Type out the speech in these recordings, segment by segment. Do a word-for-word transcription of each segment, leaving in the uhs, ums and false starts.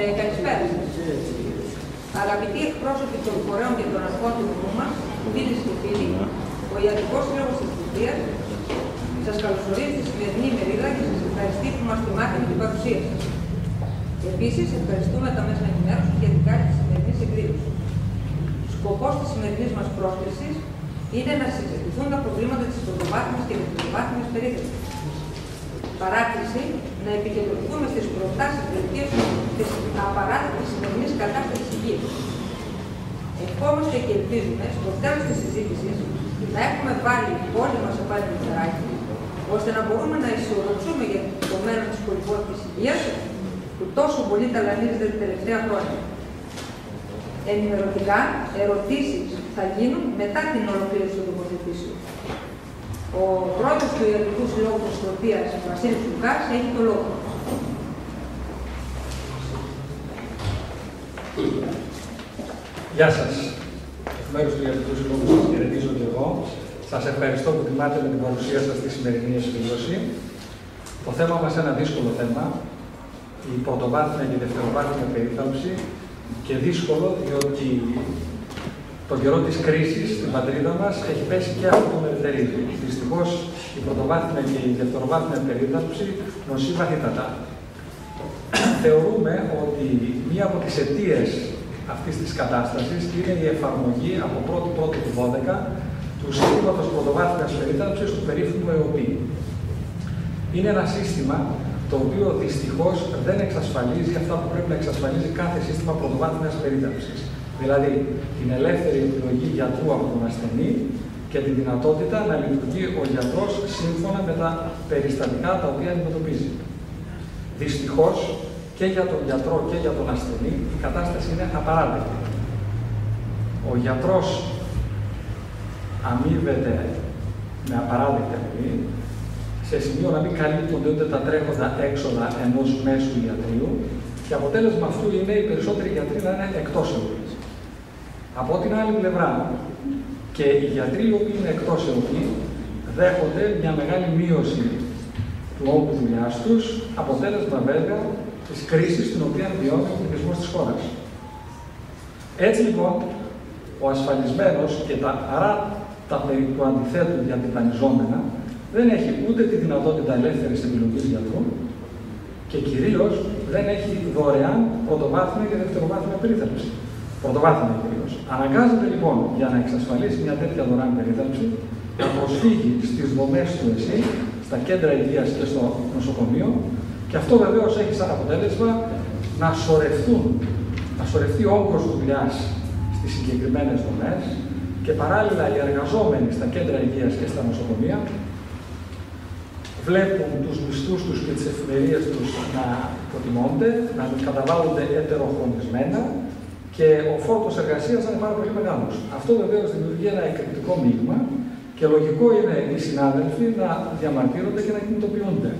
Ε, καλησπέρα σας. Αγαπητοί εκπρόσωποι των φορέων και των αρχών του νομού μας, φίλοι και φίλοι, ο Ιατρικός Σύλλογος της Τουρκίας σας καλωσορίζει στη σημερινή ημερίδα και σας ευχαριστεί που μας τιμάτε με την παρουσία σας. Επίσης, ευχαριστούμε τα μέσα ενημέρωσης για την κάλυψη της σημερινής εκδήλωσης. Σκοπός της σημερινής μας πρόσκλησης είναι να συζητηθούν τα προβλήματα της πρωτοβάθμιας και δευτεροβάθμιας περίθαλψης. Παράκληση να επικεντρωθούμε στις προτάσεις βελτίωσης της απαράδεκτης σημερινής κατάστασης υγείας. Ευχόμαστε και ελπίζουμε στο τέλος της συζήτησης να έχουμε βάλει όλοι μας σε πάλι λιθαράκι, ώστε να μπορούμε να αισιοδοξούμε για το μέλλον της πολυπόθηκης υγείας που τόσο πολύ ταλανίζεται τα τελευταία χρόνια. Ενημερωτικά, ερωτήσεις θα γίνουν μετά την ολοκλήρωση των τοποθετήσεων. Ο πρόεδρος του Ιατρικού Συλλόγου της Σκοπίας, Βασίλης Λουκάς, έχει το λόγο. Γεια σας. Εκ μέρους του Ιατρικού Συλλόγου σας χαιρετίζω και εγώ. Σας ευχαριστώ που τιμάτε με την παρουσία σας στη σημερινή εκδήλωση. Το θέμα μας είναι ένα δύσκολο θέμα, η πρωτοβάθμια και η δευτεροβάθμια περίθαλψη, και δύσκολο διότι τον καιρό της κρίσης στην πατρίδα μας έχει πέσει και αυτό το μεριδερίδι. Δυστυχώς η πρωτοβάθμια και η δευτεροβάθμια περίθαλψη νοσεί βαθύτατα. Θεωρούμε ότι μία από τις αιτίες αυτής της κατάστασης είναι η εφαρμογή από πρώτη πρώτη του δώδεκα του συστήματος πρωτοβάθμιας περίθαλψης του περίφημου ΕΟΠΗ. Είναι ένα σύστημα το οποίο δυστυχώς δεν εξασφαλίζει αυτά που πρέπει να εξασφαλίζει κάθε σύστημα πρωτοβάθμιας περίθαλψης. Δηλαδή, την ελεύθερη επιλογή γιατρού από τον ασθενή και τη δυνατότητα να λειτουργεί ο γιατρός σύμφωνα με τα περιστατικά τα οποία αντιμετωπίζει. Δυστυχώς, και για τον γιατρό και για τον ασθενή, η κατάσταση είναι απαράδεκτη. Ο γιατρός αμείβεται με απαράδεκτη αμοιβή, σε σημείο να μην καλύπτονται ούτε τα τρέχοντα έξοδα ενός μέσου ιατρείου, και αποτέλεσμα αυτού είναι οι περισσότεροι γιατροί να είναι εκτός ΕΟΠΗ. Από την άλλη πλευρά, και οι γιατροί οι οποίοι είναι εκτός ΕΟΠΗ δέχονται μια μεγάλη μείωση του όγκου δουλειάς τους, αποτέλεσμα βέβαια της κρίσης την οποία βιώνει ο πληθυσμός της χώρας. Έτσι λοιπόν, ο ασφαλισμένος και τα αρά τα περί του αντιθέτου διατιτανιζόμενα δεν έχει ούτε τη δυνατότητα ελεύθερης επιλογής γιατρού και κυρίως δεν έχει δωρεάν πρωτοβάθμια και δευτεροβάθμια περίθαλψη. Πρωτοβάθμια κυρίως. Αναγκάζεται λοιπόν για να εξασφαλίσει μια τέτοια δωρεάν περίθαλψη να προσφύγει στις δομές του ΕΣΥ, στα κέντρα υγείας και στο νοσοκομείο, και αυτό βεβαίως έχει σαν αποτέλεσμα να σωρευτούν, να σωρευτεί όγκος δουλειάς στις συγκεκριμένες δομές και παράλληλα οι εργαζόμενοι στα κέντρα υγείας και στα νοσοκομεία βλέπουν τους μισθούς τους και τις εφημερίες τους να υποτιμώνται, να καταβάλλονται ετεροχρονισμένα και ο φόρτος εργασίας να είναι πάρα πολύ μεγάλος. Αυτό βεβαίως δημιουργεί ένα εκρηκτικό μείγμα και λογικό είναι οι συνάδελφοι να διαμαρτύρονται και να κινητοποιούνται.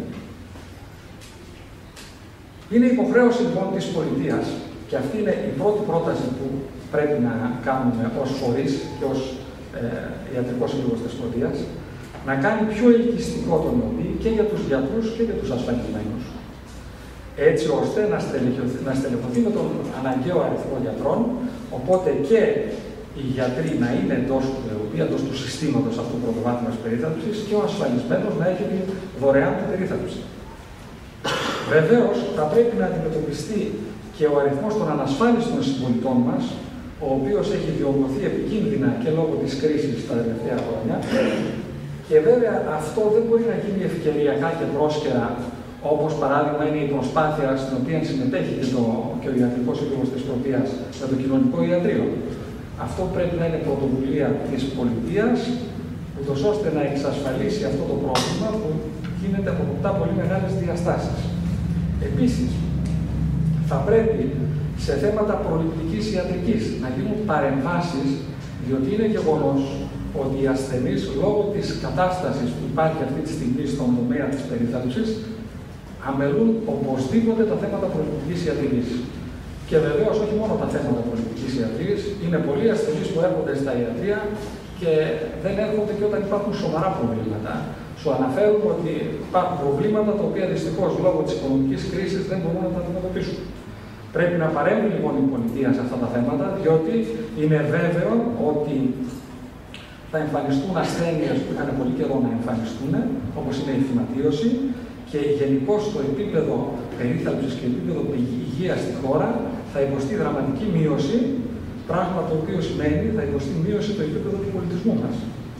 Είναι υποχρέωση λοιπόν της πολιτείας, και αυτή είναι η πρώτη πρόταση που πρέπει να κάνουμε ως φορείς και ως ε, Ιατρικός Σύλλογος της Σκοπίας, να κάνει πιο ελκυστικό τον ΕΟΠΗ και για τους γιατρούς και για τους ασφαλισμένους. Έτσι ώστε να στελεχωθεί, να στελεχωθεί με τον αναγκαίο αριθμό γιατρών, οπότε και οι γιατροί να είναι εντός του ΕΟΠΗ, εντός του συστήματος αυτού πρωτοβάθμιας περίθαλψης, και ο ασφαλισμένος να έχει δωρεάν την περίθαλψη. Βεβαίως, θα πρέπει να αντιμετωπιστεί και ο αριθμός των ανασφάλιστων συμπολιτών μας, ο οποίος έχει διωγγωθεί επικίνδυνα και λόγω της κρίσης τα τελευταία χρόνια. Και βέβαια αυτό δεν μπορεί να γίνει ευκαιριακά και πρόσκαιρα, όπως παράδειγμα είναι η προσπάθεια στην οποία συμμετέχει και, το, και ο Ιατρικός Σύλλογος της Σκοπίας με το κοινωνικό ιατρείο. Αυτό πρέπει να είναι πρωτοβουλία της πολιτείας, ούτως ώστε να εξασφαλίσει αυτό το πρόβλημα που γίνεται από αποκτά πολύ μεγάλες διαστάσεις. Επίσης, θα πρέπει σε θέματα προληπτικής ιατρικής να γίνουν παρεμβάσεις, διότι είναι γεγονός ότι οι ασθενείς, λόγω της κατάστασης που υπάρχει αυτή τη στιγμή στον τομέα της περίθαλψης, αμελούν οπωσδήποτε τα θέματα προληπτικής ιατρικής. Και βεβαίως όχι μόνο τα θέματα προληπτικής ιατρικής, είναι πολλοί ασθενείς που έρχονται στα ιατρεία και δεν έρχονται και όταν υπάρχουν σοβαρά προβλήματα. Σου αναφέρουν ότι υπάρχουν προβλήματα τα οποία δυστυχώς λόγω της οικονομικής κρίσης δεν μπορούν να τα αντιμετωπίσουν. Πρέπει να παρέμβει λοιπόν η πολιτεία σε αυτά τα θέματα, διότι είναι βέβαιο ότι θα εμφανιστούν ασθένειες που είχαν πολύ καιρό να εμφανιστούν, όπως είναι η φυματίωση, και γενικώς το επίπεδο περίθαλψης και επίπεδο υγείας στη χώρα θα υποστεί δραματική μείωση, πράγμα το οποίο σημαίνει θα υποστεί μείωση το επίπεδο του πολιτισμού μας.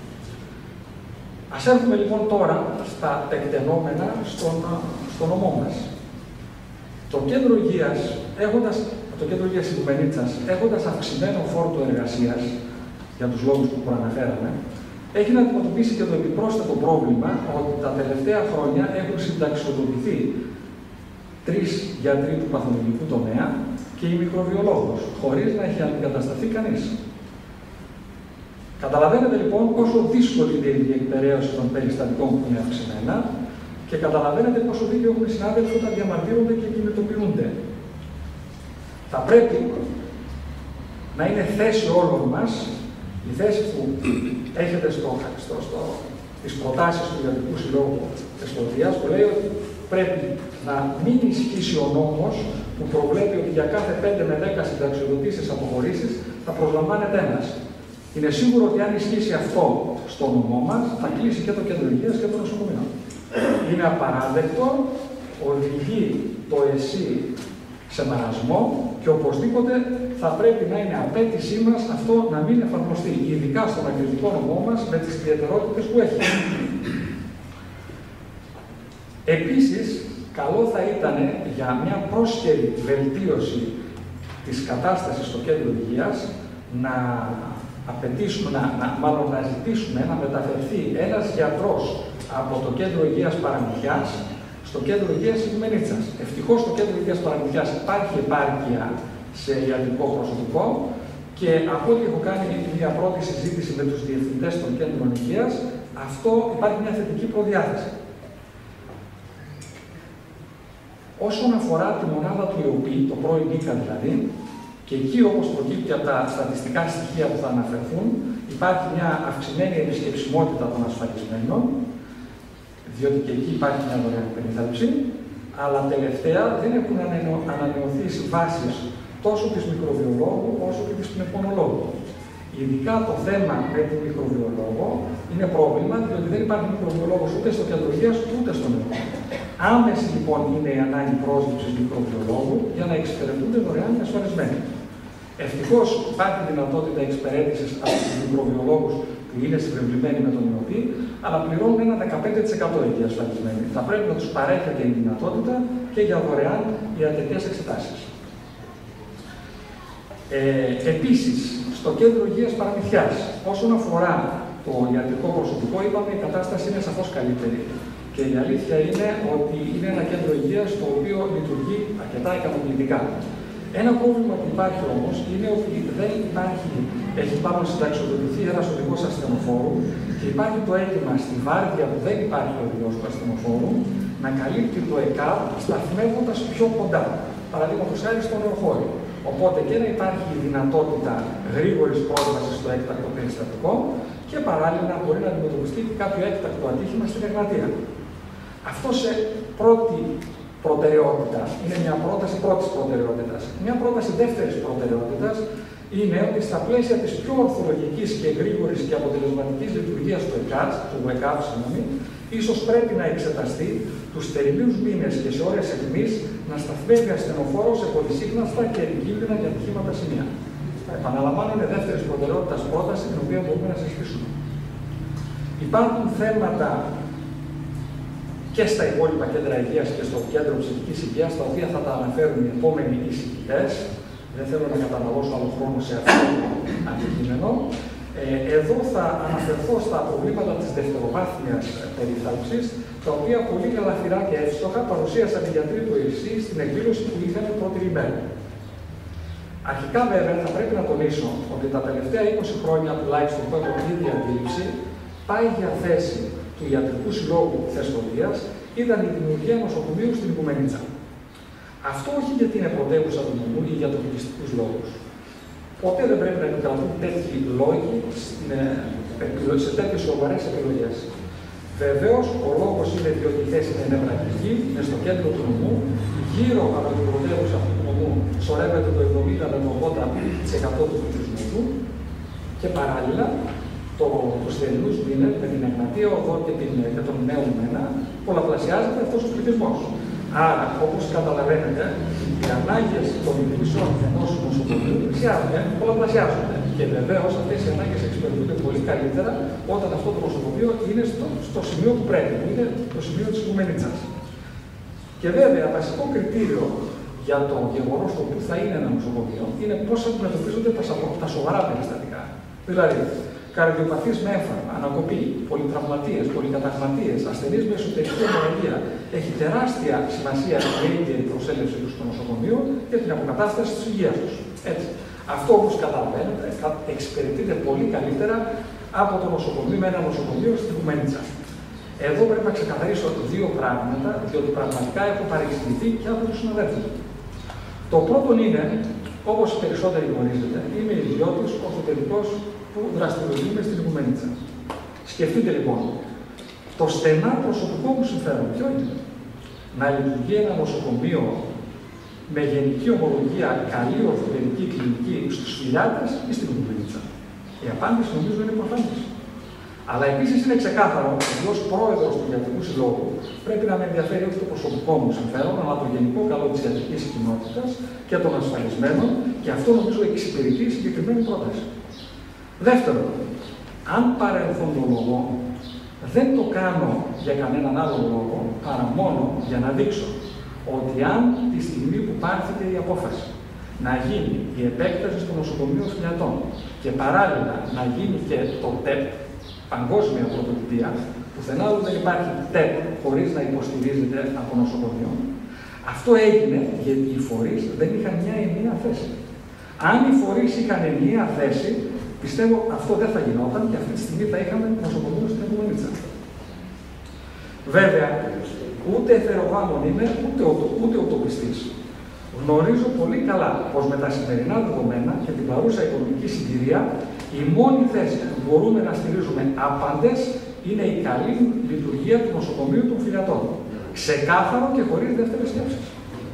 Ας έρθουμε λοιπόν τώρα στα τεκτενόμενα στον, στο νομό μας. Το κέντρο υγείας, έχοντας, το κέντρο υγείας Οικουμενίτσας, έχοντας αυξημένο φόρτο εργασίας, για τους λόγους που προαναφέραμε, έχει να αντιμετωπίσει και το επιπρόσθετο πρόβλημα ότι τα τελευταία χρόνια έχουν συνταξιοδοτηθεί τρεις γιατροί του παθολογικού τομέα και η μικροβιολόγος, χωρίς να έχει αντικατασταθεί κανείς. Καταλαβαίνετε λοιπόν πόσο δύσκολη είναι η διεκπαιρέωση των περιστατικών που είναι αυξημένα και καταλαβαίνετε πόσο δίκιο έχουν οι συνάδελφοι όταν διαμαρτύρονται και κινητοποιούνται. Θα πρέπει να είναι θέση όλων μας, η θέση που έχετε στο, στο, στο, τις προτάσεις του Ιατρικού Συλλόγου Θεσσαλονίκης, που λέει ότι πρέπει να μην ισχύσει ο νόμος που προβλέπει ότι για κάθε πέντε με δέκα συνταξιοδοτήσεις αποχωρήσεις θα προσλαμβάνεται ένας. Είναι σίγουρο ότι αν ισχύσει αυτό στο νομό μας, θα κλείσει και το κέντρο υγείας και το νοσοκομείο. Είναι απαράδεκτο, οδηγεί το ΕΣΥ σε μαρασμό και οπωσδήποτε θα πρέπει να είναι απέτησή μας αυτό να μην εφαρμοστεί, ειδικά στον ακριτικό νομό μας με τις ιδιαιτερότητες που έχει. Επίσης, καλό θα ήταν για μια πρόσχερη βελτίωση της κατάστασης στο κέντρο υγείας να απαιτήσουμε, να, να, μάλλον να ζητήσουμε να μεταφερθεί ένας γιατρός από το κέντρο υγείας Παραμυθιάς στο κέντρο υγείας Οικουμενίτσας. Ευτυχώς στο κέντρο υγείας Παραμυθιάς υπάρχει επάρκεια σε ιατρικό προσωπικό και από ό,τι έχω κάνει μια πρώτη συζήτηση με τους διευθυντές των κέντρων υγείας, αυτό υπάρχει μια θετική προδιάθεση. Όσον αφορά τη μονάδα του ΕΟΠΗ, το πρώην ΙΚΑ δηλαδή, και εκεί όπως προκύπτει από τα στατιστικά στοιχεία που θα αναφερθούν, υπάρχει μια αυξημένη επισκεψιμότητα των ασφαλισμένων, διότι και εκεί υπάρχει μια δωρεάν περίθαλψη, αλλά τελευταία δεν έχουν ανανεωθεί οι συμβάσεις τόσο της μικροβιολόγου όσο και της πνευμονολόγου. Ειδικά το θέμα με την μικροβιολόγο είναι πρόβλημα, διότι δεν υπάρχει μικροβιολόγος ούτε στο κέντρο υγείας ούτε στον ΕΟΠΗ. Άμεση λοιπόν είναι η ανάγκη πρόσληψης μικροβιολόγου για να εξυπηρετούνται δωρεάν οι ασφαλισμένοι. Ευτυχώς υπάρχει δυνατότητα εξυπηρέτησης από τους μικροβιολόγους που είναι συμβεβλημένοι με τον ΕΟΠΗ, αλλά πληρώνουν ένα δεκαπέντε τοις εκατό οι ασφαλισμένοι. Θα πρέπει να τους παρέχεται η δυνατότητα και για δωρεάν ιατρικές εξετάσεις. Ε, επίσης, στο κέντρο υγείας Παραμυθιάς, όσον αφορά το ιατρικό προσωπικό, είπαμε η κατάσταση είναι σαφώς καλύτερη. Και η αλήθεια είναι ότι είναι ένα κέντρο υγείας το οποίο λειτουργεί αρκετά ικανοποιητικά. Ένα πρόβλημα που υπάρχει όμως είναι ότι δεν υπάρχει, έχει πάνω συνταξιοδοτηθεί ένας οδηγός ασθενοφόρου και υπάρχει το αίτημα στη βάρδια που δεν υπάρχει οδηγός του ασθενοφόρου να καλύπτει το ΕΚΑΒ σταθμεύοντας πιο κοντά. Παραδείγματος χάρη στο νεοχώριο. Οπότε και να υπάρχει η δυνατότητα γρήγορης πρόσβασης στο έκτακτο περιστατικό και παράλληλα μπορεί να αντιμετωπιστεί και κάποιο έκτακτο ατύχημα στην Εγνατία. Αυτό σε πρώτη προτεραιότητα είναι μια πρόταση πρώτης προτεραιότητας. Μια πρόταση δεύτερης προτεραιότητας είναι ότι στα πλαίσια της πιο ορθολογικής και γρήγορης και αποτελεσματικής λειτουργίας του ΕΚΑΒ, του ΕΚΑΒ, συγγνώμη, ίσως πρέπει να εξεταστεί τους θερινούς μήνες και σε ώρες αιχμής να σταθμεύει ασθενοφόρο σε πολυσύχναστα και επικίνδυνα για ατυχήματα σημεία. Επαναλαμβάνω, είναι δεύτερης προτεραιότητας πρόταση την οποία μπορούμε να συζητήσουμε. Υπάρχουν θέματα και στα υπόλοιπα κέντρα υγείας και στο κέντρο ψυχικής υγείας, τα οποία θα τα αναφέρουν οι επόμενοι εισηγητές. Δεν θέλω να καταναλώσω άλλο χρόνο σε αυτό το αντικείμενο. Ε, εδώ θα αναφερθώ στα προβλήματα της δευτεροβάθμιας περίθαλψης, τα οποία πολύ γαλαφυρά και εύστοχα παρουσίασαν οι γιατροί του ΕΣΥ στην εκδήλωση που είχαν πρώτη ημέρα. Αρχικά, βέβαια, θα πρέπει να τονίσω ότι τα τελευταία είκοσι χρόνια τουλάχιστον που έχω την ίδια αντίληψη, πάει για θέση του Ιατρικού Συλλόγου Θεσσαλονίκης ήταν η δημιουργία νοσοκομείου στην Οικουμενίτσα. Αυτό όχι γιατί είναι πρωτεύουσα του νομού ή για τοπικιστικούς λόγους. Ποτέ δεν πρέπει να επικρατούν τέτοιοι λόγοι σε τέτοιες σοβαρές επιλογές. Βεβαίως, ο λόγος είναι διότι η θέση είναι νευραλγική, είναι στο κέντρο του νομού, γύρω από την πρωτεύουσα αυτού του νομού σωρεύεται το εβδομήντα με το ογδόντα τοις εκατό του πληθυσμού του και παράλληλα το, τους θερινούς μήνες με την Εγνατία Οδό και, την, και τον Νέο Μένα πολλαπλασιάζεται αυτός ο πληθυσμός. Άρα, όπως καταλαβαίνετε, οι ανάγκες των υπηρεσιών ενός νοσοκομείου πολλαπλασιάζονται. Και βεβαίως αυτές οι ανάγκες εξυπηρετούνται πολύ καλύτερα όταν αυτό το νοσοκομείο είναι στο, στο σημείο που πρέπει, που είναι το σημείο της Ιγουμενίτσας. Και βέβαια, βασικό κριτήριο για το γεγονός το που θα είναι ένα νοσοκομείο είναι πώς αντιμετωπίζονται τα, τα σοβαρά περιστατικά. Δηλαδή, καρδιοπαθείς με έμφαρμα, ανακοπή, πολυτραυματίες, πολυκαταγματίες, ασθενείς με εσωτερική αιμορραγία. Έχει τεράστια σημασία η έγκαιρη προσέλευση του στο νοσοκομείο και την αποκατάσταση της υγείας τους. Έτσι. Αυτό, όπως καταλαβαίνετε, εξυπηρετείται πολύ καλύτερα από το νοσοκομείο με ένα νοσοκομείο στην Ιγουμενίτσα. Εδώ πρέπει να ξεκαθαρίσω δύο πράγματα, διότι πραγματικά έχω παρεξηγηθεί και από τους συναδέλφους. Το πρώτο είναι, όπως οι περισσότεροι γνωρίζετε, είμαι ιδιώτης ορθοπαιδικός που δραστηριοποιούμε στην Ιγουμενίτσα. Σκεφτείτε λοιπόν, το στενά προσωπικό μου συμφέρον ποιο είναι? Να λειτουργεί ένα νοσοκομείο με γενική ομολογία καλή ορθοπαιδική κλινική στους χιλιάδες ή στην Ιγουμενίτσα? Η απάντηση νομίζω είναι προφανής. Αλλά επίσης είναι ξεκάθαρο ότι ως πρόεδρος του Ιατρικού Συλλόγου πρέπει να με ενδιαφέρει όχι το προσωπικό μου συμφέρον, αλλά το γενικό καλό της ιατρικής κοινότητας και των ασφαλισμένων, και αυτό νομίζω εξυπηρετεί συγκεκριμένη πρόταση. Δεύτερον, αν παρελθοντολογώ, δεν το κάνω για κανέναν άλλο λόγο παρά μόνο για να δείξω ότι αν τη στιγμή που πάρθηκε η απόφαση να γίνει η επέκταση στο νοσοκομείο Φιλιατών και παράλληλα να γίνει και το ΤΕΠ, παγκόσμια πρωτοτυπία, πουθενά άλλο δεν υπάρχει ΤΕΠ χωρίς να υποστηρίζεται από νοσοκομείο, αυτό έγινε γιατί οι φορείς δεν είχαν μια ενιαία θέση. Αν οι φορείς είχαν ενιαία θέση, πιστεύω αυτό δεν θα γινόταν και αυτή τη στιγμή θα είχαμε νοσοκομείο στην Ιγουμενίτσα. Βέβαια, ούτε εθερογάμων είμαι, ούτε, ούτε οτοπιστής. Γνωρίζω πολύ καλά πως με τα σημερινά δεδομένα και την παρούσα οικονομική συγκυρία, η μόνη θέση που μπορούμε να στηρίζουμε άπαντες είναι η καλή λειτουργία του νοσοκομείου των Φιλιατών. Ξεκάθαρο και χωρίς δεύτερες σκέψεις.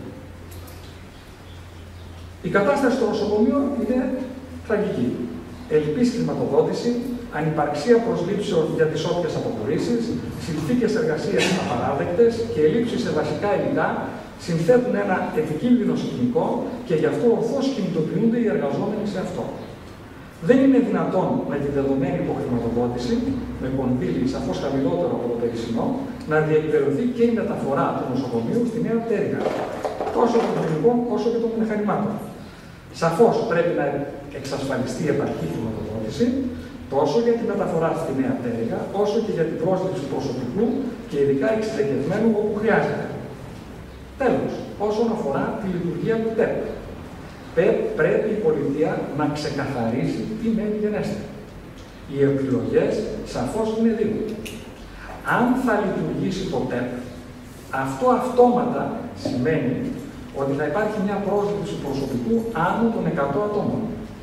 Η κατάσταση στο νοσοκομείο είναι τραγική. Ελλειπής χρηματοδότηση, ανυπαρξία προσλήψεων για τις όποιες αποχωρήσεις, συνθήκες εργασίας απαράδεκτες και ελλείψεις σε βασικά υλικά συνθέτουν ένα επικίνδυνο σκηνικό και γι' αυτό ορθώς κινητοποιούνται οι εργαζόμενοι σε αυτό. Δεν είναι δυνατόν με τη δεδομένη υποχρηματοδότηση, με κονδύλι σαφώς χαμηλότερο από το περσινό, να διεκπαιρεωθεί και η μεταφορά του νοσοκομείου στη Νέα Πτέρυγα, τόσο των κλινικών όσο και των μηχανημάτων. Σαφώς πρέπει να εξασφαλιστεί επαρκή χρηματοδότηση, τόσο για τη μεταφορά στη Νέα Πτέρυγα, όσο και για την πρόσληψη προσωπικού και ειδικά εξειδικευμένου όπου χρειάζεται. Τέλος, όσον αφορά τη λειτουργία του ΤΕΠ, πρέπει η πολιτεία να ξεκαθαρίσει τι μένει γενέστε. Οι επιλογές σαφώς είναι δύο. Αν θα λειτουργήσει το ΤΕΠ, αυτό αυτόματα σημαίνει ότι θα υπάρχει μια πρόσληψη προσωπικού άνω των εκατό ατόμων.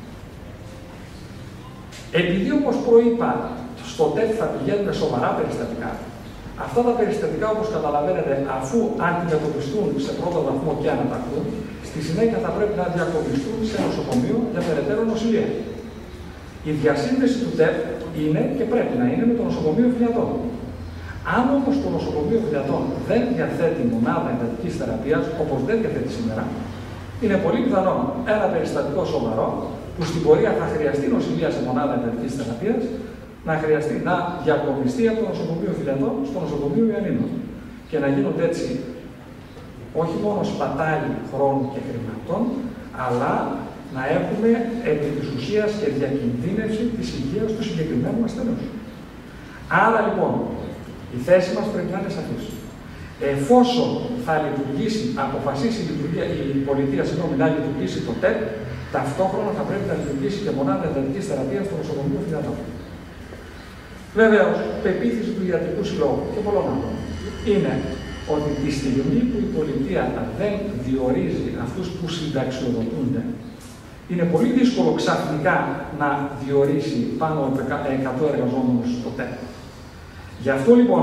Επειδή, όπως προείπα, στο ΤΕΠ θα πηγαίνουν σοβαρά περιστατικά, αυτά τα περιστατικά, όπως καταλαβαίνετε, αφού αντιμετωπιστούν σε πρώτο βαθμό και αναταχθούν, στη συνέχεια θα πρέπει να διακομιστούν σε νοσοκομείο για περαιτέρω νοσηλεία. Η διασύνδεση του ΤΕΠ είναι και πρέπει να είναι με το νοσοκομείο Φιλιατών. Αν όμως το νοσοκομείο Φιλιατών δεν διαθέτει μονάδα εντατικής θεραπείας, όπως δεν διαθέτει σήμερα, είναι πολύ πιθανό ένα περιστατικό σοβαρό, που στην πορεία θα χρειαστεί νοσηλεία σε μονάδα εντατικής θεραπείας, να χρειαστεί να διακομιστεί από το νοσοκομείο Φιλιατών στο νοσοκομείο Ιωαννίνων. Και να γίνονται έτσι όχι μόνο σπατάλη χρόνου και χρημάτων, αλλά να έχουμε επί της ουσίας και διακινδύνευση της υγείας του συγκεκριμένου ασθενούς. Άρα λοιπόν, η θέση μας πρέπει να είναι σαφής. Εφόσον θα λειτουργήσει, αποφασίσει η, λειτουργία, η πολιτεία συγγνώμη, να λειτουργήσει το ΤΕΠ, ταυτόχρονα θα πρέπει να λειτουργήσει και μονάδα εντατικής θεραπείας στο νοσοκομείο Φιλιατών. Βεβαίως, πεποίθηση του Ιατρικού Συλλόγου και πολλών άλλων είναι ότι τη στιγμή που η πολιτεία δεν διορίζει αυτούς που συνταξιοδοτούνται, είναι πολύ δύσκολο ξαφνικά να διορίσει πάνω από εκατό εργαζόμενους στο ΤΕΠ. Γι' αυτό λοιπόν,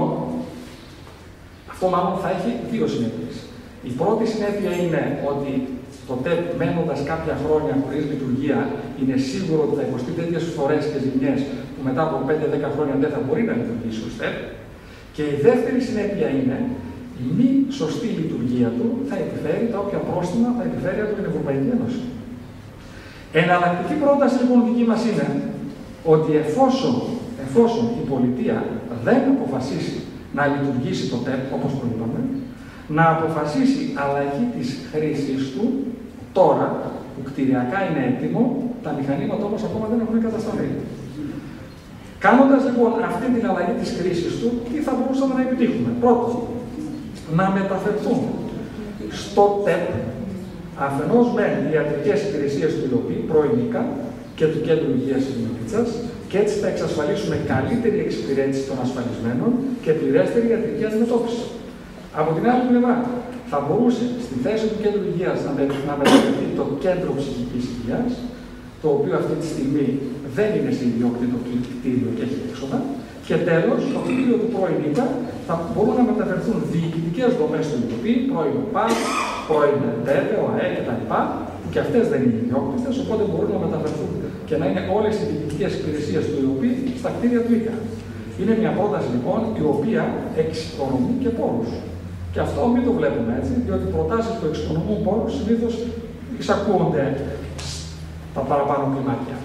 αυτό μάλλον θα έχει δύο συνέπειες. Η πρώτη συνέπεια είναι ότι το ΤΕΠ, μένοντας κάποια χρόνια χωρίς λειτουργία, είναι σίγουρο ότι θα υποστεί τέτοιες φθορές και ζημιές που μετά από πέντε δέκα χρόνια δεν θα μπορεί να λειτουργήσει ως ΤΕΠ. Και η δεύτερη συνέπεια είναι η μη σωστή λειτουργία του θα επιφέρει τα όποια πρόστιμα θα επιφέρει από την Ευρωπαϊκή Ένωση. Εναλλακτική πρόταση λοιπόν δική μας είναι ότι εφόσον, εφόσον η πολιτεία δεν αποφασίσει να λειτουργήσει το ΤΕΠ όπως προείπαμε, να αποφασίσει αλλαγή της χρήσης του τώρα που κτηριακά είναι έτοιμο, τα μηχανήματα όμως ακόμα δεν έχουν κατασταθεί. Κάνοντας λοιπόν αυτή την αλλαγή της χρήσης του, τι θα μπορούσαμε να επιτύχουμε? Πρώτον, να μεταφερθούν στο ΤΕΠ αφενός με ιατρικές υπηρεσίες του ΙΟΠΗ, πρώην και του Κέντρου Υγείας της Μητρίτσας, και έτσι θα εξασφαλίσουμε καλύτερη εξυπηρέτηση των ασφαλισμένων και πληρέστερη ιατρική αντιμετώπιση. Από την άλλη πλευρά, θα μπορούσε στη θέση του Κέντρου Υγείας να, με, να μεταφερθεί το Κέντρο Ψυχικής Υγείας, το οποίο αυτή τη στιγμή δεν είναι σε ιδιόκτητο κτίριο και έχει έξοδα. Και τέλος, το κτίριο του πρώην θα μπορούν να μεταφερθούν διοικητικές δομές του ΙΟΠΗ, πρώην ΟΠΑ, πρώην ΤΕΠΕ, ΟΑΕ κτλ. Που και αυτές δεν είναι ιδιόκτητες, οπότε μπορούν να μεταφερθούν και να είναι όλες οι διοικητικές υπηρεσίες του ΙΟΠΗ στα κτίρια του ΙΚΑ. Είναι μια πρόταση λοιπόν η οποία εξοικονομεί και πόρους. Και αυτό μην το βλέπουμε έτσι, διότι οι προτάσεις που εξοικονομούν πόρους συνήθως εισακούονται στα παραπάνω κλιμάκια.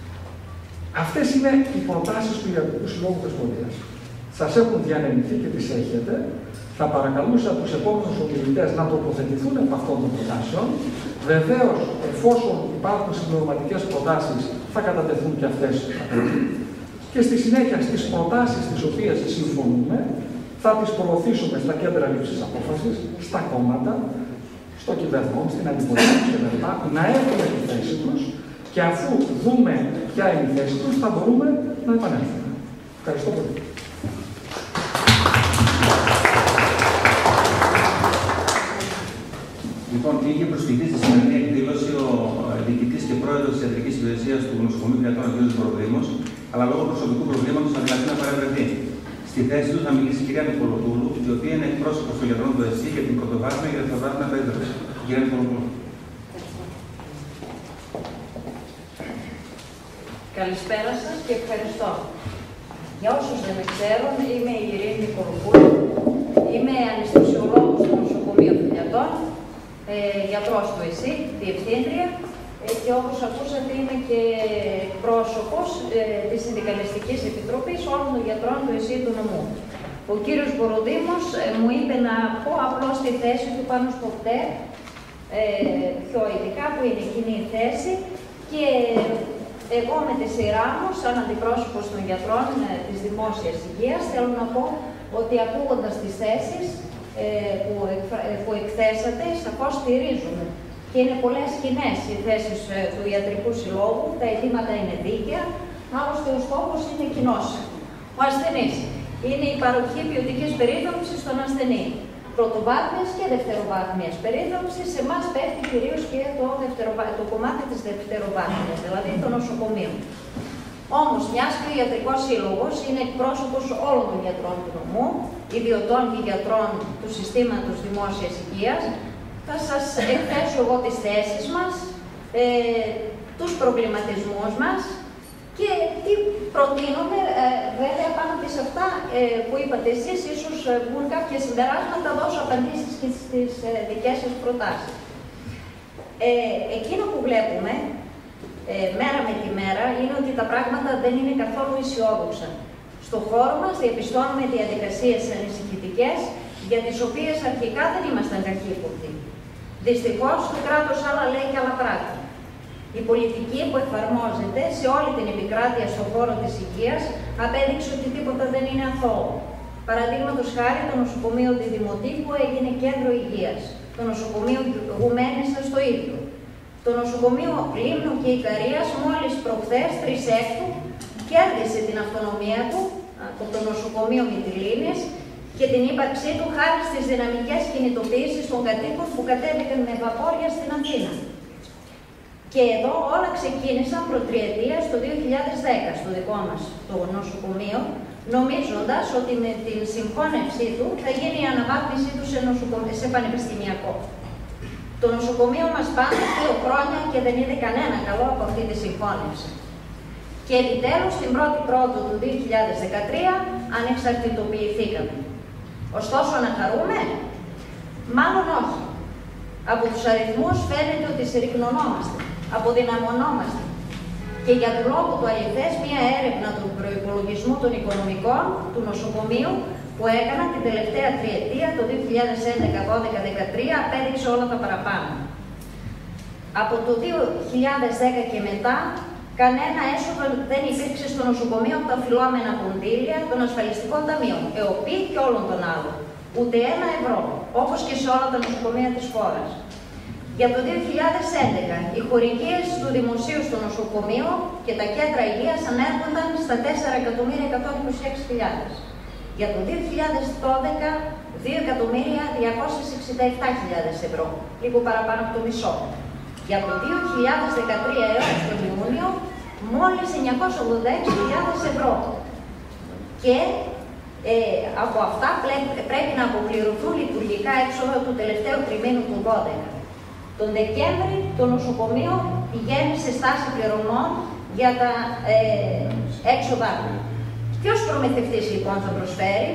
Αυτές είναι οι προτάσεις του Ιατρικού Συλλόγου Θεσμοθετίας. Σας έχουν διανεμηθεί και τις έχετε. Θα παρακαλούσα τους επόμενους ομιλητές να τοποθετηθούν από αυτών των προτάσεων. Βεβαίως, εφόσον υπάρχουν συμπληρωματικές προτάσεις, θα κατατεθούν και αυτές. Και στη συνέχεια, στις προτάσεις τις οποίες συμφωνούμε, θα τις προωθήσουμε στα κέντρα λήψης απόφασης, στα κόμματα, στο κυβερνό, στην αντιπολίτευση κλπ. Να έχουν τη θέση τους και αφού δούμε ποια είναι η θέση τους, θα μπορούμε να επανέλθουμε. Ευχαριστώ πολύ. Λοιπόν, είχε προσκληθεί στη σημερινή εκδήλωση ο διοικητής και πρόεδρος της Ιατρικής Υπηρεσίας του Νοσοκομείου Γιατρών, ο κ. Μποροδήμος, αλλά λόγω προσωπικού προβλήματος αδυνατεί να παρευρεθεί. Στη θέση του θα μιλήσει η κυρία Νικολοπούλου, η οποία είναι εκπρόσωπος των γιατρών του ΕΣΥ για την πρωτοβάθμια και δευτεροβάθμια περίθαλψη. Κυρία Νικολοπούλου. Καλησπέρα σας και ευχαριστώ. Για όσους δεν με ξέρουν, είμαι η Ειρήνη Νικολοπούλου, είμαι αναισθησιολόγος στο Νοσοκομείο Φιλιατών, ε, γιατρός του ΕΣΥ, διευθύντρια, ε, και όπως ακούσατε είμαι και πρόσωπος ε, της Συνδικαλιστικής Επιτροπής όλων των γιατρών του ΕΣΥ του νομού. Ο κύριος Μποροδήμος ε, μου είπε να πω απλώς τη θέση του πάνω στο ΤΕΠ, ε, πιο ειδικά που είναι κοινή θέση, και εγώ με τη σειρά μου, σαν αντιπρόσωπος των γιατρών ε, της δημόσιας υγείας, θέλω να πω ότι ακούγοντας τις θέσεις ε, που, εκφρα... ε, που εκθέσατε, σαφώς στηρίζουμε. Και είναι πολλές κοινές οι θέσεις ε, του Ιατρικού Συλλόγου, τα αιτήματα είναι δίκαια, άλλωστε ο στόχος είναι κοινός. Ο ασθενής είναι η παροχή ποιοτικής περίθαλψης στον ασθενή. Πρωτοβάθμιας και δευτεροβάθμιας περίθαλψης, σε εμάς πέφτει κυρίως και το, δευτεροβα... το κομμάτι της δευτεροβάθμιας, δηλαδή το νοσοκομείο. Όμως, μιας και ο Ιατρικός Σύλλογος είναι εκπρόσωπος όλων των γιατρών του νομού, ιδιωτών και γιατρών του συστήματος δημόσιας υγείας, θα σας εκθέσω εγώ τις θέσεις μας, ε, τους προβληματισμούς μας και τι προτείνουμε. Ε, βέβαια, πάνω από αυτά ε, που είπατε εσείς, ίσως βγουν κάποια συμπεράσματα, θα δώσω απαντήσεις και στις ε, δικές σας προτάσεις. Ε, εκείνο που βλέπουμε ε, μέρα με τη μέρα είναι ότι τα πράγματα δεν είναι καθόλου αισιόδοξα. Στον χώρο μας διαπιστώνουμε διαδικασίες ανησυχητικές, για τις οποίες αρχικά δεν ήμασταν καχύποπτοι. Δυστυχώς, το κράτος άλλα λέει και άλλα πράττει. Η πολιτική που εφαρμόζεται σε όλη την επικράτεια στον χώρο της υγείας απέδειξε ότι τίποτα δεν είναι αθώο. Παραδείγματος χάρη, το νοσοκομείο Διδημοτύπου έγινε κέντρο υγείας. Το νοσοκομείο Γουμένισσα στο ίδιο. Το νοσοκομείο Λίμνου και Ικαρίας μόλις προχθές, τρεις Έκτου, κέρδισε την αυτονομία του από το νοσοκομείο Μυτιλήνης και την ύπαρξή του χάρη στις δυναμικές κινητοποιήσεις των κατοίκων που κατέβηκαν με βαπόρια στην Αθήνα. Και εδώ όλα ξεκίνησαν προτριετίας το δύο χιλιάδες δέκα στο δικό μας το νοσοκομείο, νομίζοντας ότι με την συγχώνευσή του θα γίνει η αναβάθμισή του σε, νοσοκομ- σε πανεπιστημιακό. Το νοσοκομείο μας πάνω δύο χρόνια και δεν είδε κανένα καλό από αυτή τη συγχώνευση. Και επιτέλους την πρώτη Πρώτου του δύο χιλιάδες δεκατρία ανεξαρτητοποιηθήκαμε. Ωστόσο να χαρούμε? Μάλλον όχι. Από τους αριθμούς φαίνεται ότι συρρυκνωνόμαστε, αποδυναμωνόμαστε. Και για τον λόγο του αληθές, μία έρευνα του προϋπολογισμού των οικονομικών του νοσοκομείου που έκανα την τελευταία τριετία, το δύο χιλιάδες έντεκα, δώδεκα, δεκατρία, απέδειξε όλα τα παραπάνω. Από το δύο χιλιάδες δέκα και μετά, κανένα έσοδο δεν υπήρξε στο νοσοκομείο από τα οφειλόμενα κονδύλια των ασφαλιστικών ταμείων, ΕΟΠΗ και όλων των άλλων. Ούτε ένα ευρώ, όπως και σε όλα τα νοσοκομεία της χώρας. Για το δύο χιλιάδες έντεκα, οι χορηγίες του Δημοσίου στο νοσοκομείο και τα κέντρα υγείας ανέρχονταν στα τέσσερα εκατομμύρια εκατόν είκοσι έξι χιλιάδες. Για το δύο χιλιάδες δώδεκα, δύο εκατομμύρια διακόσιες εξήντα επτά χιλιάδες ευρώ, λίγο παραπάνω από το μισό. Για το δύο χιλιάδες δεκατρία έως τον Ιούνιο, μόλις εννιακόσιες ογδόντα έξι χιλιάδες ευρώ. Και ε, από αυτά πρέπει να αποπληρωθούν λειτουργικά έξοδα του τελευταίου τριμήνου του δώδεκα. Τον Δεκέμβρη το νοσοκομείο πηγαίνει σε στάση πληρωμών για τα ε, έξοδα. Ποιος προμηθευτής λοιπόν θα προσφέρει?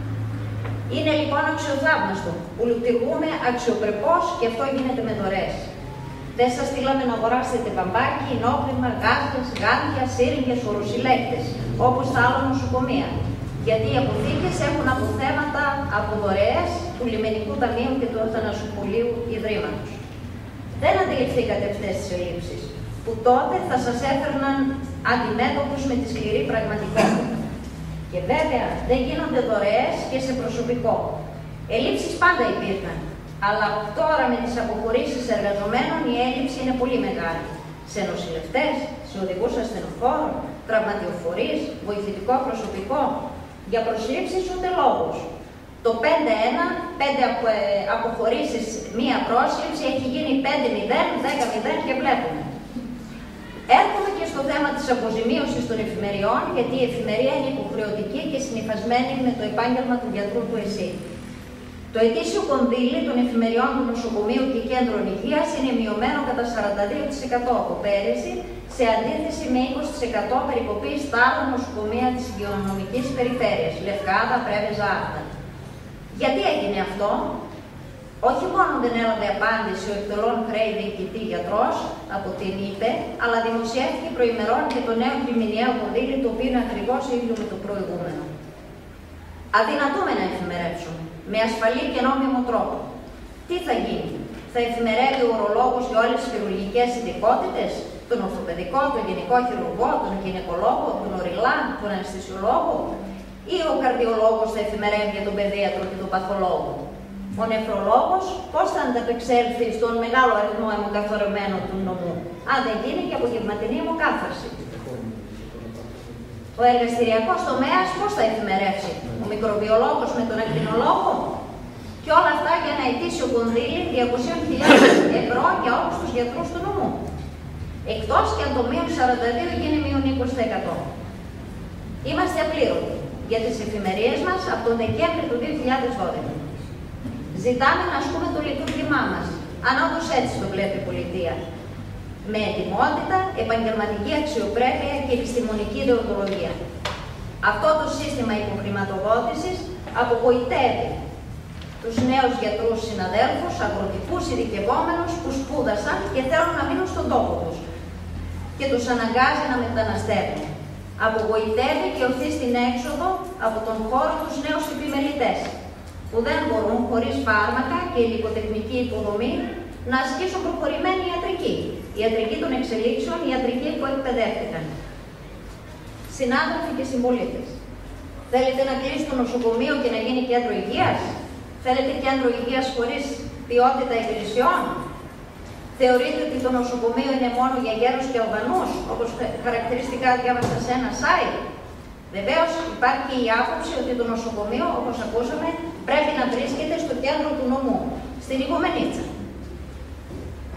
Είναι λοιπόν αξιοθαύμαστο που λειτουργούμε αξιοπρεπώς και αυτό γίνεται με δωρεές. Δεν σας στείλαμε να αγοράσετε μπαμπάκι, ενόπλημα, γάντες, γάντια, σύριγγες, οροσυλλέκτες, όπως τα άλλα νοσοκομεία. Γιατί οι αποθήκες έχουν αποθέματα από δωρεές του Λιμενικού Ταμείου και του Αθανασοπολίου Ιδρύματος. Δεν αντιληφθήκατε αυτές τις ελλείψεις, που τότε θα σας έφερναν αντιμέτωπους με τη σκληρή πραγματικότητα. Και βέβαια δεν γίνονται δωρεές και σε προσωπικό. Ελλείψεις πάντα υπήρχαν, αλλά τώρα με τις αποχωρήσεις εργαζομένων η έλλειψη είναι πολύ μεγάλη. Σε νοσηλευτές, σε οδηγούς ασθενοφόρων, τραυματιοφορείς, βοηθητικό προσωπικό. Για προσλήψεις ούτε λόγους. Το πέντε ένα, πέντε αποχωρήσεις, μία πρόσληψη, έχει γίνει πέντε μηδέν, δέκα μηδέν και βλέπουμε. Έρχομαι και στο θέμα της αποζημίωσης των εφημεριών, γιατί η εφημερία είναι υποχρεωτική και συνυφασμένη με το επάγγελμα του γιατρού του ΕΣΥ. Το ετήσιο κονδύλι των εφημεριών του νοσοκομείου και κέντρων υγείας είναι μειωμένο κατά σαράντα δύο τοις εκατό από πέρυσι, σε αντίθεση με είκοσι τοις εκατό περικοπή στα άλλα νοσοκομεία της υγειονομικής περιφέρειας, Λευκάδα, Πρέβεζα, Άρτα. Γιατί έγινε αυτό? Όχι μόνο δεν έλαβε απάντηση ο εκτελών χρέη διοικητή γιατρός από την ΙΠΕ, αλλά δημοσιεύτηκε προημερών και το νέο τριμηνιαίο κονδύλι, το οποίο είναι ακριβώς ίδιο με το προηγούμενο. Αδυνατούμε να εφημερεύσουμε με ασφαλή και νόμιμο τρόπο. Τι θα γίνει? Θα εφημερεύει ο ουρολόγος για όλες τις χειρουργικές ειδικότητες, τον ορθοπαιδικό, τον γενικό χειρουργό, τον γυναικολόγο, τον οριλά, τον αναισθησιολόγο, ή ο καρδιολόγος θα εφημερεύει για τον παιδίατρο και τον παθολόγο? Ο νεφρολόγος πώς θα ανταπεξέλθει στον μεγάλο αριθμό αιμοκαθαρωμένων του νομού, αν δεν γίνει και απογευματινή αιμοκάθαρση? Ο εργαστηριακός τομέας πώς θα εφημερεύσει? Ο μικροβιολόγος με τον ακτινολόγο? Και όλα αυτά για ένα ετήσιο κονδύλι διακόσιες χιλιάδες ευρώ για όλους τους γιατρούς του νομού. Εκτός και αν το μείον σαράντα δύο γίνει μείον είκοσι τοις εκατό. Είμαστε απλήρωτοι για τις εφημερίες μας από τον Δεκέμβρη του δύο χιλιάδες δώδεκα. Ζητάμε να ασκούμε το λειτουργήμά μας, αν όντως έτσι το βλέπει η πολιτεία. Με ετοιμότητα, επαγγελματική αξιοπρέπεια και επιστημονική δεοντολογία. Αυτό το σύστημα υποχρηματοδότησης απογοητεύει τους νέους γιατρούς συναδέλφους, αγροτικούς ειδικευόμενους που σπούδασαν και θέλουν να μείνουν στον τόπο τους και τους αναγκάζει να μεταναστεύουν. Απογοητεύει και οθεί στην έξοδο από τον χώρο τους νέους επιμελητές, που δεν μπορούν χωρίς φάρμακα και υλικοτεχνική υποδομή να ασκήσουν προχωρημένη ιατρική, η ιατρική των εξελίξεων, η ιατρική που εκπαιδεύτηκαν. Συνάδελφοι και συμπολίτες, θέλετε να κλείσει το νοσοκομείο και να γίνει κέντρο υγείας? Θέλετε κέντρο υγείας χωρίς ποιότητα υπηρεσιών? Θεωρείτε ότι το νοσοκομείο είναι μόνο για γέρους και Αλβανούς, όπως χαρακτηριστικά διάβασα σε ένα site? Βεβαίως υπάρχει η άποψη ότι το νοσοκομείο, όπως ακούσαμε, πρέπει να βρίσκεται στο κέντρο του νομού, στην Οικομενίτσα.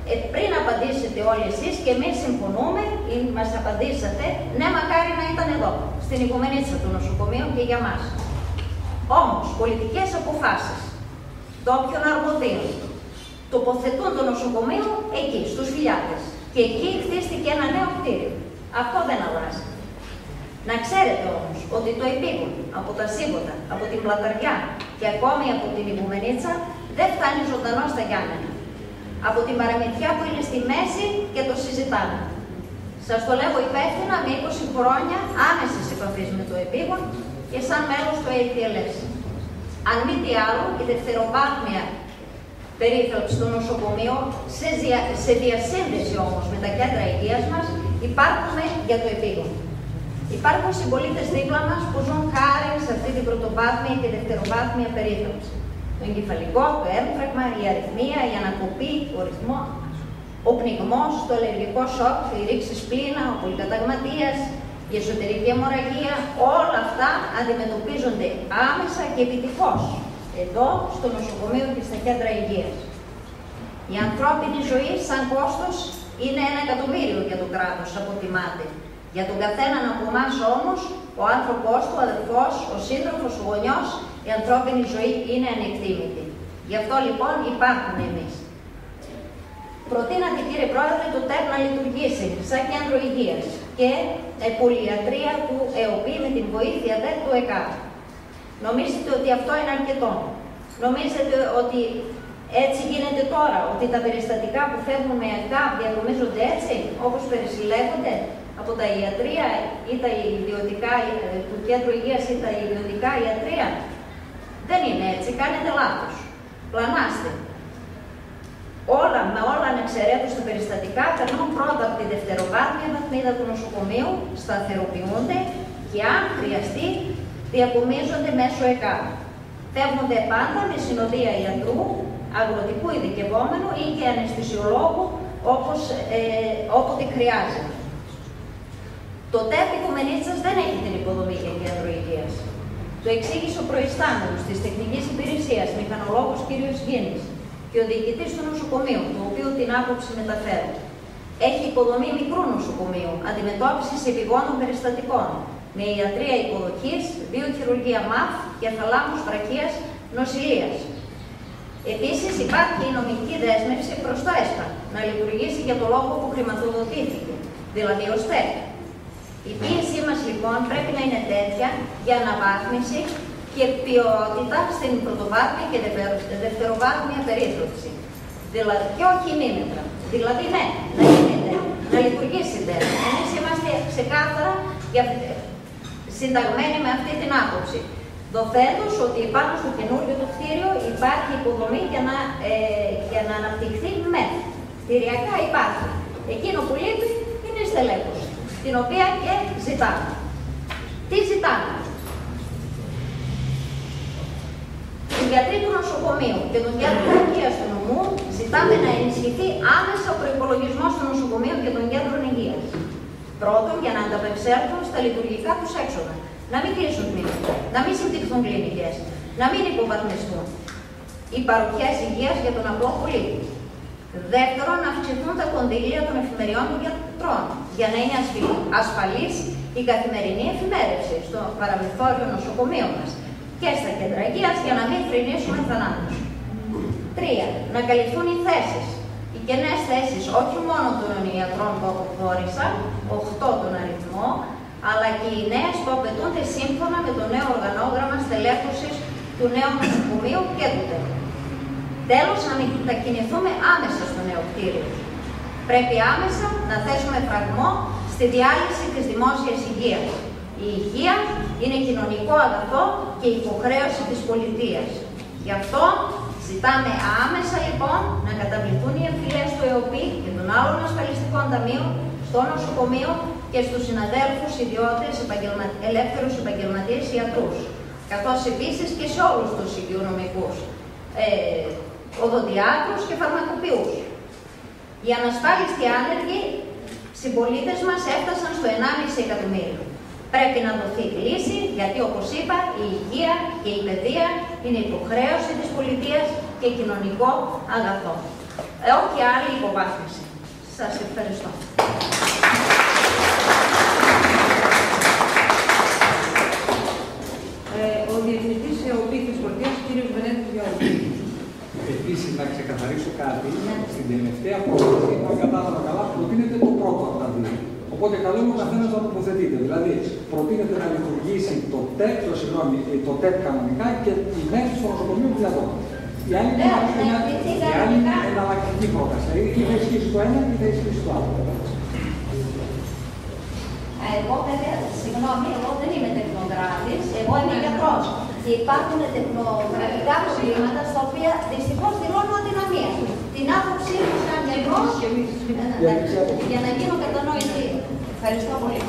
ε, πριν απαντήσετε όλοι εσείς και εμείς συμφωνούμε ή μας απαντήσατε, ναι μακάρι να ήταν εδώ, στην Οικουμενίτσα του νοσοκομείου και για μας. Όμως, πολιτικές αποφάσεις των όποιων αρμοδίων τοποθετούν το νοσοκομείο εκεί, στους Φιλιάτες. Και εκεί χτίστηκε ένα νέο κτίριο. Αυτό δεν αλλάζει. Να ξέρετε όμως ότι το επίγον από τα Σύμποτα, από την Πλαταριά και ακόμη από την Οικουμενίτσα δεν φτάνει ζωντανό στα Γιάννενα. Από την παραμυθιά που είναι στη μέση και το συζητάμε. Σας το λέω υπεύθυνα με είκοσι χρόνια άμεσης επαφής με το επίγον και σαν μέλος του έι τι ελ ες. Αν μη τι άλλο, η δευτεροβάθμια περίθαλψη στο νοσοκομείο, σε, δια, σε διασύνδεση όμως με τα κέντρα υγείας μας, υπάρχουν για το επίγον. Υπάρχουν συμπολίτες δίπλα μας που ζουν χάρη σε αυτή την πρωτοβάθμια και δευτεροβάθμια περίθαλψη. Το εγκεφαλικό, το έμφραγμα, η αριθμία, η ανακοπή, ο ρυθμός, ο πνιγμός, το αλλεργικό σοκ, η ρήξη σπλήνα, ο πολυκαταγματίας, η εσωτερική αιμορραγία, όλα αυτά αντιμετωπίζονται άμεσα και επιτυχώς εδώ, στο νοσοκομείο και στα κέντρα υγείας. Η ανθρώπινη ζωή σαν κόστος είναι ένα εκατομμύριο για το κράτος, αποτιμάται. Για τον καθέναν από εμάς όμως, ο άνθρωπός του, ο αδελφός, ο σύντροφος, ο γονιός, η ανθρώπινη ζωή είναι ανεκτήμητη. Γι' αυτό λοιπόν υπάρχουμε εμείς. Προτείνατε, κύριε Πρόεδρε, το ΤΕΠ να λειτουργήσει σαν κέντρο υγείας και ε, πολυιατρία του ΕΟΠΗ με την βοήθεια δε του ΕΚΑΠ. Νομίζετε ότι αυτό είναι αρκετό? Νομίζετε ότι έτσι γίνεται τώρα, ότι τα περιστατικά που φεύγουν με ΕΚΑΠ διαδομίζονται έτσι, όπως περισυλλέγονται από τα ιατρία ή τα ιδιωτικά του κέντρου υγείας ή τα ιδιωτικά ιατρία? Δεν είναι έτσι, κάνετε λάθος. Πλανάστε. Όλα, με όλα ανεξαιρέτως τα περιστατικά, περνούν πρώτα από τη δευτεροβάθμια βαθμίδα του νοσοκομείου, σταθεροποιούνται και αν χρειαστεί διακομίζονται μέσω ΕΚΑΠ. Φεύγονται πάντα με συνοδεία ιατρού, αγροτικού ειδικευόμενου ή και αναισθησιολόγου όπως, ε, όποτε χρειάζεται. Το ΤΕΠ Οικουμενίτσας δεν έχει την υποδομή για κέντρο υγείας. Το εξήγησε ο προϊστάμενος της τεχνικής υπηρεσίας, μηχανολόγος κ. Γίνης, και ο διοικητής του νοσοκομείου, του οποίου την άποψη μεταφέρω. Έχει υποδομή μικρού νοσοκομείου, αντιμετώπισης επιγόνων περιστατικών, με ιατρία υποδοχής, βιοχειρουργία ΜΑΦ και θαλάμους τραχείας νοσηλείας. Επίσης, υπάρχει η νομική δέσμευση προς το ΕΣΠΑ να λειτουργήσει για το λόγο που χρηματοδοτήθηκε, δηλαδή ως ΤΕΠ. Η πίεσή μας λοιπόν πρέπει να είναι τέτοια για αναβάθμιση και ποιότητα στην πρωτοβάθμια και δευτεροβάθμια περίθαλψη. Δηλαδή, και όχι ημίμετρα. Δηλαδή, ναι, να γίνεται, να λειτουργήσετε. Εμείς είμαστε ξεκάθαρα συνταγμένοι με αυτή την άποψη. Δοθέντως ότι πάνω στο καινούργιο το κτίριο υπάρχει υποδομή για να, ε, για να αναπτυχθεί μεθ. Κτηριακά υπάρχει. Εκείνο που λείπει είναι η στελέχωση, την οποία και ζητάμε. Τι ζητάμε? Οι γιατροί του νοσοκομείου και των κέντρων υγείας του νομού ζητάμε να ενισχυθεί άμεσα ο προϋπολογισμός των νοσοκομείων και των κέντρων υγείας. Πρώτον, για να ανταπεξέλθουν στα λειτουργικά τους έξοδα. Να μην κλείσουν κλινικές, να μην συμπτυχθούν κλινικές, να μην υποβαθμιστούν οι παροχές υγείας για τον απλό πολίτη. Δεύτερον, να αυξηθούν τα κονδύλια των εφημεριών των γιατρών, για να είναι ασφαλής η καθημερινή εφημέρευση στο παραμεθόριο νοσοκομείο μας και στα κέντρα υγείας, για να μην θρηνήσουμε θανάτους. Τρία, να καλυφθούν οι θέσεις. Οι κενές θέσεις όχι μόνο των ιατρών που αποχώρησαν, οκτώ τον αριθμό, αλλά και οι νέες που απαιτούνται σύμφωνα με το νέο οργανόγραμμα στελέχωσης του νέου νοσοκομείου και του ΤΕΠ. Τέλος, να μετακινηθούμε άμεσα στο νέο κτίριο. Πρέπει άμεσα να θέσουμε φραγμό στη διάλυση της δημόσιας υγείας. Η υγεία είναι κοινωνικό αγαθό και υποχρέωση της πολιτείας. Γι' αυτό ζητάμε άμεσα λοιπόν να καταβληθούν οι εμφυλές του ΕΟΠΗ και των άλλων ασφαλιστικών ταμείων στο νοσοκομείο και στους συναδέλφους ιδιώτες, επαγγελμα... ελεύθερους επαγγελματίες ιατρούς, καθώς επίσης και σε όλους τους υγειονομικούς, ε, οδοντιάτρους και φαρμακοποιούς. Οι ανασφάλιστοι άνεργοι συμπολίτες μας έφτασαν στο ενάμιση εκατομμύριο. Πρέπει να δοθεί λύση, γιατί όπως είπα, η υγεία και η παιδεία είναι υποχρέωση της πολιτείας και κοινωνικό αγαθό. ε, όχι άλλη υποβάθμιση. Σας ευχαριστώ. Ε, ο Διευθυντής ΕΟΠΗ της Πορτίας, κ. Βενέτης Γιώργος. Επίσης, να ξεκαθαρίσω κάτι, στην τελευταία πρόταση, αν κατάλαβα καλά, προτείνεται το πρώτο από τα δύο. Οπότε καλό είναι ο καθένας να τοποθετείται. Δηλαδή, προτείνεται να λειτουργήσει το ΤΕΠ, το, συγγνώμη, το ΤΕΠ κανονικά και η μέση στο νοσοκομείο πιλωτών. Η άλλη είναι εναλλακτική πρόταση. Ή θα ισχύσει το ένα ή θα ισχύσει το άλλο. Εγώ βέβαια, συγγνώμη, εγώ δεν είμαι τεχνοκράτης, εγώ είμαι γιατρός. Και υπάρχουν τεχνοκρατικά προβλήματα στα οποία δυστυχώς δηλώνω αδυναμία. Την άποψή μου σαν γιατρός για να γίνω κατανόητη. Ευχαριστώ πολύ.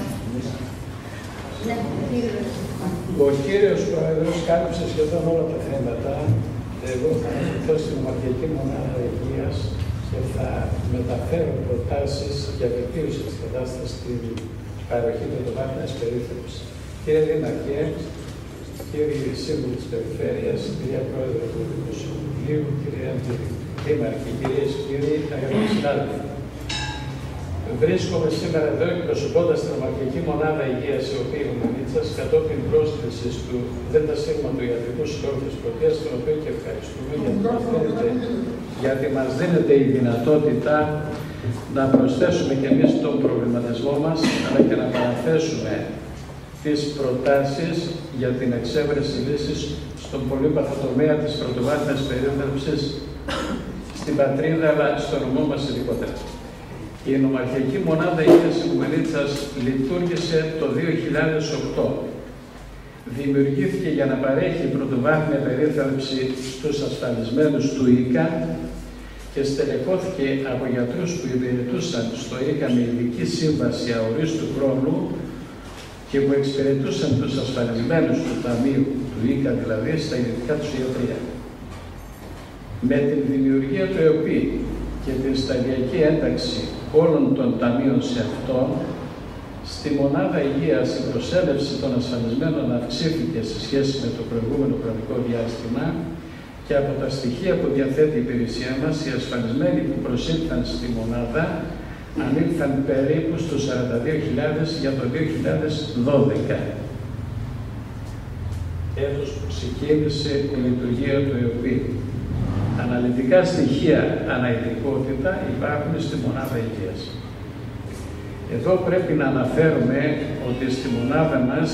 Ο κύριος Πρόεδρος κάλυψε σχεδόν όλα τα θέματα. Εγώ θα αναφερθώ στην Ομαρχιακή Μονάδα Υγείας και θα μεταφέρω προτάσεις για βελτίωση της κατάστασης στην παροχή πρωτοβάθμιας περίθαλψης. Κύριε Δήμαρχε, κύριοι Σύμβουλοι της Περιφέρειας, κυρία Πρόεδρε του Δημοσιογραφείου, κυρία Δήμαρχε, κυρίες και κύριοι, αγαπητοί συνάδελφοι. Βρίσκομαι σήμερα εδώ εκπροσωπώντας την Ομαρχιακή Μονάδα Υγείας ΕΟΠΗ Ρουμανίτσας κατόπιν πρόσκλησης του ΔΣ του Ιατρικού Συλλόγου της Πορτίας, τον οποίο και ευχαριστούμε γιατί μας δίνεται, γιατί μας δίνεται η δυνατότητα να προσθέσουμε και εμείς τον προβληματισμό μας, αλλά και να παραθέσουμε τις προτάσεις για την εξέβρεση λύσης στον πολύπαθο τομέα της πρωτοβάθμιας περίθαλψης στην πατρίδα, αλλά στο νομό μας ειδικότερα. Η Νομαρχιακή Μονάδα Υγείας Οικουμενίτσας λειτουργήσε το δύο χιλιάδες οκτώ. Δημιουργήθηκε για να παρέχει πρωτοβάθμια περίθαλψη στους ασφαλισμένους του ΙΚΑ και στελεχώθηκε από γιατρούς που υπηρετούσαν στο ΙΚΑ με ειδική σύμβαση αορίστου χρόνου και που εξυπηρετούσαν τους ασφαλισμένους του Ταμείου, του ΙΚΑ δηλαδή, στα ιδιωτικά τους ιατρία. Με την δημιουργία του ΕΟΠΗ και την σταδιακή ένταξη όλων των ταμείων σε αυτόν, στη Μονάδα Υγείας η προσέλευση των ασφαλισμένων αυξήθηκε σε σχέση με το προηγούμενο χρονικό διάστημα και από τα στοιχεία που διαθέτει η υπηρεσία μας, οι ασφαλισμένοι που προσήλθαν στη Μονάδα ανήλθαν περίπου στους σαράντα δύο χιλιάδες για το δύο χιλιάδες δώδεκα. Έτος που ξεκίνησε η λειτουργία του ΕΟΠΗ. Αναλυτικά στοιχεία αναειδικότητα υπάρχουν στη Μονάδα Υγείας. Εδώ πρέπει να αναφέρουμε ότι στη μονάδα μας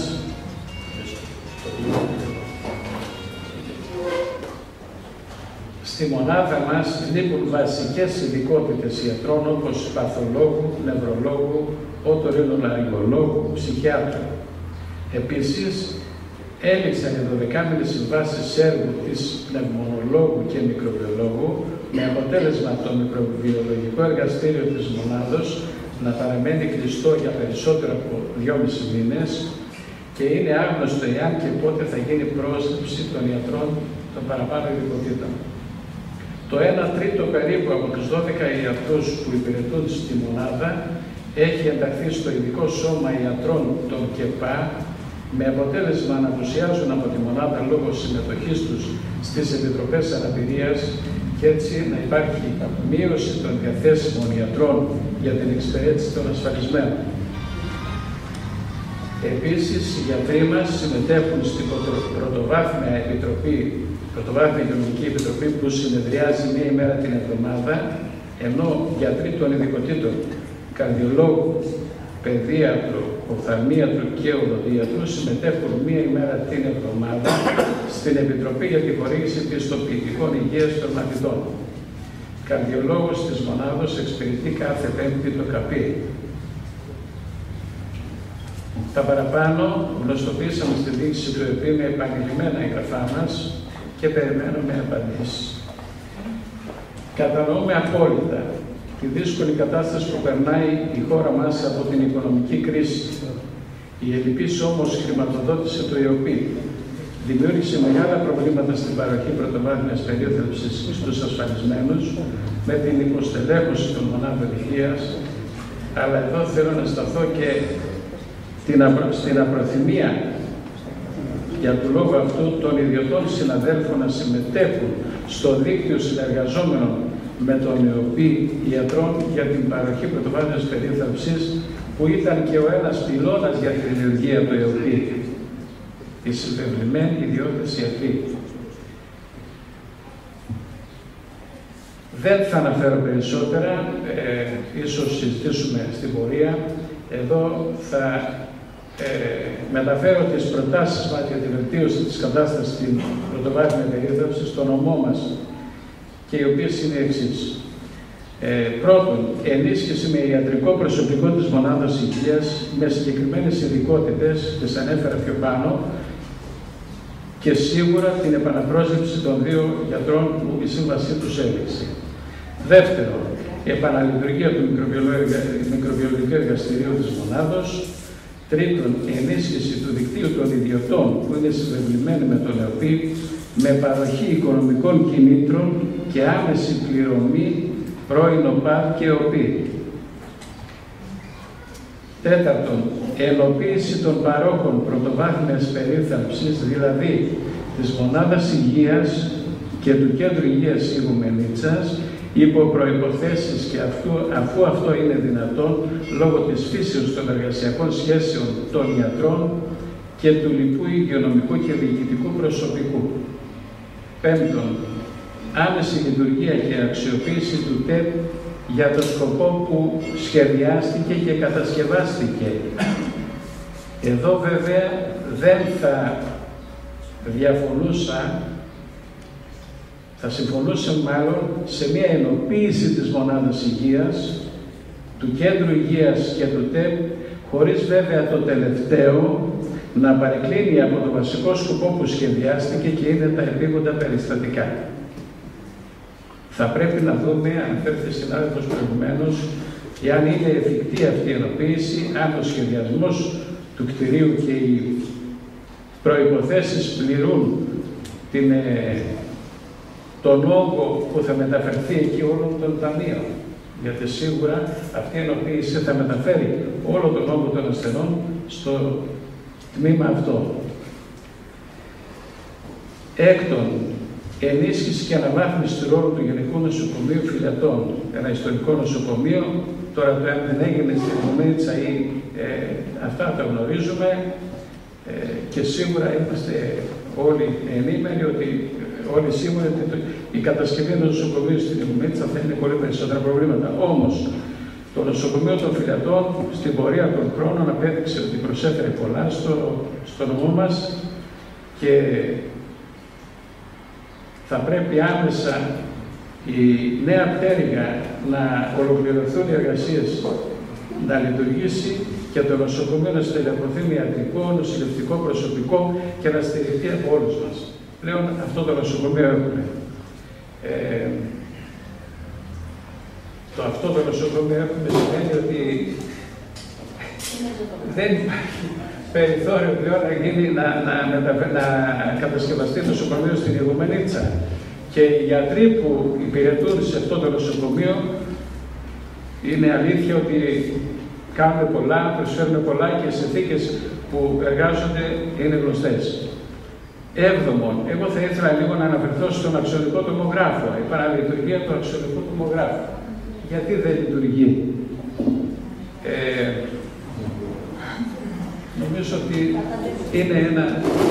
στη μονάδα μας λείπουν βασικές ειδικότητες ιατρών όπως παθολόγου, νευρολόγου, οτορινολαριγκολόγου, ψυχιάτρου. Επίσης, έληξαν οι δωδεκάμηνες συμβάσεις έργου της πνευμονολόγου και μικροβιολόγου με αποτέλεσμα το μικροβιολογικό εργαστήριο της μονάδος να παραμένει κλειστό για περισσότερο από δυόμισι μήνες και είναι άγνωστο εάν και πότε θα γίνει πρόσληψη των ιατρών των παραπάνω ειδικοτήτων. Το ένα τρίτο περίπου από τους δώδεκα ιατρούς που υπηρετούν στη μονάδα έχει ενταχθεί στο ειδικό σώμα ιατρών των ΚΕΠΑ με αποτέλεσμα να απουσιάζουν από τη μονάδα λόγω συμμετοχής τους στις επιτροπές αναπηρίας και έτσι να υπάρχει μείωση των διαθέσιμων ιατρών για την εξυπηρέτηση των ασφαλισμένων. Επίσης, οι γιατροί μας συμμετέχουν στην πρωτοβάθμια επιτροπή, πρωτοβάθμια υγειονομική επιτροπή που συνεδριάζει μία ημέρα την εβδομάδα, ενώ γιατροί των ειδικοτήτων, καρδιολόγου, παιδίατρο, οφθαλμίατρο και οδοντίατρο συμμετέχουν μία ημέρα την εβδομάδα στην Επιτροπή για τη χορήγηση πιστοποιητικών υγείας των μαθητών. Καρδιολόγος της μονάδος εξυπηρετεί κάθε Πέμπτη το ΚΑΠΗ. Τα παραπάνω γνωστοποίησαμε στη διοίκηση του ΕΟΠΗ με επανειλημμένα εγγραφά μας και περιμένουμε απαντήσεις. Κατανοούμε απόλυτα τη δύσκολη κατάσταση που περνάει η χώρα μας από την οικονομική κρίση. Η ελλειπής όμως χρηματοδότηση του ΕΟΠΗ δημιούργησε μεγάλα προβλήματα στην παροχή πρωτοβάθμιας περίθαλψης στους ασφαλισμένους με την υποστελέχωση των μονάδων υγείας, αλλά εδώ θέλω να σταθώ και στην απροθυμία για του λόγου αυτού των ιδιωτών συναδέλφων να συμμετέχουν στο δίκτυο συνεργαζόμενων με τον ΕΟΠΗ ιατρών για την παροχή πρωτοβάθμιας περίθαλψης, που ήταν και ο ένας πυλώνας για τη δημιουργία του ΕΟΠΗ, η συμβεβλημένη ιδιώτες ιατροί. Δεν θα αναφέρω περισσότερα, ε, ίσως συζητήσουμε στην πορεία. Εδώ θα ε, μεταφέρω τις προτάσεις μας για τη βελτίωση της κατάστασης στην πρωτοβάθμια περίθαλψη στο νομό μας, και οι οποίες είναι εξής. Ε, πρώτον, ενίσχυση με ιατρικό προσωπικό της μονάδας υγείας με συγκεκριμένες ειδικότητες, τις ανέφερα πιο πάνω, και σίγουρα την επαναπρόσληψη των δύο γιατρών που η σύμβασή τους έληξε. Δεύτερον, επαναλειτουργία του μικροβιολογικού εργαστηρίου της μονάδος. Τρίτον, ενίσχυση του δικτύου των ιδιωτών που είναι συμβεβλημένοι με τον ΕΟΠΗ με παροχή οικονομικών κινήτρων και άμεση πληρωμή πρώην ΟΠΑΔ και ΟΠΗ. Τέταρτον, ενοποίηση των παρόχων πρωτοβάθμιας περίθαλψης, δηλαδή της Μονάδας Υγείας και του Κέντρου Υγείας Ιγουμενίτσας, υπό προϋποθέσεις και αυτού, αφού αυτό είναι δυνατόν, λόγω της φύσεως των εργασιακών σχέσεων των ιατρών και του λοιπού υγειονομικού και διοικητικού προσωπικού. Πέμπτον, άμεση λειτουργία και αξιοποίηση του ΤΕΠ για το σκοπό που σχεδιάστηκε και κατασκευάστηκε. Εδώ βέβαια δεν θα διαφωνούσα, θα συμφωνούσα μάλλον σε μια ενοποίηση της Μονάδας Υγείας, του Κέντρου Υγείας και του ΤΕΠ, χωρίς βέβαια το τελευταίο να παρεκκλίνει από το βασικό σκοπό που σχεδιάστηκε και είναι τα επίγοντα περιστατικά. Θα πρέπει να δούμε, αναφέρθηκε συνάδελφος προηγουμένως, εάν είναι εφικτή αυτή η ενοποίηση, αν ο σχεδιασμός του κτηρίου και οι προϋποθέσεις πληρούν την, ε, τον όγκο που θα μεταφερθεί εκεί όλων των ταμείων. Γιατί σίγουρα αυτή η ενοποίηση θα μεταφέρει όλο τον όγκο των ασθενών στο τμήμα αυτό. Έκτον, ενίσχυση και αναβάθμιση του ρόλου του Γενικού Νοσοκομείου Φιλετών, ένα ιστορικό νοσοκομείο. Τώρα το αν δεν έγινε στην Ιγουμενίτσα ή ε, αυτά τα γνωρίζουμε ε, και σίγουρα είμαστε όλοι ενήμεροι ότι όλοι σίγουρα ότι η κατασκευή του νοσοκομείου στην Ιγουμενίτσα θα είναι πολύ περισσότερα προβλήματα. Όμως, το νοσοκομείο των Φιλετών στην πορεία των χρόνων απέδειξε ότι προσέφερε πολλά στο, στο νομό μας και θα πρέπει άμεσα η νέα πτέρυγα να ολοκληρωθούν οι εργασίες, να λειτουργήσει και το νοσοκομείο να στελεχωθεί με ιατρικό, νοσηλευτικό προσωπικό και να στηριχθεί από όλους μας. Πλέον αυτό το νοσοκομείο έχουμε. Ε, το αυτό το νοσοκομείο έχουμε σημαίνει ότι δεν υπάρχει περιθώριο πλέον να, γίνει, να, να, να, να κατασκευαστεί το νοσοκομείο στην Ιγουμενίτσα. Και οι γιατροί που υπηρετούν σε αυτό το νοσοκομείο είναι αλήθεια ότι κάνουν πολλά, προσφέρουν πολλά και οι συνθήκες που εργάζονται είναι γνωστές. Έβδομον, εγώ θα ήθελα λίγο να αναφερθώ στον αξιολογικό τομογράφο, η παραλειτουργία του αξιολογικού τομογράφου. Γιατί δεν λειτουργεί. Ε, νομίζω ότι είναι ένα...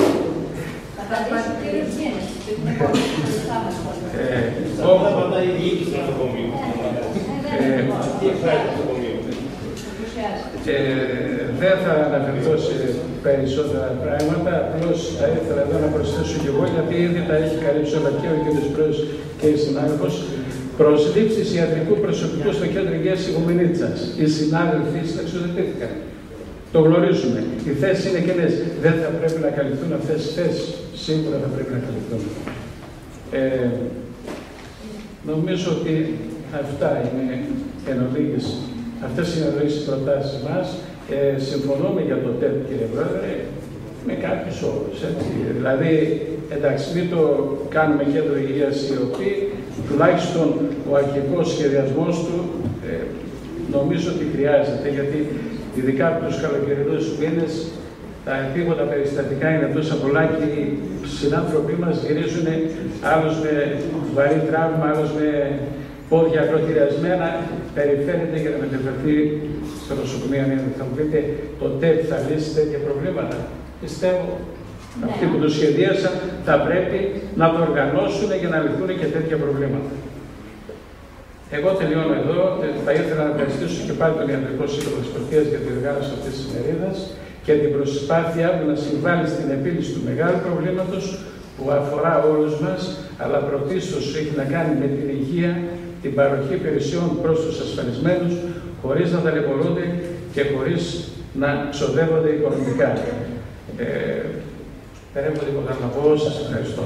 Δεν θα αναφερθώ σε περισσότερα πράγματα, απλώς θα ήθελα εδώ να προσθέσω και εγώ, γιατί ήδη τα έχει καλύψει όλα και ο κ. Πρόεδρος και η συνάδελφος. Προσλήψεις ιατρικού προσωπικού στο Κέντρο Υγείας Ιγουμενίτσας. Οι συνάδελφοι συνταξιοδοτήθηκαν. Το γνωρίζουμε. Οι θέσεις είναι κενές. Δεν θα πρέπει να καλυφθούν αυτές οι θέσεις. Σίγουρα θα πρέπει να καλυφθούν. Ε, νομίζω ότι αυτά είναι εν ολίγης. Αυτές είναι εν ολίγης οι προτάσεις μας. Ε, συμφωνούμε για το ΤΕΠ, κύριε Πρόεδρε, με κάποιους όρους. Δηλαδή, εντάξει, μην το κάνουμε Κέντρο Υγείας η οποία τουλάχιστον ο αρχικός σχεδιασμός του ε, νομίζω ότι χρειάζεται, γιατί ειδικά από τους καλοκαιρινούς μήνες τα επίγοντα περιστατικά είναι τόσα πολλά και οι συνάνθρωποι μας γυρίζουν άλλος με βαρύ τραύμα, άλλος με πόδια ακροτηριασμένα, περιφέρεται για να μεταφερθεί στο νοσοκομείο. Θα μου πείτε, το ΤΕΠ θα λύσει τέτοια προβλήματα? Πιστεύω. Ναι. Αυτοί που το σχεδίασαν θα πρέπει να το οργανώσουν για να λυθούν και τέτοια προβλήματα. Εγώ τελειώνω εδώ. Θα ήθελα να ευχαριστήσω και πάλι τον Ιατρικό Σύλλογο της Πορτίας για τη διοργάνωση αυτής της ημερίδας και την προσπάθειά του να συμβάλλει στην επίλυση του μεγάλου προβλήματος που αφορά όλους μας, αλλά πρωτίστως έχει να κάνει με την υγεία, την παροχή υπηρεσιών προς τους ασφαλισμένους, χωρίς να ταλαιπωρούνται και χωρίς να ξοδεύονται οικονομικά. Ε, δεν έχω τίποτα να πω. Σας ευχαριστώ.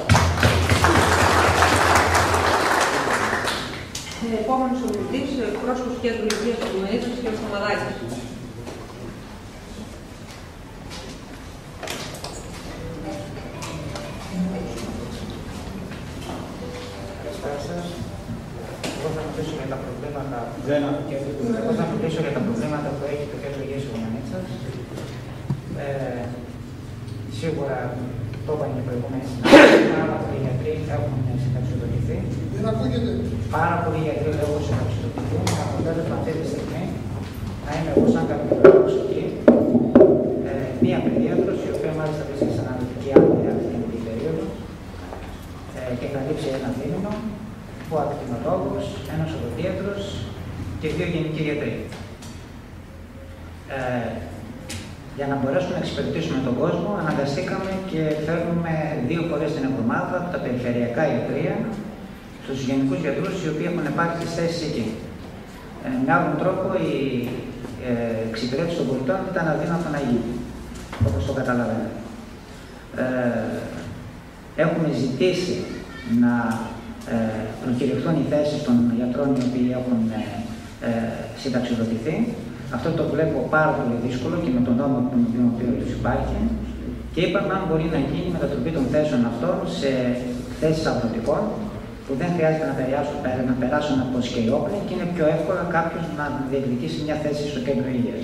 Επόμενος ομιλητής, εκπρόσωπος του Κέντρου Υγείας του Οικουμενήτρου, κ. Σταμαδάκης. Καλησπέρα σας. Εγώ θα μιλήσω για τα προβλήματα, εγώ θα μιλήσω για τα προβλήματα που έχει το Κέντρο Υγείας του Οικουμενήτρου. Ε, σίγουρα το είπαν και οι προηγούμενοι συνάδελφοι, πάρα πολλοί γιατροί έχουν συνταξιοδοτηθεί. Δεν ακούγεται. Πάρα πολλοί γιατροί έχουν συνταξιοδοτηθεί. Με αποτέλεσμα αυτή τη στιγμή να είμαι εγώ σαν καρδιολόγος εκεί, ε, μία παιδίατρος, η οποία μάλιστα βρίσκεται σε αναλυτική άδεια αυτή την περίοδο ε, και θα λείψει ένα δίμηνο, ο ακτινολόγος, ένας οδοντίατρος και δύο γενικοί γιατροί. Ε, Για να μπορέσουμε να εξυπηρετήσουμε τον κόσμο, αναγκαστήκαμε και φέρνουμε δύο φορές την εβδομάδα από τα περιφερειακά ιατρεία στους γενικούς γιατρούς οι οποίοι έχουν πάρει τις θέσεις εκεί. Ε, με άλλον τρόπο η ε, εξυπηρέτηση των πολιτών ήταν αδύνατο να γίνει, όπως το καταλαβαίνετε. Ε, έχουμε ζητήσει να ε, προκηρυχθούν οι θέσεις των γιατρών οι οποίοι έχουν ε, ε, συνταξιοδοτηθεί. Αυτό το βλέπω πάρα πολύ δύσκολο και με τον νόμο τον οποίο υπάρχει. Και είπαμε αν μπορεί να γίνει μετατροπή των θέσεων αυτών σε θέσεις αγροτικών που δεν χρειάζεται να περάσουν, να περάσουν από σκελιόπλη και είναι πιο εύκολα κάποιος να διεκδικήσει μια θέση στο κέντρο υγείας.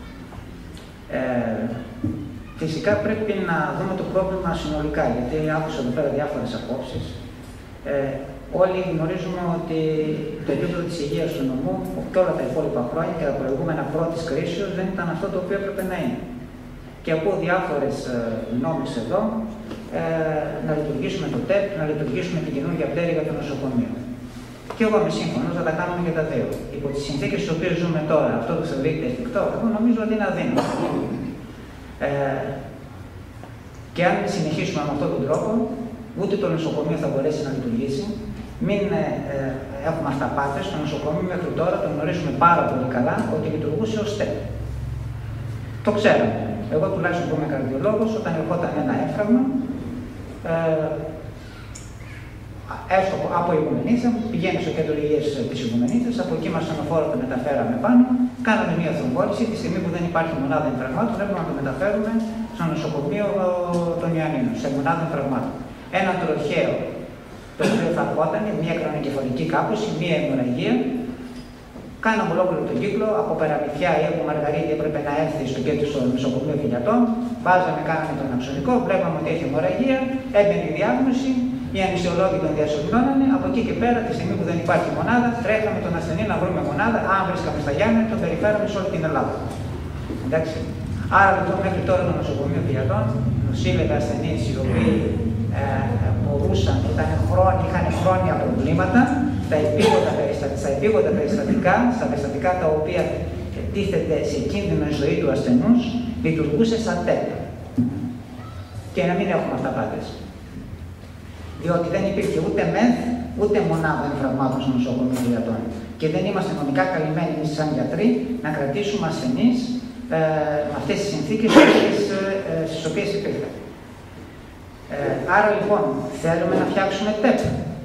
Ε, φυσικά πρέπει να δούμε το πρόβλημα συνολικά, γιατί άκουσα εδώ πέρα διάφορες απόψεις. Ε, Όλοι γνωρίζουμε ότι το επίπεδο της υγείας του νομού και όλα τα υπόλοιπα χρόνια και τα προηγούμενα πρώτης κρίσεως δεν ήταν αυτό το οποίο έπρεπε να είναι. Και ακούω διάφορες νόμες εδώ ε, να λειτουργήσουμε το ΤΕΠ, να λειτουργήσουμε την καινούργια πτέρυγα για το νοσοκομείο. Και εγώ είμαι σύμφωνος να τα κάνουμε και τα δύο. Υπό τις συνθήκες στις οποίες ζούμε τώρα, αυτό που θεωρείται εφικτό, εγώ νομίζω ότι είναι αδύνατο. Ε, και αν συνεχίσουμε με αυτόν τον τρόπο, ούτε το νοσοκομείο θα μπορέσει να λειτουργήσει. Μην ε, ε, έχουμε αυταπάτες. Το νοσοκομείο μέχρι τώρα το γνωρίζουμε πάρα πολύ καλά ότι λειτουργούσε ως ΤΕΠ. Το ξέραμε. Εγώ τουλάχιστον που είμαι καρδιολόγος, όταν ερχόταν ένα έμφραγμα, ε, έστω από Οικουμενήτρια, πηγαίνει στο κέντρο υγείας της Οικουμενήτριας, από εκεί μας στενοφόρο το μεταφέραμε πάνω, κάναμε μια θρομβόληση. Τη στιγμή που δεν υπάρχει μονάδα εμφραγμάτων, πρέπει να το μεταφέρουμε στο νοσοκομείο των Ιωαννίνων, σε μονάδα εμφραγμάτων. Ένα τροχαίο το οποίο θα ερχόταν, μια κρανοκεφαλική κάπωση, μια αιμορραγία. Κάναμε ολόκληρο τον κύκλο, από Παραμυθιά ή από Μαργαρίτη έπρεπε να έρθει στο κέντρο στο νοσοκομείο Φιλιατών. Βάζαμε, κάναμε τον αξονικό, βλέπαμε ότι έχει αιμορραγία, έμπαινε η διάγνωση, οι ανησιολόγοι τον διασωληνώνανε. Από εκεί και πέρα, τη στιγμή που δεν υπάρχει μονάδα, τρέχαμε τον ασθενή να βρούμε μονάδα. Αν βρίσκαμε στα Γιάννενα, τον περιφέραμε σε όλη την Ελλάδα. Εντάξει. Άρα λοιπόν μέχρι τώρα το νοσοκομείο Φιλιατών νοσήλευε ασθενείς οι οποίοι ε, μπορούσαν, ήταν χρόνια, είχαν χρόνια προβλήματα, στα επίγοντα, στα επίγοντα περιστατικά, στα περιστατικά τα οποία τίθεται σε κίνδυνο η ζωή του ασθενούς, λειτουργούσε σαν ΤΕΠ. Και να μην έχουμε αυταπάτες. Διότι δεν υπήρχε ούτε ΜΕΘ, ούτε μονάδα εμφραγμάτων στο νοσοκομείο Φιλιατών. Και δεν είμαστε νομικά καλυμμένοι εμείς σαν γιατροί να κρατήσουμε ασθενείς ε, με αυτές τις συνθήκες ε, στις οποίες υπήρχαν. Ε, άρα λοιπόν, θέλουμε να φτιάξουμε ΤΕΠ.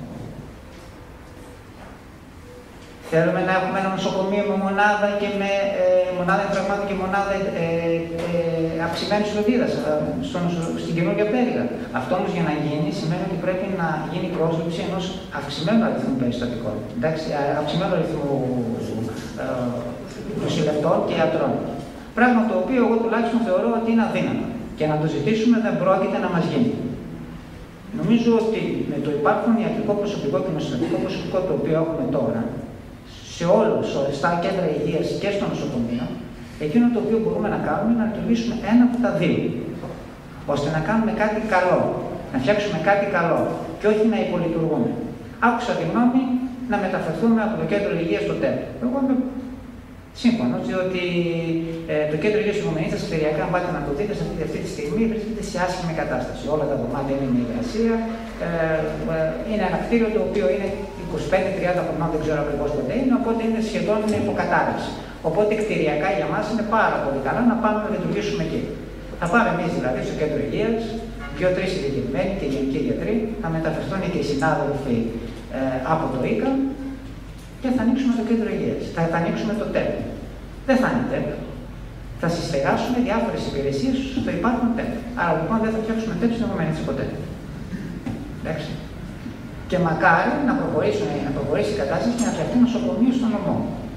Θέλουμε να έχουμε ένα νοσοκομείο με μονάδα και με ε, μονάδα εμφραγμάτων και μονάδα ε, ε, αυξημένης φροντίδας στην καινούργια πτέρυγα. Αυτό όμως για να γίνει σημαίνει ότι πρέπει να γίνει πρόσληψη ενός αυξημένου αριθμού περιστατικών. Εντάξει, αυξημένου αριθμού ε, νοσηλευτών και ιατρών. Πράγμα το οποίο εγώ τουλάχιστον θεωρώ ότι είναι αδύνατο. Και να το ζητήσουμε δεν πρόκειται να μας γίνει. Νομίζω ότι με το υπάρχον ιατρικό προσωπικό και νοσηλευτικό προσωπικό το οποίο έχουμε τώρα, σε όλους, στα κέντρα υγείας και στο νοσοκομείο, εκείνο το οποίο μπορούμε να κάνουμε είναι να λειτουργήσουμε ένα από τα δύο. Ώστε να κάνουμε κάτι καλό, να φτιάξουμε κάτι καλό και όχι να υπολειτουργούμε. Άκουσα τη γνώμη να μεταφερθούμε από το κέντρο υγείας στο ΤΕΠ. Εγώ είμαι σύμφωνος, διότι ε, το κέντρο υγείας της Ιγουμενίτσας, κτηριακά, αν πάτε να το δείτε, αυτή, αυτή τη στιγμή βρίσκεται σε άσχημη κατάσταση. Όλα τα δωμάτια είναι με υγρασία. Ε, ε, είναι ένα κτίριο το οποίο είναι είκοσι πέντε τριάντα χρονών, δεν ξέρω ακριβώς πότε είναι, οπότε είναι σχεδόν υποκατάρρευση. Οπότε κτηριακά για μας είναι πάρα πολύ καλά να πάμε να λειτουργήσουμε εκεί. Θα πάμε εμείς δηλαδή στο κέντρο υγείας, δύο-τρεις ειδικευμένοι και γενικοί γιατροί, θα μεταφερθούν και οι συνάδελφοι ε, από το ΙΚΑ και θα ανοίξουμε το κέντρο υγείας. Θα, θα ανοίξουμε το ΤΕΠ. Δεν θα είναι ΤΕΠ. Θα συστεγάσουμε διάφορες υπηρεσίες στο υπάρχον ΤΕΠ. Άρα λοιπόν δεν θα φτιάξουμε ΤΕΠ στην Ιγουμενίτσα ποτέ. Εντάξει. Και μακάρι να, να προχωρήσει η κατάσταση και να φτιαχτεί νοσοκομείο στον νομό.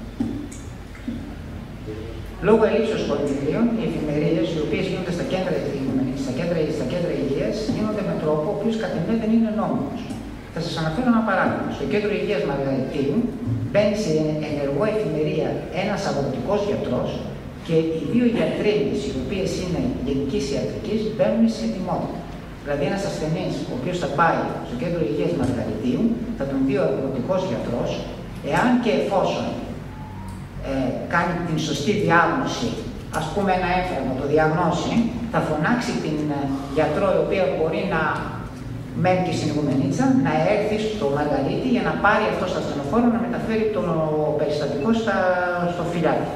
Λόγω ελλείψεως κονδυλίων, οι εφημερίες, οι οποίες γίνονται στα κέντρα, στα κέντρα, στα κέντρα υγείας, γίνονται με τρόπο ο οποίος κατ' εμέ δεν είναι νόμιμος. Θα σας αναφέρω ένα παράδειγμα. Στο κέντρο υγείας Μαργαριτίου μπαίνει σε ενεργό εφημερία ένας αγροτικός γιατρός και οι δύο γιατρίνες, οι οποίες είναι γενικής ιατρικής, μπαίνουν σε ετοιμότητα. Δηλαδή, ένας ασθενής, ο οποίος θα πάει στο κέντρο υγείας Μαργαριτίου, θα τον δει ο αγροτικός γιατρός, εάν και εφόσον ε, κάνει την σωστή διάγνωση, ας πούμε ένα έμφραγμα, το διαγνώσει, θα φωνάξει την γιατρό, η οποία μπορεί να μένει και στην Ιγουμενίτσα, να έρθει στο Μαργαρίτη για να πάρει αυτό στο ασθενοφόρο να μεταφέρει το περιστατικό στα, στο φυλάκι.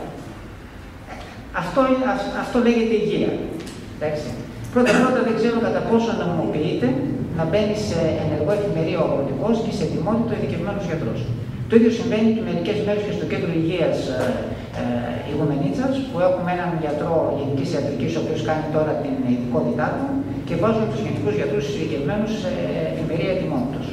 Αυτό, αυτό λέγεται υγεία. Εντάξει. Πρώτα πρώτα δεν ξέρω κατά πόσο νομιμοποιείται να μπαίνει σε ενεργό εφημερίο ο αγροτικός και σε ετοιμότητα ο ειδικευμένος γιατρός. Το ίδιο συμβαίνει και μερικές μέρες και στο κέντρο υγείας ε, ε, Ιγουμενίτσας, που έχουμε έναν γιατρό γενικής ιατρικής, ο οποίος κάνει τώρα την ειδικότητά του και βάζουν τους γενικούς γιατρούς ειδικευμένους σε εφημερία ετοιμότητας.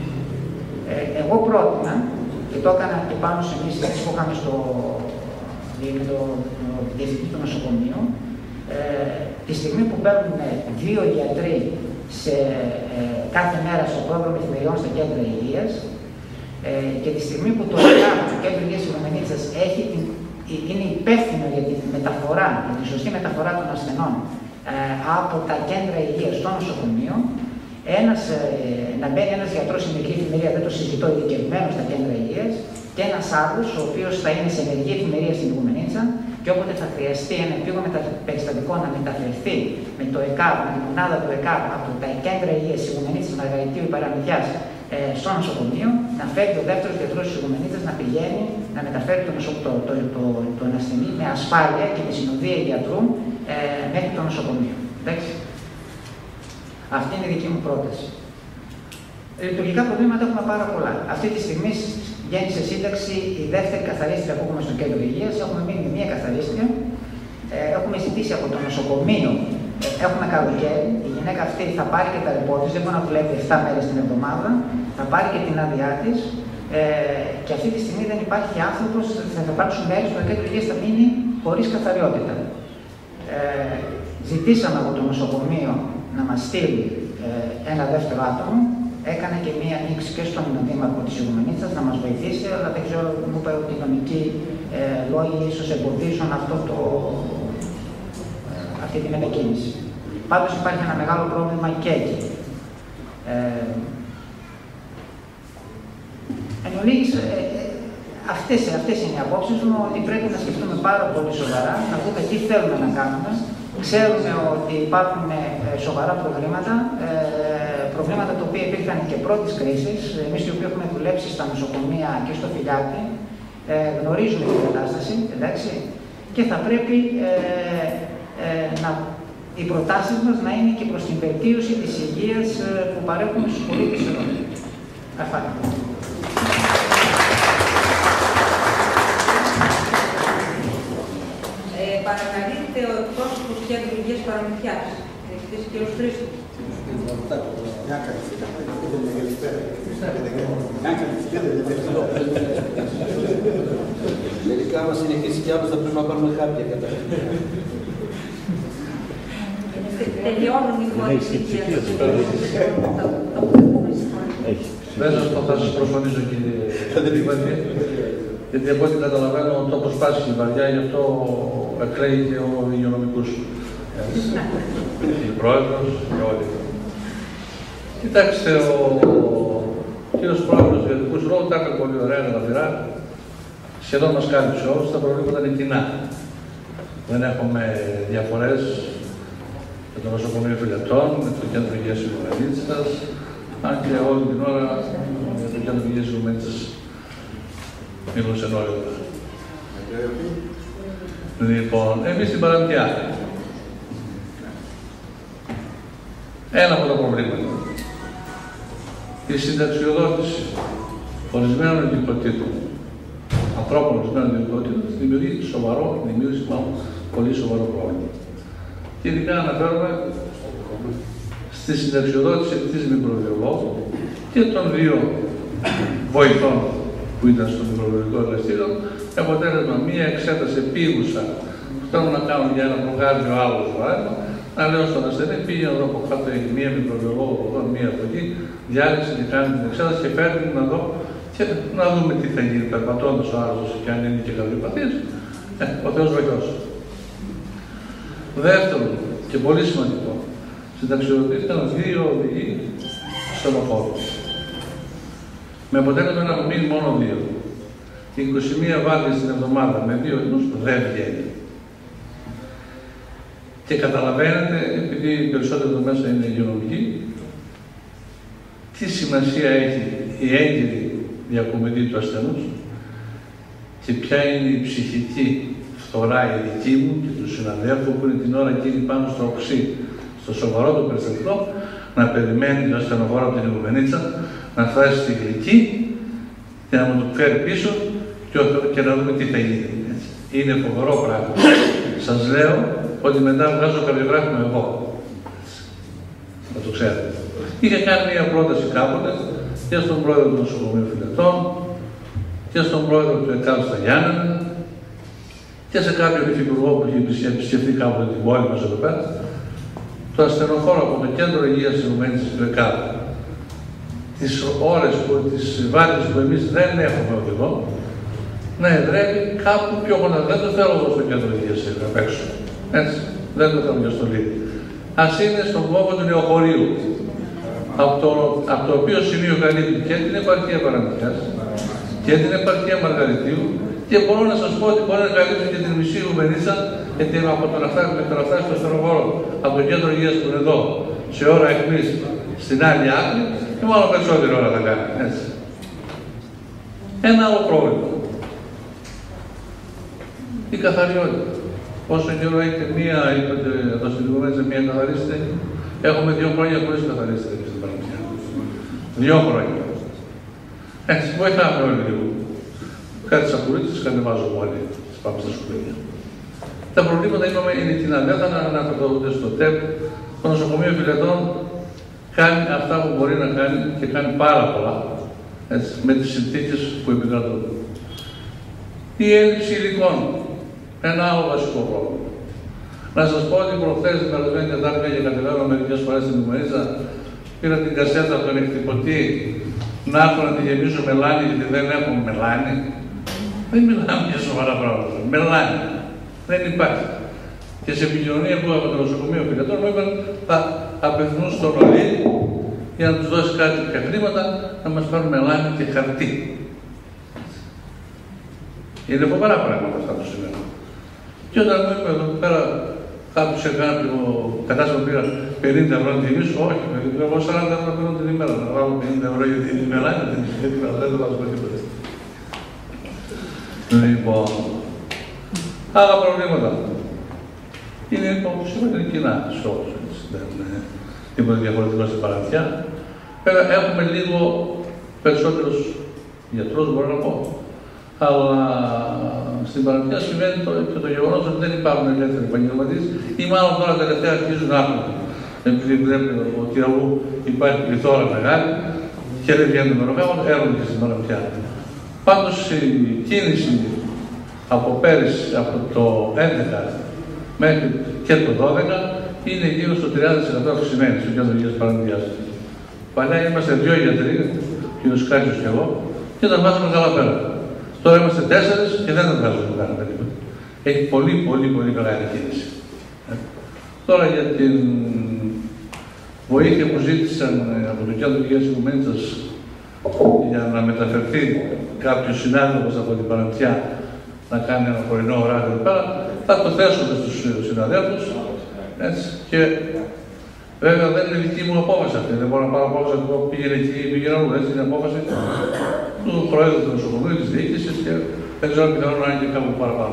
Ε, εγώ πρότεινα, και το έκανα και πάνω σε μια συζήτηση που είχαμε στο, με το, το διευθυντή του νοσοκομείου, ε, τη στιγμή που παίρνουν δύο γιατροί σε, ε, κάθε μέρα στο πρόγραμμα εφημεριών στα κέντρα υγείας, ε, και τη στιγμή που το ΕΚΑ, το κέντρο υγείας της Ιγουμενίτσας, είναι υπεύθυνο για τη μεταφορά, για τη σωστή μεταφορά των ασθενών ε, από τα κέντρα υγείας στο νοσοκομείο, ένας, ε, να μπαίνει ένας γιατρός σε μερική εφημερία, δεν το συζητώ, ειδικευμένο στα κέντρα υγείας, και ένας άλλος, ο οποίος θα είναι σε μερική εφημερία στην Ιγουμενίτσα, και όποτε θα χρειαστεί ένα επίγον περιστατικό να μεταφερθεί με το ΕΚΑΒ, με την μονάδα του ΕΚΑΒ από τα κέντρα υγείας της Ιγουμενίτσας, Μαργαριτίου ή Παραμυθιάς ε, στο νοσοκομείο, να φέρει ο δεύτερος γιατρός της Ιγουμενίτσας να πηγαίνει να μεταφέρει τον το, το, το, το, το ασθενή με ασφάλεια και με συνοδεία γιατρού ε, μέχρι το νοσοκομείο. Εντάξει. Αυτή είναι η δική μου πρόταση. Λειτουργικά προβλήματα έχουμε πάρα πολλά. Αυτή τη στιγμή βγαίνει σε σύνταξη η δεύτερη καθαρίστρια που έχουμε στο κέντρο υγείας. Έχουμε μείνει με μία καθαρίστρια. Ε, έχουμε ζητήσει από το νοσοκομείο, ε, έχουμε καλοκαίρι. Η γυναίκα αυτή θα πάρει και τα ρεπό της, δεν μπορεί να δουλεύει επτά μέρες την εβδομάδα. Θα πάρει και την άδειά της. Ε, και αυτή τη στιγμή δεν υπάρχει άνθρωπος, θα υπάρξουν μέρες που το κέντρο υγείας θα μείνει χωρίς καθαριότητα. Ε, ζητήσαμε από το νοσοκομείο να μας στείλει ε, ένα δεύτερο άτομο. Έκανα και μία ανοίξη και στον δήμαρχο της Ιγουμενίτσας να μας βοηθήσει, αλλά δεν ξέρω, μου είπε ότι οι νομικοί ε, λόγοι ίσως εμποδίζουν αυτό το, ε, αυτή την μετακίνηση. Πάντως υπάρχει ένα μεγάλο πρόβλημα και εκεί. Ε, εν ολίγης, ε, ε, αυτές, αυτές είναι οι απόψεις μου, ότι πρέπει να σκεφτούμε πάρα πολύ σοβαρά, να δούμε τι θέλουμε να κάνουμε. Ξέρουμε ότι υπάρχουν ε, σοβαρά προβλήματα, ε, προβλήματα τα οποία υπήρχαν και πρώτης κρίσης. Εμείς οι οποίοι έχουμε δουλέψει στα νοσοκομεία και στο Φιλιάτι, ε, γνωρίζουμε την κατάσταση, εντάξει, και θα πρέπει ε, ε, να, οι προτάσεις μας να είναι και προς την βελτίωση της υγείας ε, που παρέχουμε στους πολίτες εδώ. Ευχαριστώ. Παρακαλείται ο εκπρόσωπος του Κέντρου Υγείας Παραμυθιάς, διευθυντής κ. Χρήστου. Μερικά άμα συνεχίσει κι άλλος θα πρέπει να πάρουμε χάπια κατά. τελειώνουν οι χωρισμοί. Δεν σας πω, θα σας προσφωνήσω κύριε Δήμαρχε, γιατί από ό,τι καταλαβαίνω ο τόπος πάσχει βαριά, γι' αυτό εκλέγει και ο υγειονομικούς. Η πρόεδρος και όλοι. Κοιτάξτε, ο κύριος πρόεδρος του Ιατρικού Συλλόγου τα έκανε πολύ ωραία, γραφειρά. Σχεδόν μας κάλυψε όλους, τα προβλήματα είναι κοινά. Δεν έχουμε διαφορές με το νοσοκομείο Φιλετών, με το κέντρο υγείας Ιλουμενίτσας, αν και όλη την ώρα με το κέντρο υγείας Ιλουμενίτσας μιλούσαν όλοι εδώ. Λοιπόν, εμείς στην Παραμπιά. Ένα από τα προβλήματα. Η συνταξιοδότηση ορισμένων ειδικοτήτων, ανθρώπων ορισμένων ειδικοτήτων, δημιουργεί σοβαρό, δημιουργεί μάλλον πολύ σοβαρό πρόβλημα. Και ειδικά αναφέρομαι στη συνταξιοδότηση της μικροβιολόγου και των δύο βοηθών που ήταν στο μικροβιολογικό εργαστήριο, αποτέλεσμα μία εξέταση επίγουσα που θέλουν να κάνουν για ένα προκάρδιο άλλο παράδειγμα, να λέω στον ασθενή, πήγαινε εδώ από κάτω, έχει μία μικροβιολόγο από εδώ, μία από εκεί, διάλεξε και κάνει την εξέταση και φέρνει να δω και να δούμε τι θα γίνει περπατώντας ο άρρωστος και αν είναι και καρδιοπαθής. Ε, ο Θεός βοηθός. Δεύτερον, και πολύ σημαντικό, συνταξιοδοτήθηκαν δύο οδηγοί στενοφόρους. Με αποτέλεσμα να έχουν μείνει μόνο δύο. Οι είκοσι μία βάρδιες την εβδομάδα με δύο οδηγούς δεν βγαίνει. Και καταλαβαίνετε, επειδή οι περισσότεροι εδώ μέσα είναι υγειονομικοί, τι σημασία έχει η έγκυρη διακομιδή του ασθενούς και ποια είναι η ψυχική φθορά η δική μου και του συναδέλφου που είναι την ώρα εκείνη πάνω στο οξύ, στο σοβαρό του περιστατικό, να περιμένει το ασθενοφόρο από την Ιλουμενίτσα να φτάσει στη Γλυκή και να μου το φέρει πίσω και, και να δούμε τι θα γίνει. Είναι φοβερό πράγμα. Σας λέω ότι μετά βγάζω καρδιογράφημα εγώ. Να το ξέρετε. Είχε κάνει μια πρόταση κάποτε και στον πρόεδρο του Νοσοκομείου Φιλετών και στον πρόεδρο του ΕΚΑΒ στα Γιάννενα και σε κάποιον υφυπουργό που είχε επισκεφθεί κάποτε την πόλη μας εδώ πέρα, το ασθενοφόρο από το κέντρο υγείας της Ιλουμενίτσας του ΕΚΑΒ, τις ώρες, που, τις βάρδιες που εμείς δεν έχουμε οδηγό, να εδρεύει κάπου πιο κοντά. Δεν το θέλω εδώ στο κέντρο υγείας απ' έξω. Έτσι, δεν το θέλω για στο Λίδι. Ας είναι στον κόμβο του Νεοχωρίου, από το, από το οποίο σημείο καλύπτει και την επαρχία Παραμικιάς και την επαρχία Μαργαριτίου και μπορώ να σας πω ότι μπορεί να καλύψει και την μισή Ιλουμενίτσα, γιατί από το να φτάσει, το να φτάσει στο ασθενοφόρο από το κέντρο υγείας που είναι εδώ σε ώρα αιχμής στην άλλη άκρη και μάλλον περισσότερη ώρα θα κάνει. Έτσι. Ένα άλλο πρόβλημα. Η καθαριότητα. Όσο καιρό έχετε μία, είπατε εδώ στην Ιλουμενίτσα, μία καθαρίστρια, έχουμε δύο χρόνια χωρίς καθαρίστρια στην Παραμικιά. Δύο χρόνια. Έτσι, βοηθάμε όλοι λίγο. Κάτι σακουρίτες τις κατεβάζουμε όλοι, τις πάμε στα σκουπίδια. Τα προβλήματα είπαμε είναι κοινά. Δεν θα αναφερθώ ούτε στο ΤΕΠ. Το νοσοκομείο Φιλετών κάνει αυτά που μπορεί να κάνει και κάνει πάρα πολλά, έτσι, με τις συνθήκες που επικρατούν. Η έλλειψη υλικών. Ένα άλλο βασικό πρόβλημα. Να σας πω ότι προχθές την περασμένη Τετάρτη και κατεβαίνω μερικές φορές στην Ιλουμενίτσα, πήρα την κασέτα από τον εκτυπωτή να έρθω να τη γεμίσω μελάνι, γιατί δεν έχουμε μελάνι. Δεν μιλάμε για σοβαρά πράγματα. Μελάνι. Δεν υπάρχει. Και σε επικοινωνία που από το νοσοκομείο Φιλετών μου είπαν θα απευθυνούν στον ΟΛΗ για να τους δώσει κάτι και χρήματα να μας πάρουν μελάνι και χαρτί. Είναι φοβερά πράγματα αυτά που σημαίνουν. Και όταν μου είπε εδώ πέρα κάποιος σε κάποιο κατάστημα πήρα πενήντα ευρώ να τιμήσω, όχι, εγώ σαράντα ευρώ παίρνω την ημέρα. Να βάλω πενήντα ευρώ για την μελάνι, δεν το βάζω τίποτα. Λοιπόν, άλλα προβλήματα. Είναι όπως είπατε είναι κοινά σε όλους. Δεν είναι τίποτα διαφορετικό στην Παραμικιά. Βέβαια έχουμε λίγο περισσότερους γιατρούς, μπορώ να πω. Αλλά στην Παραμικιά συμβαίνει το, και το γεγονός ότι δεν υπάρχουν ελεύθεροι επαγγελματίες ή μάλλον τώρα τελευταία αρχίζουν να έχουν. Επειδή βλέπετε ότι αλλού υπάρχει πληθώρα μεγάλη και δεν βγαίνουν με ρογάμα, έρχονται και στην Παραμικιά. Πάντως η κίνηση από πέρυσι, από το έντεκα μέχρι και το δώδεκα, είναι γύρω στο τριάντα τοις εκατό αυξημένη στο κέντρο υγείας Παρανδίας. Παλιά είμαστε δύο γιατροί, ο κ. Κάσιος και εγώ, και τα βάζαμε καλά πέρα. Τώρα είμαστε τέσσερις και δεν τα βγάζουμε καλά περίπου. Έχει πολύ, πολύ, πολύ καλά κίνηση. Τώρα για την βοήθεια που ζήτησαν από το κέντρο υγείας Οικουμενίτσας για να μεταφερθεί κάποιος συνάδελφος από την Παραντιά να κάνει ένα πρωινό ωράριο εδώ πέρα, θα το θέσουμε στους συναδέλφους. Έτσι. Και βέβαια δεν είναι δική μου απόφαση αυτή. Δεν μπορώ να πάρω απόφαση που πήγαινε εκεί ή πήγαινε αλλού. Έτσι είναι απόφαση του Προέδρου του Νοσοκομείου, της Διοίκησης και δεν ξέρω πιθανόν να είναι και κάπου παραπάνω.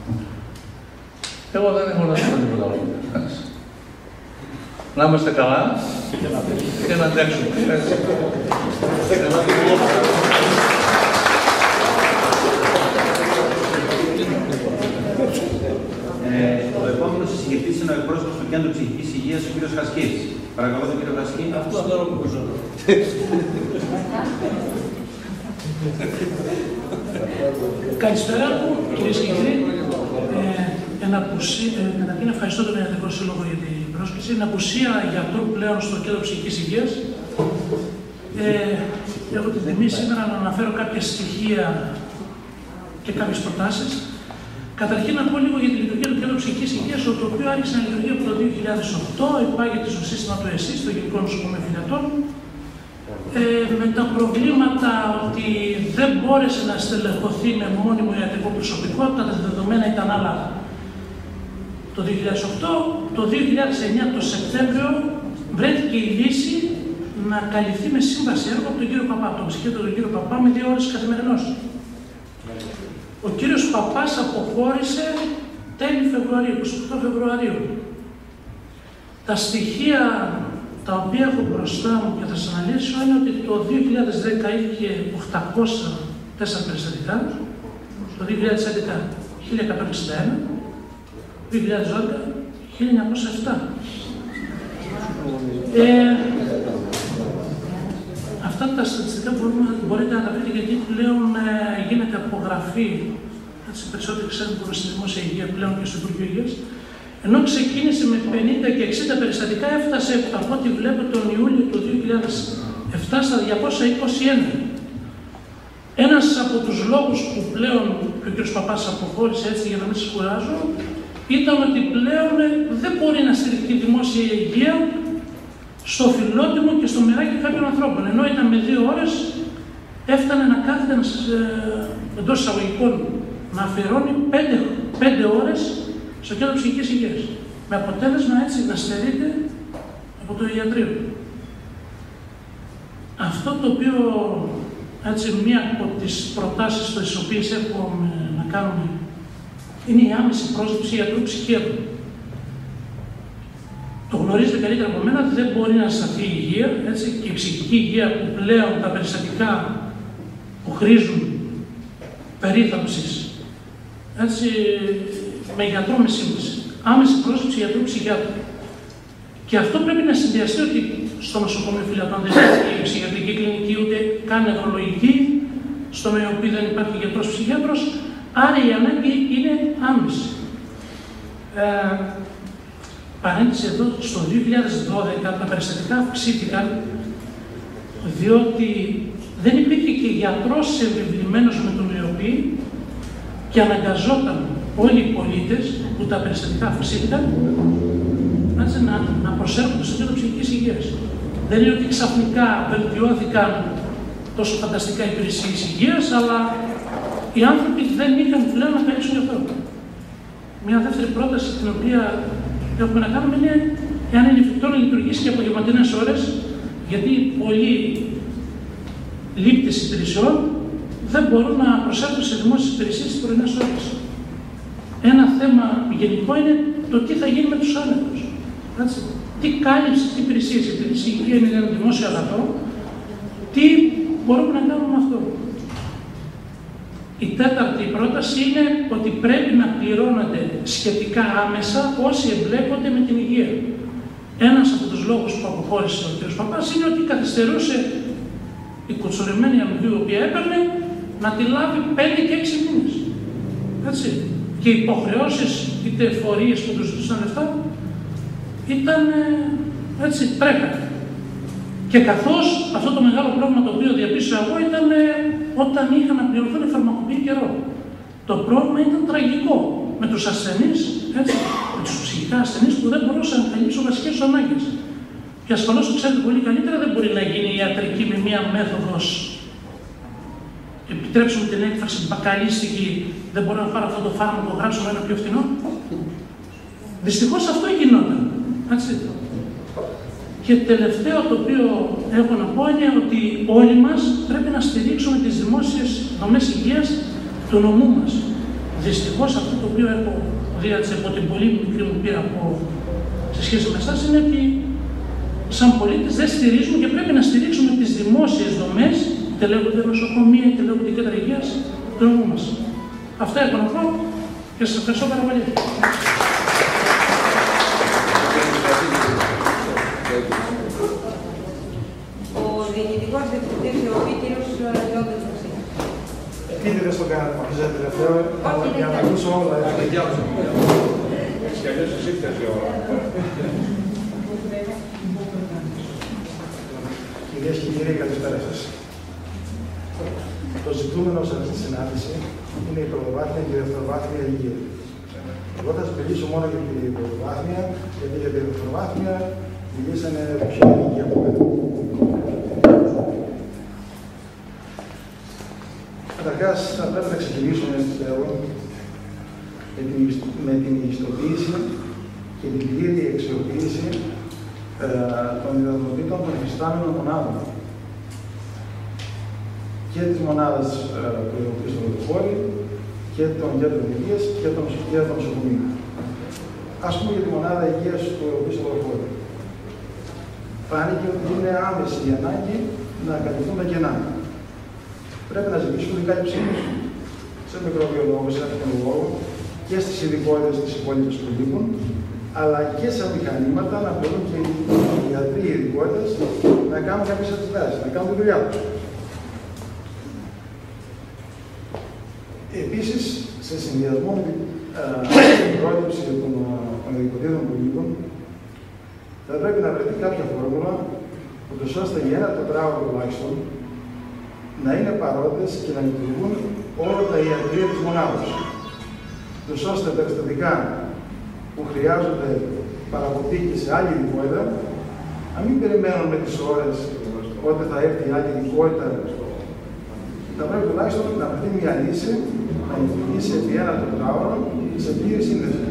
Εγώ δεν έχω να σου πω τίποτα άλλο. Να είμαστε καλά και να αντέξουμε. Ε, ο επόμενος συζητητής είναι ο εκπρόσωπος του Κέντρου Ψυχικής Υγείας, ο κ. Χασκής. Παρακαλώ τον κύριο Χασκή. Αυτό θέλω να πω. Καλησπέρα, κυρίες και κύριοι. Ε, εν απουσία, ε, καταρχήν ευχαριστώ τον Ιατρικό Σύλλογο για την πρόσκληση. Εν απουσία γιατρού πλέον στο Κέντρο Ψυχικής Υγείας, ε, έχω την τιμή σήμερα να αναφέρω κάποια στοιχεία και κάποιες προτάσεις. Καταρχήν να πω λίγο για τη λειτουργία του Κέντρου Ψυχικής Υγείας, το οποίο άρχισε να λειτουργεί από το δύο χιλιάδες οκτώ, υπάγεται στο σύστημα του ΕΣΥ, στο Γενικό Νοσοκομείο Φυλιατών. Ε, με τα προβλήματα ότι δεν μπόρεσε να στελεχωθεί με μόνιμο ιατρικό προσωπικό, τα δεδομένα ήταν άλλα το δύο χιλιάδες οκτώ. Το δύο χιλιάδες εννιά, το Σεπτέμβριο, βρέθηκε η λύση να καλυφθεί με σύμβαση έργο από τον κύριο Παπά, από τον ψυχίατρο τον κύριο Παπά, με δύο ώρες καθημερινώς. Ο κύριος Παπάς αποχώρησε τέλη Φεβρουαρίου, είκοσι οκτώ Φεβρουαρίου. Τα στοιχεία τα οποία έχω μπροστά μου και θα σας αναλύσω είναι ότι το δύο χιλιάδες δέκα είχε οκτακόσια τέσσερα περιστατικά, το δύο χιλιάδες έντεκα χίλια εκατόν εξήντα ένα, το δύο χιλιάδες δώδεκα χίλια εννιακόσια επτά. Ε, αυτά τα στατιστικά μπορούμε, μπορείτε να τα βρείτε γιατί πλέον ε, γίνεται απογραφή, έτσι περισσότεροι ξέρουν που στη δημόσια υγεία πλέον και στο Υπουργείο Υγείας. Ενώ ξεκίνησε με πενήντα και εξήντα περιστατικά, έφτασε από ό,τι βλέπω τον Ιούλιο του δύο χιλιάδες επτά στα διακόσια είκοσι ένα. Ένας από τους λόγους που πλέον και ο κ. Παπάς αποχώρησε έτσι για να μην σας κουράζω, ήταν ότι πλέον δεν μπορεί να στηριχθεί η δημόσια υγεία στο φιλότιμο και στο μεράκι κάποιων ανθρώπων. Ενώ ήταν με δύο ώρες, έφτανε να κάθεται εντός εισαγωγικών να αφιερώνει πέντε, πέντε ώρες στο Κέντρο Ψυχικής Υγείας. Με αποτέλεσμα έτσι να στερείται από το ιατρείο. Αυτό το οποίο, έτσι, μία από τις προτάσεις τις οποίες έχουμε να κάνουμε είναι η άμεση πρόσληψη ιατρού ψυχίατρου. Το γνωρίζετε καλύτερα από μένα ότι δεν μπορεί να σταθεί η υγεία, έτσι, και η ψυχική υγεία που πλέον τα περιστατικά που χρήζουν περίθαλψης, έτσι, με γιατρό με σύμβαση. Άμεση πρόσληψη γιατρού ψυχιάτρου. Και αυτό πρέπει να συνδυαστεί ότι στο νοσοκομείο Φυλιατών δεν υπάρχει η ψυχιατρική κλινική ούτε καν νευρολογική, στον οποίο δεν υπάρχει γιατρός ψυχιάτρος, άρα η ανάγκη είναι άμεση. Ε, παρένθεση εδώ, στο δύο χιλιάδες δώδεκα τα περιστατικά αυξήθηκαν διότι δεν υπήρχε και γιατρός εμβεβλημένος με τον ιοπή και αναγκαζόταν όλοι οι πολίτες που τα περιστατικά αυξήθηκαν να, να προσέρχονται στο Κέντρο Ψυχικής Υγείας. Δεν είναι ότι ξαφνικά βελτιώθηκαν τόσο φανταστικά οι υπηρεσίες υγείας, αλλά οι άνθρωποι δεν είχαν πλέον να καλύψουν γι' αυτό. Μια δεύτερη πρόταση την οποία έχουμε να κάνουμε είναι εάν είναι εφικτό να λειτουργήσει και απογευματινές ώρες, γιατί πολλοί λήπτες υπηρεσιών δεν μπορούν να προσέλθουν σε δημόσιες υπηρεσίες στις πρωινές ώρες. Ένα θέμα γενικό είναι το τι θα γίνει με τους άνετους. Τι κάλυψη, τι υπηρεσίες, επειδή η υγεία είναι ένα δημόσιο αγαθό, τι μπορούμε να κάνουμε με αυτό. Η τέταρτη πρόταση είναι ότι πρέπει να πληρώνονται σχετικά άμεσα όσοι εμπλέκονται με την υγεία. Ένας από τους λόγους που αποχώρησε ο κ. Παπάς είναι ότι καθυστερούσε η κοτσορεμένη αμοιβή η οποία έπαιρνε να τη λάβει πέντε και έξι μήνες. Έτσι. Και οι υποχρεώσεις, είτε φορείες που τους ζητούσαν λεφτά, ήταν έτσι, τρέχανε. Και καθώς αυτό το μεγάλο πρόβλημα το οποίο διαπίστωσα εγώ ήταν όταν είχαν να πληρωθούν οι φαρμακοποιοί καιρό. Το πρόβλημα ήταν τραγικό με τους ασθενείς, έτσι, με τους ψυχικά ασθενείς που δεν μπορούσαν να καλύψουν βασικές τους ανάγκες. Και ασφαλώς το ξέρετε πολύ καλύτερα, δεν μπορεί να γίνει ιατρική με μία μέθοδος. Επιτρέψουμε την έκφραση μπακαλίστικη, δεν μπορώ να πάρω αυτό το φάρμακο, γράψουμε ένα πιο φθηνό. Δυστυχώς αυτό γινόταν. Έτσι. Και τελευταίο το οποίο έχω να πω είναι ότι όλοι μας πρέπει να στηρίξουμε τις δημόσιες δομές υγείας του νομού μας. Δυστυχώς αυτό το οποίο έχω δει από την πολύ μικρή μου πείρα από σε σχέση με εσάς είναι ότι σαν πολίτες δεν στηρίζουμε και πρέπει να στηρίξουμε τις δημόσιες δομές, είτε λέγονται νοσοκομεία, είτε λέγονται κέντρα υγείας του νομού μας. Αυτά έχω να πω και σας ευχαριστώ πάρα πολύ. Ο Διοικητικός Διευθυντής ΕΟΠΗ, κύριος Λιώδης Βασίλης. Πείτε δεν στο κάνω, αφήσα τελευταίο, αλλά για να ακούσω όλα. Έτσι κι αλλιώς εσύ φταίει η ώρα. Κυρίες και κύριοι, καλησπέρα σας. Το ζητούμενο σε αυτή τη συνάντηση είναι η πρωτοβάθμια και η δευτεροβάθμια υγεία. Εγώ θα σας μιλήσω μόνο για την πρωτοβάθμια, γιατί για την δευτεροβάθμια μιλήσανε πιο υγεία από μένα. Καταρχάς, θα πρέπει να ξεκινήσουμε, πιστεύω, με την ιστοποίηση και την πλήρη αξιοποίηση ε, των ιδανοτήτων των υφιστάμενων μονάδων. Και της μονάδας ε, του Ευρωπαϊκού στο Πρωτοπόλι και των κέντρων υγείας και των νοσοκομείων. Ας πούμε για τη μονάδα υγείας του Ευρωπαϊκού στο Πρωτοπόλι. Φάνηκε ότι είναι άμεση η ανάγκη να καλυφθούν τα κενά. Πρέπει να ζητήσουμε την κάλυψή τους σε μικροβιολόγο, σε ακτινολόγο και στις ειδικότητες της υπόλοιπης που λείπουν, αλλά και σε μηχανήματα να μπορούν και οι ιατροί ειδικότητες να κάνουν κάποιες αντιδράσεις, να κάνουν τη δουλειά τους. Επίσης, σε συνδυασμό με την πρόληψη των, των ειδικοτήτων που λείπουν, θα πρέπει να βρεθεί κάποια φόρμουλα, ούτως ώστε για ένα τετράωρο τουλάχιστον να είναι παρόντες και να λειτουργούν όλα τα ιατρεία της μονάδας. Ούτως ώστε τα περιστατικά που χρειάζονται παραπομπή σε άλλη ειδικότητα, να μην περιμένουν με τις ώρες όταν θα έρθει η άλλη ειδικότητα. Θα πρέπει τουλάχιστον να βρεθεί μια λύση να λειτουργήσει επί ένα τετράωρο σε πλήρη σύνδεση.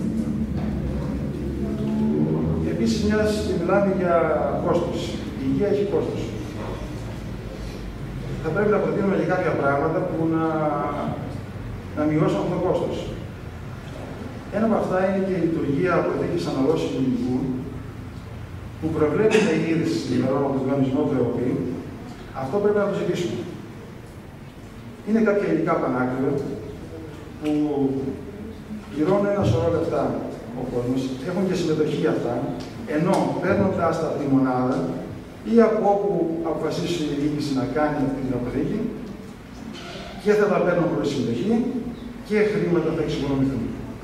Επίσης, μιας και μιλάμε για κόστος. Η υγεία έχει κόστος. Θα πρέπει να προτείνουμε για κάποια πράγματα που να, να μειώσουν αυτό το κόστος. Ένα από αυτά είναι και η λειτουργία αποθήκης αναλώσεων υλικού, που προβλέπεται ήδη στην ημερών από τον κανονισμό του ΕΟΠΗ. Αυτό πρέπει να το ζητήσουμε. Είναι κάποια υλικά πανάκριβα που πληρώνουν ένα σωρό λεφτά ο κόσμος, έχουν και συμμετοχή αυτά, ενώ παίρνοντας τα από τη μονάδα ή από όπου αποφασίσει η διοίκηση να κάνει αυτή την αποθήκη, και θα τα παίρνουν προς συμμετοχή και χρήματα θα εξοικονομηθούν.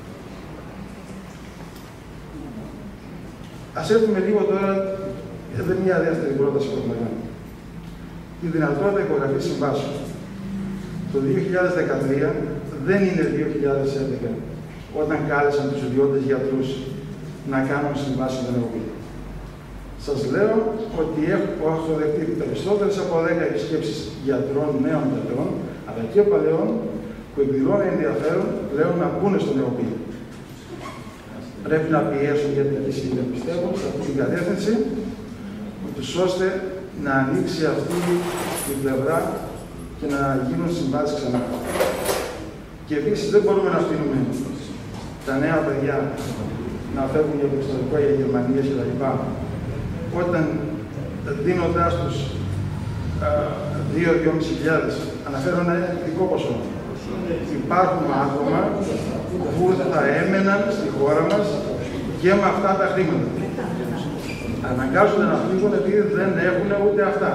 Ας έρθουμε λίγο τώρα για μια δεύτερη πρόταση που έχουμε κάνει. Η δυνατότητα υπογραφής συμβάσεων. Το δύο χιλιάδες δεκατρία δεν είναι δύο χιλιάδες έντεκα, όταν κάλεσαν τους ιδιώτες γιατρούς να κάνουν συμβάσεις με την ΕΟΠΗ. Σας λέω ότι έχω δεχτεί περισσότερες από δέκα επισκέψεις γιατρών, νέων γιατρών, αλλά και παλαιών, που εκδηλώνουν ενδιαφέρον πλέον να μπουν στον ΕΟΠΗ. Πρέπει να πιέσουν για την αλήθεια, πιστεύω, σε αυτή την κατεύθυνση, ούτως ώστε να ανοίξει αυτή την πλευρά και να γίνουν συμβάσεις ξανά. Και επίσης δεν μπορούμε να αφήνουμε τα νέα παιδιά να φεύγουν για το εξωτερικό, για Γερμανία κλπ. Όταν δίνοντάς τους δύο με δυόμισι χιλιάδες, αναφέρω ένα ειδικό ποσό. Υπάρχουν άτομα που θα έμεναν στη χώρα μας και με αυτά τα χρήματα. Αναγκάζονται να φύγουν επειδή δεν έχουν ούτε αυτά.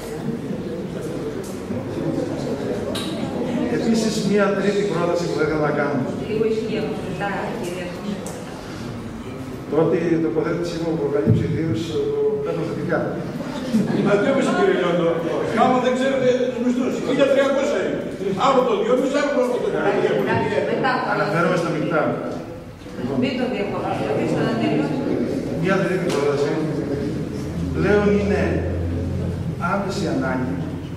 Επίσης, μία τρίτη πρόταση που θα ήθελα να κάνω. Λίγο ισχύει από τα κυρία. Το ότι η τοποθέτησή μου προκαλεί ψιθύρους το παίρνω θετικά. Αντίβαση κύριε Λιόντο, άμα δεν ξέρετε τους μισθούς, χίλια τριακόσια είναι. Άλλο το δυόμισι, άλλο το δυόμισι. Αναφέρομαι στα μεικτά. Μην το διακόψετε, αφήστε να τελειώσει. Μια τρίτη πρόταση πλέον είναι άμεση ανάγκη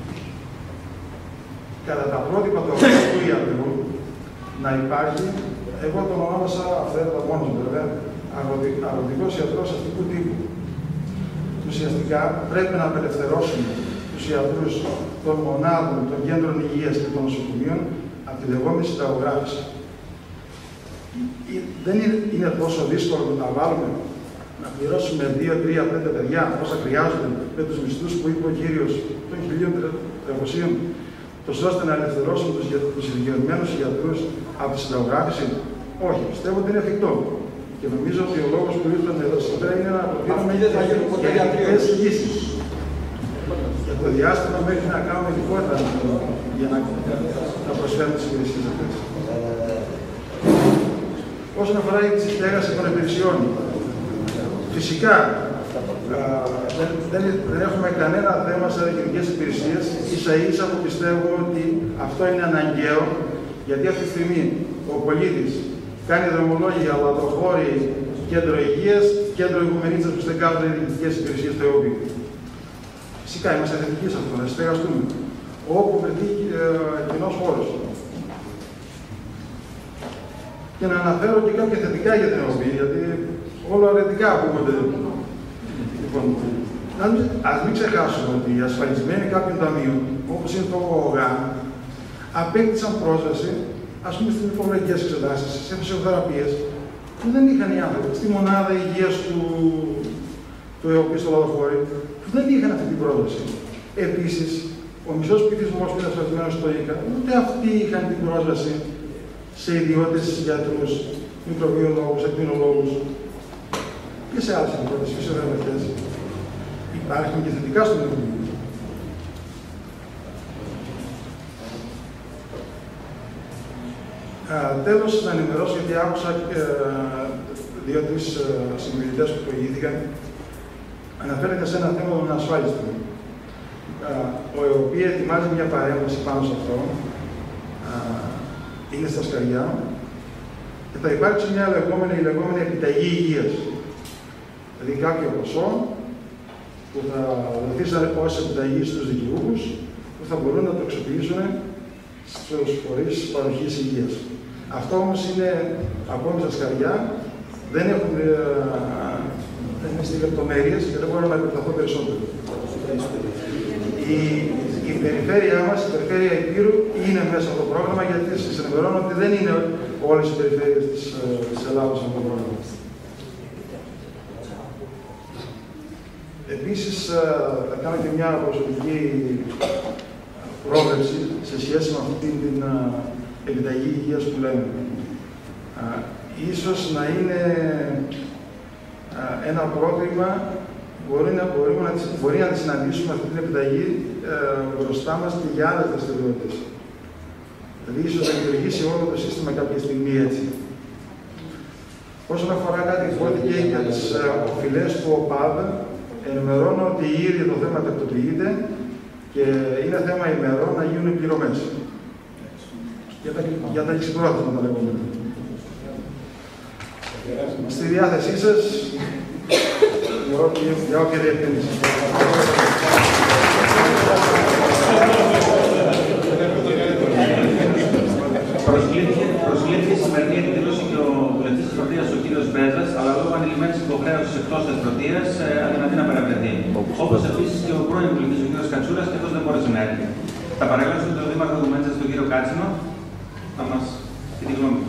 κατά τα πρότυπα του αγροτικού ιατρού να υπάρχει, εγώ τον ονόμασα αυθαίρετα μόνος μου βέβαια, αγροτικός ιατρός αστικού τύπου. Ουσιαστικά πρέπει να απελευθερώσουμε τους ιατρούς των μονάδων, των κέντρων υγείας και των νοσοκομείων από τη λεγόμενη συνταγογράφηση. Δεν είναι, είναι τόσο δύσκολο να τα βάλουμε, να πληρώσουμε δύο, τρία, πέντε παιδιά όσα χρειάζονται με τους μισθούς που είπε ο κύριος των χίλια τριακοσίων, τόσο ώστε να ελευθερώσουμε τους ηλικιωμένους γιατρούς από τη συνταγογράφηση. Όχι, πιστεύω ότι είναι εφικτό. Και νομίζω ότι ο λόγος που ήρθαμε εδώ σήμερα είναι να προτείνουμε γενικές λύσεις. Για το διάστημα μέχρι να κάνουμε λιγότερα για να, να προσφέρουμε τις υπηρεσίες αυτές. Όσον αφορά τη στέγαση των υπηρεσιών, φυσικά α, δεν, δεν, δεν έχουμε κανένα θέμα σε διοικητικές υπηρεσίες, ίσα ίσα που πιστεύω ότι αυτό είναι αναγκαίο, γιατί αυτή τη στιγμή ο πολίτης κάνει δρομολόγια, λαδοχώρη, κέντρο υγείας, κέντρο ηγουμενίτσας που στεγάζουν οι διοικητικές υπηρεσίες στο ΕΟΠΗ. Φυσικά είμαστε θετικοί σε αυτό, να στεγαστούμε. Όπου βρεθεί ε, κοινός χώρος. Και να αναφέρω και κάποια θετικά για την ΕΟΠΗ, γιατί όλα αρνητικά ακούγονται. Λοιπόν, ας μην ξεχάσουμε ότι οι ασφαλισμένοι κάποιων ταμείων, όπως είναι το ΟΓΑ, απέκτησαν πρόσβαση, ας πούμε, στις νηφολογικές εξετάσεις, σε φυσιοθεραπείες, που δεν είχαν οι άνθρωποι, στη μονάδα υγείας του, του ΕΟΠΗ στο Λαδοχώρι, που δεν είχαν αυτή την πρόσβαση. Επίσης, ο μισός πληθυσμός που είναι ασφαλισμένος στο ΙΚΑ, ούτε αυτοί είχαν την πρόσβαση σε ιδιώτες γιατρούς, μικροβιολόγους, ακτινολόγους και σε άλλες ιδιώτες φυσιοθεραπευτές. Υπάρχουν και θετικά στον ΕΟΠΗ. Τέλος, να ενημερώσω, γιατί άκουσα ε, δύο-τρεις ε, συμμιλητές που προηγήθηκαν. Αναφέρεται σε ένα θέμα των ασφάλιστων. Ο ΕΟΠΗ ετοιμάζει μια παρέμβαση πάνω σε αυτό. Είναι στα σκαριά. Και θα υπάρξει μια λεγόμενη, λεγόμενη επιταγή υγείας. Δηλαδή κάποιο ποσό που θα δοθεί ως επιταγή στους δικαιούχους που θα μπορούν να το αξιοποιήσουν στους φορείς παροχής υγείας. Αυτό όμως είναι ακόμη στα σκαριά, δεν έχουν στις λεπτομέρειες και δεν μπορώ να επεκταθώ περισσότερο. Η, η περιφέρειά μας, η περιφέρεια Υπήρου, είναι μέσα από το πρόγραμμα, γιατί σας ενημερώνω ότι δεν είναι όλες οι περιφέρειες της, της Ελλάδας από το πρόγραμμα. Επίσης, θα κάνω και μια προσωπική πρόβλεψη σε σχέση με αυτή την επιταγή υγείας που λέμε. Ίσως να είναι ένα πρόβλημα, μπορεί να, μπορούμε να, μπορεί να τη συναντήσουμε αυτή την επιταγή ε, μπροστά μας και για άλλες δραστηριότητες. Δηλαδή, ίσως να λειτουργήσει όλο το σύστημα κάποια στιγμή έτσι. Όσον αφορά κάτι που υπόθηκε για τις ε, οφειλές του ΟΠΑΔ, ενημερώνω ότι ήδη το θέμα τακτοποιείται και είναι θέμα ημερών να γίνουν πληρωμές. Για τα, για τα εξυπρόθεσμα τα λεγόμενα. Στη διάθεσή σας, για όποια διευκρίνηση. Προσκλήθηκε η σημερινή εκδήλωση και ο βουλευτής της Πρωτείας, ο κύριος Μπέζας, αλλά λόγω ανηλυμένης υποχρέωσης εκτός της Πρωτείας, αδυνατεί να παρευρεθεί. Όπως επίσης και ο πρώην βουλευτής, ο κύριος Κατσούρας, και αυτός δεν μπόρεσε να έρθει. Θα παρακαλέσω τον Δήμαρχο Ηγουμενίτσας, τον κύριο Κάτσινο, να μας πει τη γνώμη.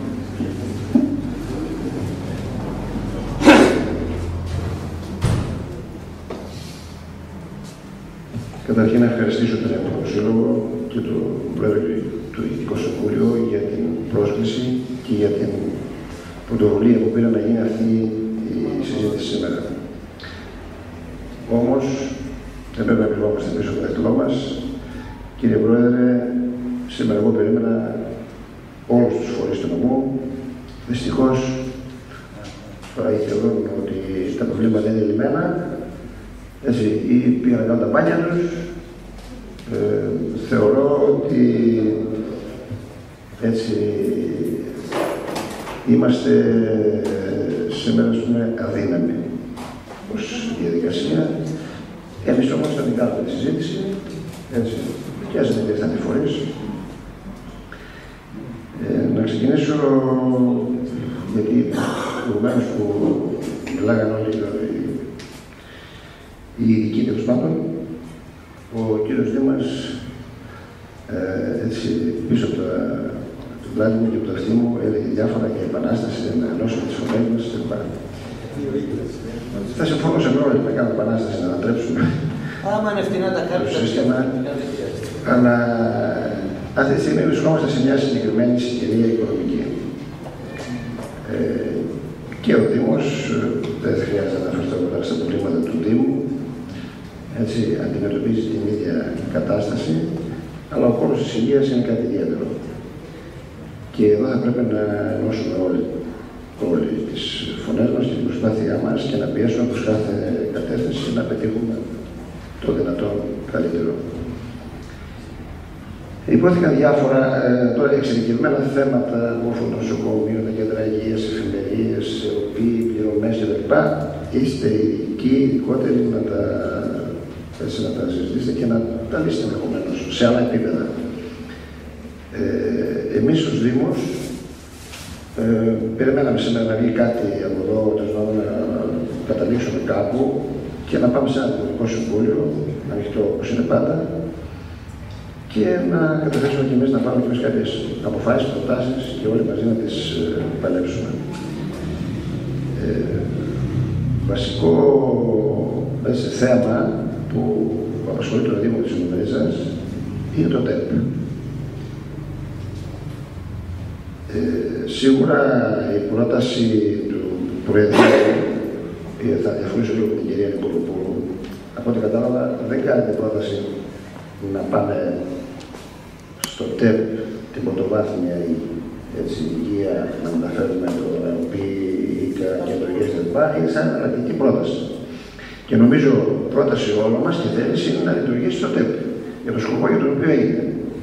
Καταρχήν να ευχαριστήσω τον Εθνικό Σύλλογο και τον Πρόεδρο του Διοικητικού Συμβουλίου για την πρόσκληση και για την πρωτοβουλία που πήρα να γίνει αυτή η συζήτηση σήμερα. Όμως, δεν πρέπει να κρυβόμαστε πίσω από το δάχτυλό μας. Κύριε Πρόεδρε, σήμερα εγώ περίμενα όλους τους φορείς του νομού. Δυστυχώς, τώρα ή θεωρούν ότι τα προβλήματα είναι λυμμένα, έτσι, ή πήγαν να κάνουν τα μπάνια τους. Ε, θεωρώ ότι έτσι είμαστε σήμερα αδύναμοι ως διαδικασία. Εμείς όμως θα την κάνουμε τη συζήτηση, έτσι, και ας δεν ήρθαν οι φορείς. Ε, να ξεκινήσω, γιατί προηγουμένως που μιλάγαν όλοι οι ειδικοί τέλος πάντων, ο κύριος Δήμας, ε, έτσι, πίσω από το, το πλάτη μου και από το αυτί μου, έλεγε διάφορα για επανάσταση, να ενώσουμε τις φωνές μας κλπ. Θα συμφωνούσαμε όλοι να κάνουμε επανάσταση, να ανατρέψουμε άμα είναι φτηνά τα κάρτα, το σύστημα, αλλά αυτή τη στιγμή βρισκόμαστε σε μια συγκεκριμένη συγκυρία οικονομική. Ε, και ο Δήμος, δεν χρειάζεται να αναφερθώ τώρα στα προβλήματα του Δήμου, έτσι, αντιμετωπίζει την ίδια κατάσταση, αλλά ο χώρος της υγείας είναι κάτι ιδιαίτερο. Και εδώ θα πρέπει να ενώσουμε όλοι, όλοι τις φωνές μας και την προσπάθειά μας και να πιέσουμε προς κάθε κατεύθυνση να πετύχουμε το δυνατόν καλύτερο. Υπόθηκαν διάφορα ε, τώρα εξειδικευμένα θέματα που αφορούν το νοσοκομείο, τα κέντρα υγείας, εφημερίες, ΟΠΗ, πληρωμές κλπ. Είστε ειδικοί, ειδικότεροι να τα, έτσι, να τα συζητήσετε και να τα λύσετε ενδεχομένως σε άλλα επίπεδα. Ε, εμείς ως Δήμος ε, περιμέναμε σήμερα να βγει κάτι από εδώ, να καταλήξουμε κάπου και να πάμε σε ένα δημοτικό συμβούλιο, ανοιχτό όπως είναι πάντα, και να καταθέσουμε και εμείς να πάρουμε και εμείς κάποιες αποφάσεις, προτάσεις και όλοι μαζί να τις ε, παλέψουμε. Ε, βασικό έτσι, θέμα που απασχολεί το Δήμο της Ινδονησίας είναι το ΤΕΠ. Ε, σίγουρα η πρόταση του Προεδρείου, θα διαφωνήσω λίγο με την κυρία Νικολοπούλου, από ό,τι κατάλαβα δεν κάνετε πρόταση να πάμε στο ΤΕΠ την πρωτοβάθμια έτσι, υγεία, να μεταφέρουμε το ΕΟΠΗ, ΙΚΑ και το ΙΚΑ κλπ. Είναι σαν εναλλακτική πρόταση. Και νομίζω πρόταση όλων μας και θέληση είναι να λειτουργήσει το ΤΕΠ για το σκοπό για τον οποίο έγινε.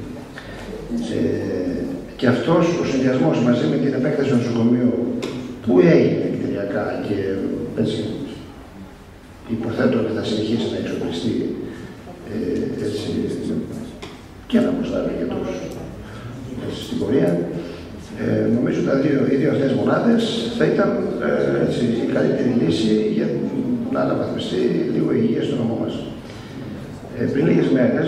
Ε, και αυτός ο συνδυασμός μαζί με την επέκταση του νοσοκομείου που έγινε κτηριακά και έτσι υποθέτω ότι θα συνεχίσει να εξοπλιστεί ε, έτσι, και να προστάρει για τους στην πορεία. Ε, νομίζω ότι οι δύο αυτές μονάδες θα ήταν ε, έτσι, η καλύτερη λύση για να αναβαθμιστεί λίγο η υγεία στον νομό μας. Ε, πριν λίγες μέρες,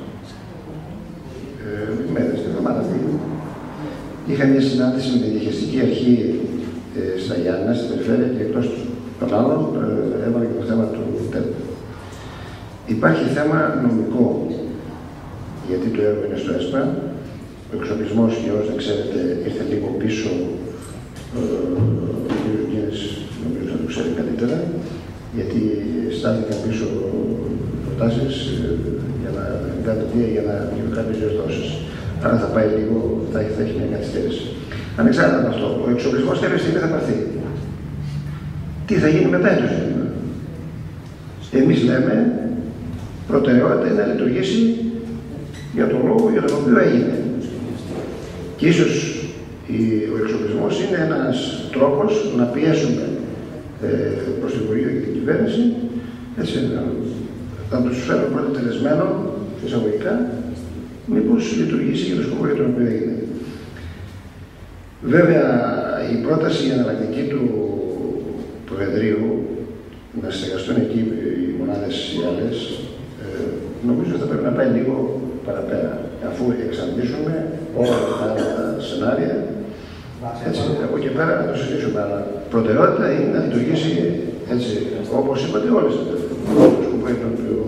ε, μέρες, την εβδομάδα αυτή, είχα μια συνάντηση με την διαχειριστική αρχή ε, στα Γιάννενα, στην περιφέρεια και εκτός των άλλων, ε, έβαλε και το θέμα του ΤΕΠ. Υπάρχει θέμα νομικό, γιατί το έργο είναι στο ΕΣΠΑ. Ο εξοπλισμός, για όσοι δεν ξέρετε, ήρθε λίγο πίσω. Ε, ο κ. Γκίνης νομίζω θα το ξέρει καλύτερα, γιατί στάθηκαν πίσω προτάσεις ε, για να κάνετε βία, για να γίνουν κάποιες διορθώσεις. Άρα θα πάει λίγο, θα έχει, θα έχει μια καθυστέρηση. Ανεξάρτητα από αυτό, ο εξοπλισμός κάποια στιγμή θα πάρθει. Τι θα γίνει μετά το ζήτημα. Εμείς λέμε, προτεραιότητα είναι να λειτουργήσει για τον λόγο για τον οποίο έγινε. Και ίσως ο εξοπλισμός είναι ένας τρόπος να πιέσουμε ε, προς το Υπουργείο και την κυβέρνηση, έτσι, να, να τους φέρουμε πρώτα τελεσμένο, εισαγωγικά, μήπως λειτουργήσει για το σκοπό για τον οποίο έγινε. Βέβαια, η πρόταση η εναλλακτική του Προεδρείου να συνεργαστούν εκεί οι μονάδες οι άλλες, ε, νομίζω θα πρέπει να πάει λίγο παραπέρα. Αφού εξαντλήσουμε όλα τα άλλα σενάρια, έτσι, από εκεί πέρα να το συζητήσουμε. Αλλά προτεραιότητα είναι να λειτουργήσει έτσι, όπως είπατε, όλες τις το σκοπό για τον οποίο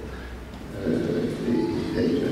έγινε.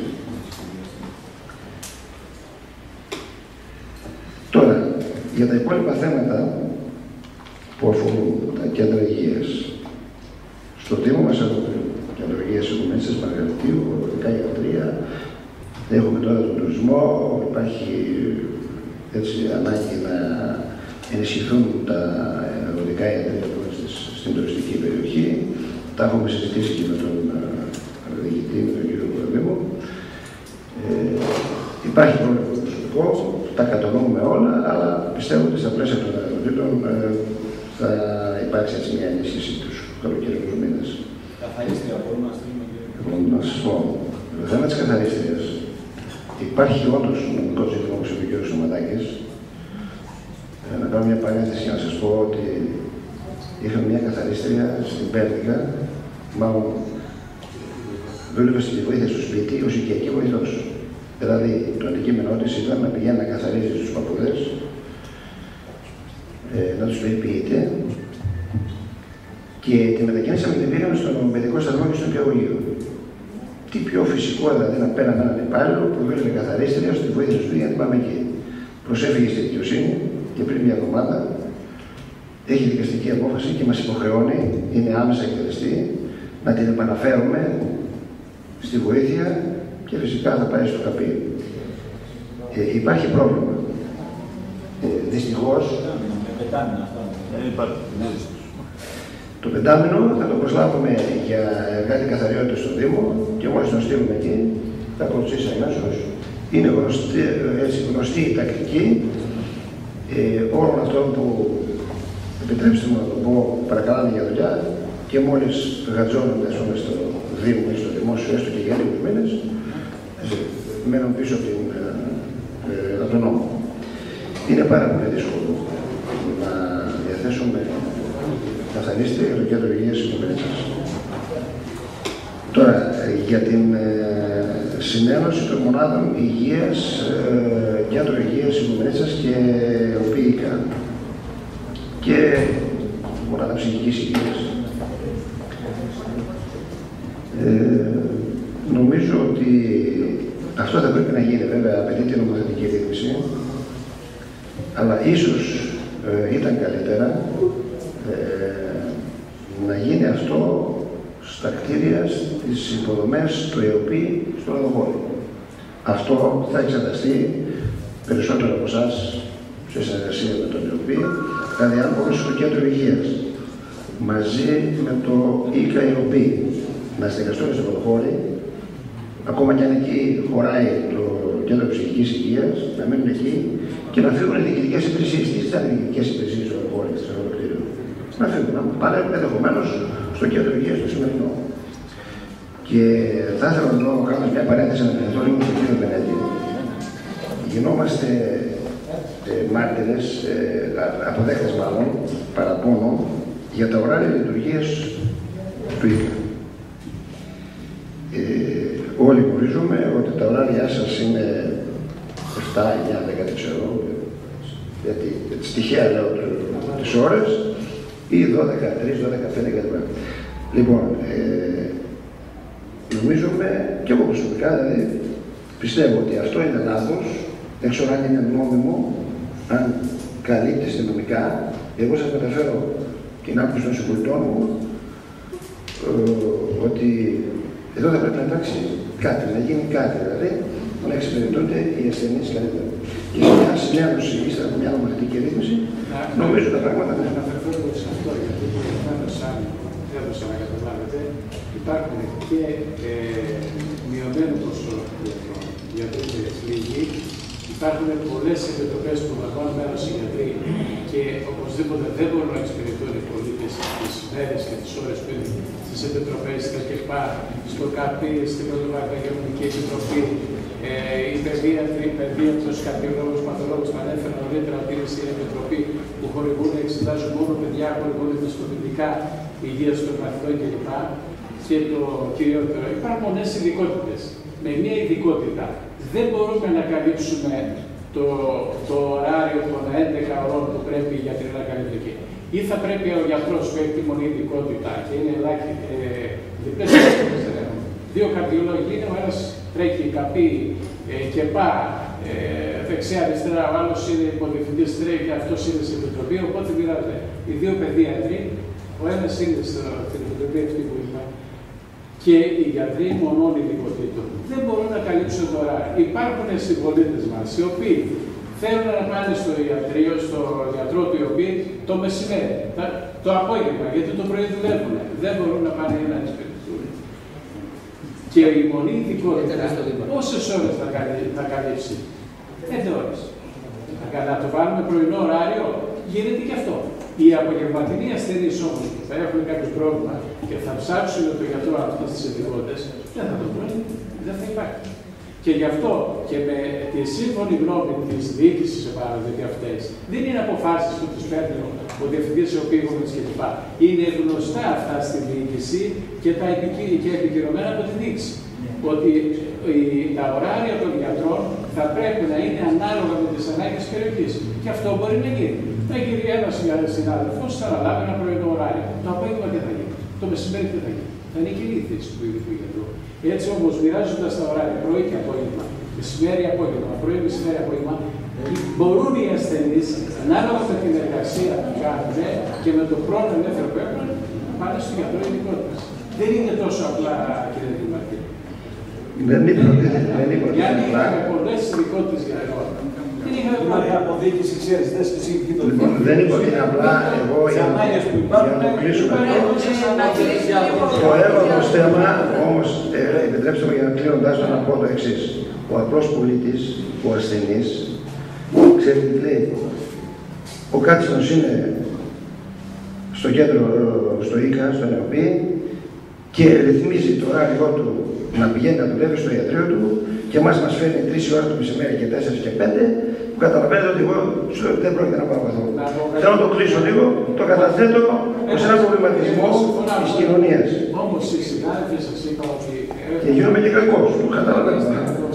Τώρα, για τα υπόλοιπα θέματα που αφορούν τα κέντρα υγείας. Στο Δήμο μας έχουμε κέντρο υγείας Οικουμενής Μαργαριστίου, ορθικά ιατρία, έχουμε τώρα τον τουρισμό, υπάρχει έτσι, ανάγκη να ενισχυθούν τα εξωτερικά ιατρία στην τουριστική περιοχή. Τα έχουμε συζητήσει και με τον διοικητή, με τον κύριο Κορδίμο. Ε, υπάρχει πρόβλημα προσωπικό, τα κατανοούμε όλα, αλλά πιστεύω ότι στα πλαίσια των αρμοδιοτήτων ε, θα υπάρξει έτσι μια ενίσχυση τους καλοκαιρινούς μήνες. Καθαρίστρια μπορούμε να στείλουμε και... Να σας πω, το θέμα της καθαρίστριας υπάρχει όντως νομικό ζήτημα, όπως είπε ο κ. Σωματάκης. Ε, να κάνω μια παρένθεση να σας πω ότι είχαμε μια καθαρίστρια στην Πέρδικα, μάλλον δούλευε στη βοήθεια στο σπίτι ως οικιακή βοηθός. Δηλαδή, το αντικείμενό της ήταν να πηγαίνει να καθαρίζει τους παππούδες, ε, να τους περιποιείται και τη μετακίνησαμε και την πήγαμε στον παιδικό σταθμό και στο νηπιαγωγείο. Τι πιο φυσικό δηλαδή να πέραμε έναν υπάλληλο που δούλευε καθαρίστρια στη βοήθεια του για να την πάμε εκεί. Προσέφυγε στη δικαιοσύνη και πριν μια εβδομάδα έχει δικαστική απόφαση και μας υποχρεώνει, είναι άμεσα εκτελεστή, να την επαναφέρουμε στη βοήθεια και φυσικά θα πάει στο ΚΑΠΗ. Ε, υπάρχει πρόβλημα. Ε, δυστυχώς, το πεντάμινο θα το προσλάβουμε για εργάτη καθαριότητα στο Δήμο και μόλις τον στείλουμε εκεί, θα ακολουθήσει αμέσως. Είναι γνωστή, έτσι, γνωστή η τακτική ε, όλων αυτών που, επιτρέψτε μου να το πω, παρακαλάνε για δουλειά και μόλις γατζώνονται στο Δήμο ή στο Δημόσιο, έστω και για λίγους μήνες, μένουν πίσω από, την, ε, από τον νόμο. Είναι πάρα πολύ δύσκολο να διαθέσουμε καθαρίστρια για το κέντρο υγείας της Κομπρέτσας. Τώρα, για την ε, συνένωση των μονάδων υγείας, ε, κέντρο υγείας της Κομπρέτσας και ΟΠΗΚΑ και μονάδα ψυχικής υγείας. Ε, νομίζω ότι αυτό θα πρέπει να γίνει, βέβαια, απαιτεί την νομοθετική ρύθμιση, αλλά ίσως ε, ήταν καλύτερα ε, να γίνει αυτό στα κτίρια, στις υποδομές του ΕΟΠΗ στο Λαδοχώρι. Αυτό θα εξεταστεί περισσότερο από εσάς σε συνεργασία με τον ΕΟΠΗ, δηλαδή αν μπορούσε το κέντρο υγείας μαζί με το ΙΚΑ ΕΟΠΗ να συνεργαστούν στο Λαδοχώρι, ακόμα κι αν εκεί χωράει το κέντρο ψυχικής υγείας, να μείνουν εκεί και να φύγουν οι διοικητικές υπηρεσίες. Τι ήταν οι διοικητικές υπηρεσίες στο Λαδοχώρι, στο κτίριο. Να φύγουν, να πάνε ενδεχομένως στο κέντρο υγείας το σημερινό. Και θα ήθελα να κάνω μια παρένθεση να αναφερθώ λίγο στον κύριο Μπενέτη. Γινόμαστε ε, μάρτυρες, ε, αποδέχτες μάλλον, παραπώνω, για τα ωράρια λειτουργίας του ΙΚΑ. Ε, όλοι γνωρίζουμε ότι τα ωράρια σας είναι εφτά, εννιά, δέκα, δεν ξέρω, γιατί στοιχεία λέω τις ώρες, ή δώδεκα, τρία, δώδεκα, πέντε κλπ. Λοιπόν, ε, νομίζουμε, και εγώ προσωπικά δηλαδή, πιστεύω ότι αυτό είναι λάθος, δεν ξέρω αν είναι νόμιμο, αν καλύπτει νομικά. Εγώ σας μεταφέρω την άποψη των συμπολιτών μου, ε, ότι εδώ θα πρέπει να υπάρξει κάτι, να γίνει κάτι, δηλαδή να εξυπηρετούνται οι ασθενείς καλύτερα. Και σε μια συνένωση ή σε μια νομοθετική ρύθμιση, νομίζω τα πράγματα να αναφερθώ σε αυτό, γιατί προηγουμένως, σαν έδωσα να καταλάβετε, υπάρχουν και ε, μειωμένο ποσό γιατρών λίγοι, υπάρχουν πολλές επιτροπές που λαμβάνουν μέρος οι γιατροί και οπωσδήποτε δεν μπορούν να εξυπηρετούν οι πολίτες τις μέρες και τις ώρες που είναι στις επιτροπές, στα ΚΕΠΑ, στο ΚΑΠΗ, στην Πρωτοβάθμια Γερμανική Επιτροπή, ε, οι παιδίατροι, οι παιδίατρους, καρδιολόγους, παθολόγους, που ανέφερα νωρίτερα ότι είναι στην Επιτροπή που χορηγούν, εξετάζουν μόνο παιδιά, χορηγούν πιστοποιητικά υγείας των μαθητών κλπ. Και το κυριότερο, υπάρχουν πολλές ειδικότητες. Με μία ειδικότητα δεν μπορούμε να καλύψουμε το, το ωράριο των έντεκα ώρων που πρέπει η γιατρή να καλύπτει εκεί. Ή θα πρέπει ο γιατρός που έχει τη μονή ειδικότητα και είναι ελάχιστη, ε, διπλές ειδικότητες δεν έχουμε. Δύο καρδιολόγοι είναι, ο ένας τρέχει ΚΑΠΗ ε, και ΠΑ, ε, δεξιά-αριστερά, ο άλλος είναι υποδιευθυντής τρέχει και αυτός είναι στην Επιτροπή, οπότε δηλαδή οι δύο παιδίατροι, ο ένας είναι στην Επιτροπή αυτή που είπα, και οι γιατροί μονών ειδικοτήτων δεν μπορούν να καλύψουν τώρα. Υπάρχουν συμπολίτες μας οι οποίοι θέλουν να πάνε στο ιατρείο, στο γιατρό του ιοπή το μεσημέρι, το απόγευμα, γιατί το πρωί δουλεύουν. Δεν μπορούν να πάνε να εξυπηρετούν. Και η μονή ειδικότητα, πόσες ώρες θα, θα καλύψει? Πέντε ώρες. Να το βάλουμε πρωινό ωράριο, γίνεται και αυτό. Οι απογευματινοί ασθενείς όμως που θα έχουν κάποιο πρόβλημα και θα ψάξουν το γιατρό αυτές τις ειδικότητες, δεν θα το βρουν, δεν θα υπάρχει. Και γι' αυτό και με τη σύμφωνη γνώμη της διοίκησης επαναλαμβάνω αυτές, δεν είναι αποφάσεις που τους παίρνει ο διευθυντής ο πήγομενος κλπ. Είναι γνωστά αυτά στη διοίκηση και, τα επικυ... και επικυρωμένα από τη διοίκηση. Ότι τα ωράρια των γιατρών θα πρέπει να είναι ανάλογα με τις ανάγκες της περιοχής. Και αυτό μπορεί να γίνει. Να γίνει ένας συνάδελφος, θα αναλάβει ένα πρωινό ωράριο. Το απόγευμα τι θα γίνει? Το μεσημέρι τι θα γίνει? Θα είναι κοινή η θέση του ειδικού γιατρού. Έτσι όμως, μοιράζοντας τα ωράρια πρωί και απόγευμα, μεσημέρι απόγευμα, πρωί μεσημέρι απόγευμα, μπορούν οι ασθενείς, ανάλογα με την εργασία που κάνουν και με το πρώτο ελεύθερο που έχουν, να πάνε στο γιατρό ειδικότητας. Δεν είναι τόσο απλά, κύριε Δημαρχή. Δεν είπα ότι δεν είπα ότι δεν είχαμε πολλές ειδικότητες γιατρών. Δεν είπα ότι είναι απλά εγώ για να το κλείσουμε αυτό. Το έβαλο θέμα, όμως, επιτρέψτε μου για να κλείνοντάς το να πω το εξής. Ο απλός πολίτης, ο ασθενής, ξέρει τι λέει. Ο Κάτσινος είναι στο κέντρο, στο ΙΚΑ, στον ΕΟΠΗ και ρυθμίζει το ωράριό του να πηγαίνει να δουλεύει στο ιατρείο του και εμάς μας φέρνει τρεις ώρες το μεσημέρι και τέσσερις και πέντε, που καταλαβαίνετε ότι εγώ δεν πρόκειται να πάω καθόλου. Θέλω να το κλείσω λίγο, το καταθέτω ως ένα προβληματισμό της κοινωνίας. Όμως οι συνάδελφοι σας είπα ότι... Και γίνομαι και κακός, το καταλαβαίνω.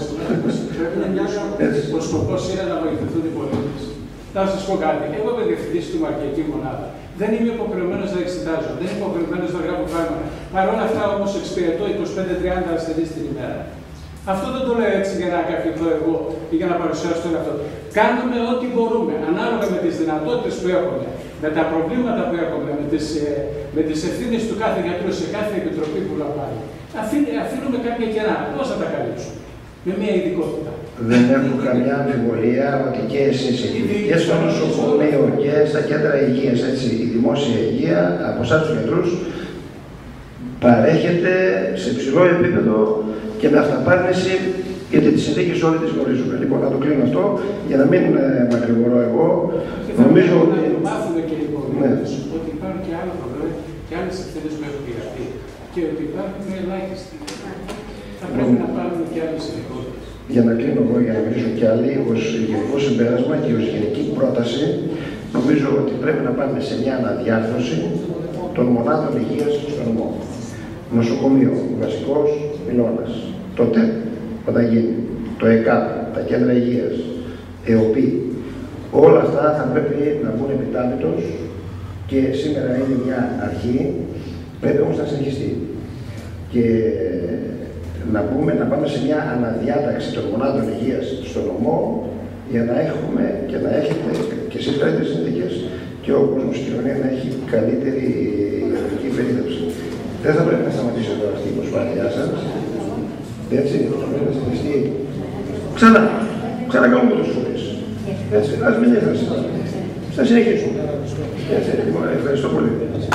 Ο σκοπός είναι να βοηθηθούν οι πολίτες. Θα σας πω κάτι. Εγώ είμαι διευθυντής του Μαρκιακή Μονάδα. Δεν είμαι υποχρεωμένος να εξετάζω, δεν είμαι υποχρεωμένος να γράφω φάρμακα. Παρ' όλα αυτά όμως εξυπηρετώ είκοσι πέντε τριάντα ασθενείς την ημέρα. Αυτό δεν το λέω έτσι για να καφηθώ εγώ ή για να παρουσιάσω τον εαυτό. Κάνουμε ό,τι μπορούμε, ανάλογα με τις δυνατότητες που έχουμε, με τα προβλήματα που έχουμε, με τις, με τις ευθύνες του κάθε γιατρού σε κάθε επιτροπή που λαμβάνει. Αφήνουμε κάποια κενά. Πώς θα τα καλύψουμε? Με μια ειδικότητα. Δεν έχω καμιά αμφιβολία ότι και εσείς και στο νοσοκομείο και στα κέντρα υγείας, έτσι, η δημόσια υγεία από εσάς τους γιατρούς παρέχεται σε ψηλό επίπεδο και με αυταπάρνηση, γιατί τις συνθήκες όλοι τις γνωρίζουμε. Λοιπόν, να το κλείνω αυτό για να μην ε, μακρηγορώ εγώ. Νομίζω ότι. Να μάθουμε και οι πολίτες ότι υπάρχουν και άλλα προβλήματα και άλλες ευθύνες που έχουν πειραχτεί και ότι υπάρχουν ελάχιστοι. Θα πρέπει να πάρουμε και άλλες ειδικότητες. Για να κλείνω εγώ, για να μιλήσω κι άλλοι, ως γενικό συμπέρασμα και ως γενική πρόταση, νομίζω ότι πρέπει να πάμε σε μια αναδιάρθρωση των μονάδων υγείας στον νομό. Νοσοκομείο, βασικός πυλώνας, το ΤΕΠ, όταν γίνει, το ΕΚΑΠ, τα κέντρα υγείας, ΕΟΠΗ, όλα αυτά θα πρέπει να μπουν επιτάπητος και σήμερα είναι μια αρχή, πρέπει όμως να συνεχιστεί. Και να, πούμε, να πάμε σε μια αναδιάταξη των μονάδων υγείας στον νομό για να έχουμε και να έχετε και εσείς καλύτερες συνθήκες και ο κόσμος η κοινωνία να έχει καλύτερη ιατρική περίδευση. Δεν θα πρέπει να σταματήσει εδώ αυτή η προσπάθειά σας. Έτσι, θα πρέπει να συνεχιστεί. Ξανά, ξανακάνουμε τους φορείς. Έτσι, ας μην έχασε. Θα συνεχίσουμε. Έτσι, λοιπόν, ευχαριστώ πολύ.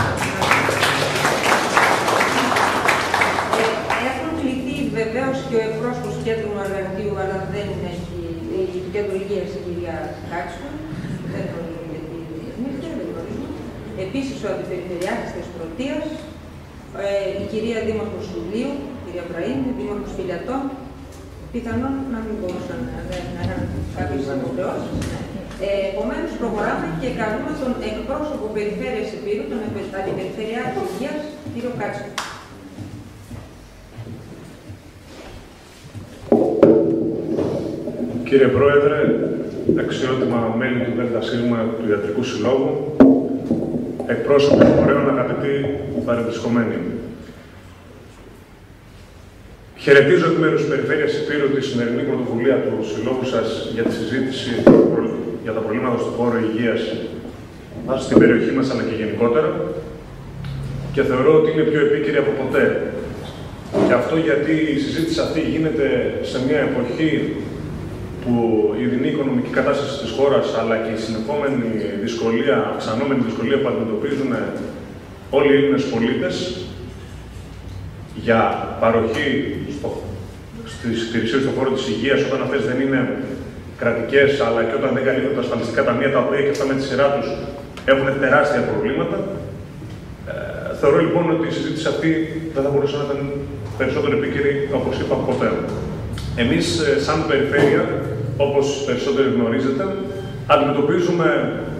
Βεβαίως και ο εκπρόσωπος του κέντρου Μαργαρατίου, αλλά δεν έχει το κέντρο υγείας η κυρία Κάτσου, δεν γνωρίζουμε γιατί διεθνήθηκε, δεν γνωρίζουμε. Επίσης ο αντιπεριφερειάρχης της Πρωτείας, ε, η κυρία Δήμαρχος Σουλίου, η κυρία Βραΐνη, Δήμαρχος Φιλιατών, πιθανόν να μην μπορούσαν να κάνουν κάποιες υποχρεώσεις. Ε, Επομένως, προχωράμε και καλούμε τον εκπρόσωπο Περιφέρειας Επίρου, τον αντιπεριφερειάρχη Υγείας, κύριο Κάτσου. Κύριε Πρόεδρε, αξιότιμα μέλη του ΔΣ του Ιατρικού Συλλόγου, εκπρόσωποι φορέων, αγαπητοί παρευρισκομένοι. Χαιρετίζω εκ μέρους της Περιφέρειας Επίρου τη σημερινή πρωτοβουλία του Συλλόγου σας για τη συζήτηση για τα προβλήματα στον χώρο υγείας στην περιοχή μας αλλά και γενικότερα και θεωρώ ότι είναι πιο επίκαιρη από ποτέ. Και αυτό γιατί η συζήτηση αυτή γίνεται σε μια εποχή που η δινή οικονομική κατάσταση της χώρας, αλλά και η συνεχόμενη δυσκολία, αυξανόμενη δυσκολία που αντιμετωπίζουν όλοι οι Έλληνες πολίτες για παροχή στο, στις υπηρεσίες στον χώρο της υγείας, όταν αυτές δεν είναι κρατικές, αλλά και όταν δεν καλύπτουν τα ασφαλιστικά ταμεία, τα οποία και αυτά με τη σειρά τους έχουν τεράστια προβλήματα. Ε, θεωρώ λοιπόν ότι η συζήτηση αυτή δεν θα μπορούσε να ήταν περισσότερο επίκαιρη, όπως είπα, ποτέ. Εμείς, σαν περιφέρεια, όπως περισσότεροι γνωρίζετε, αντιμετωπίζουμε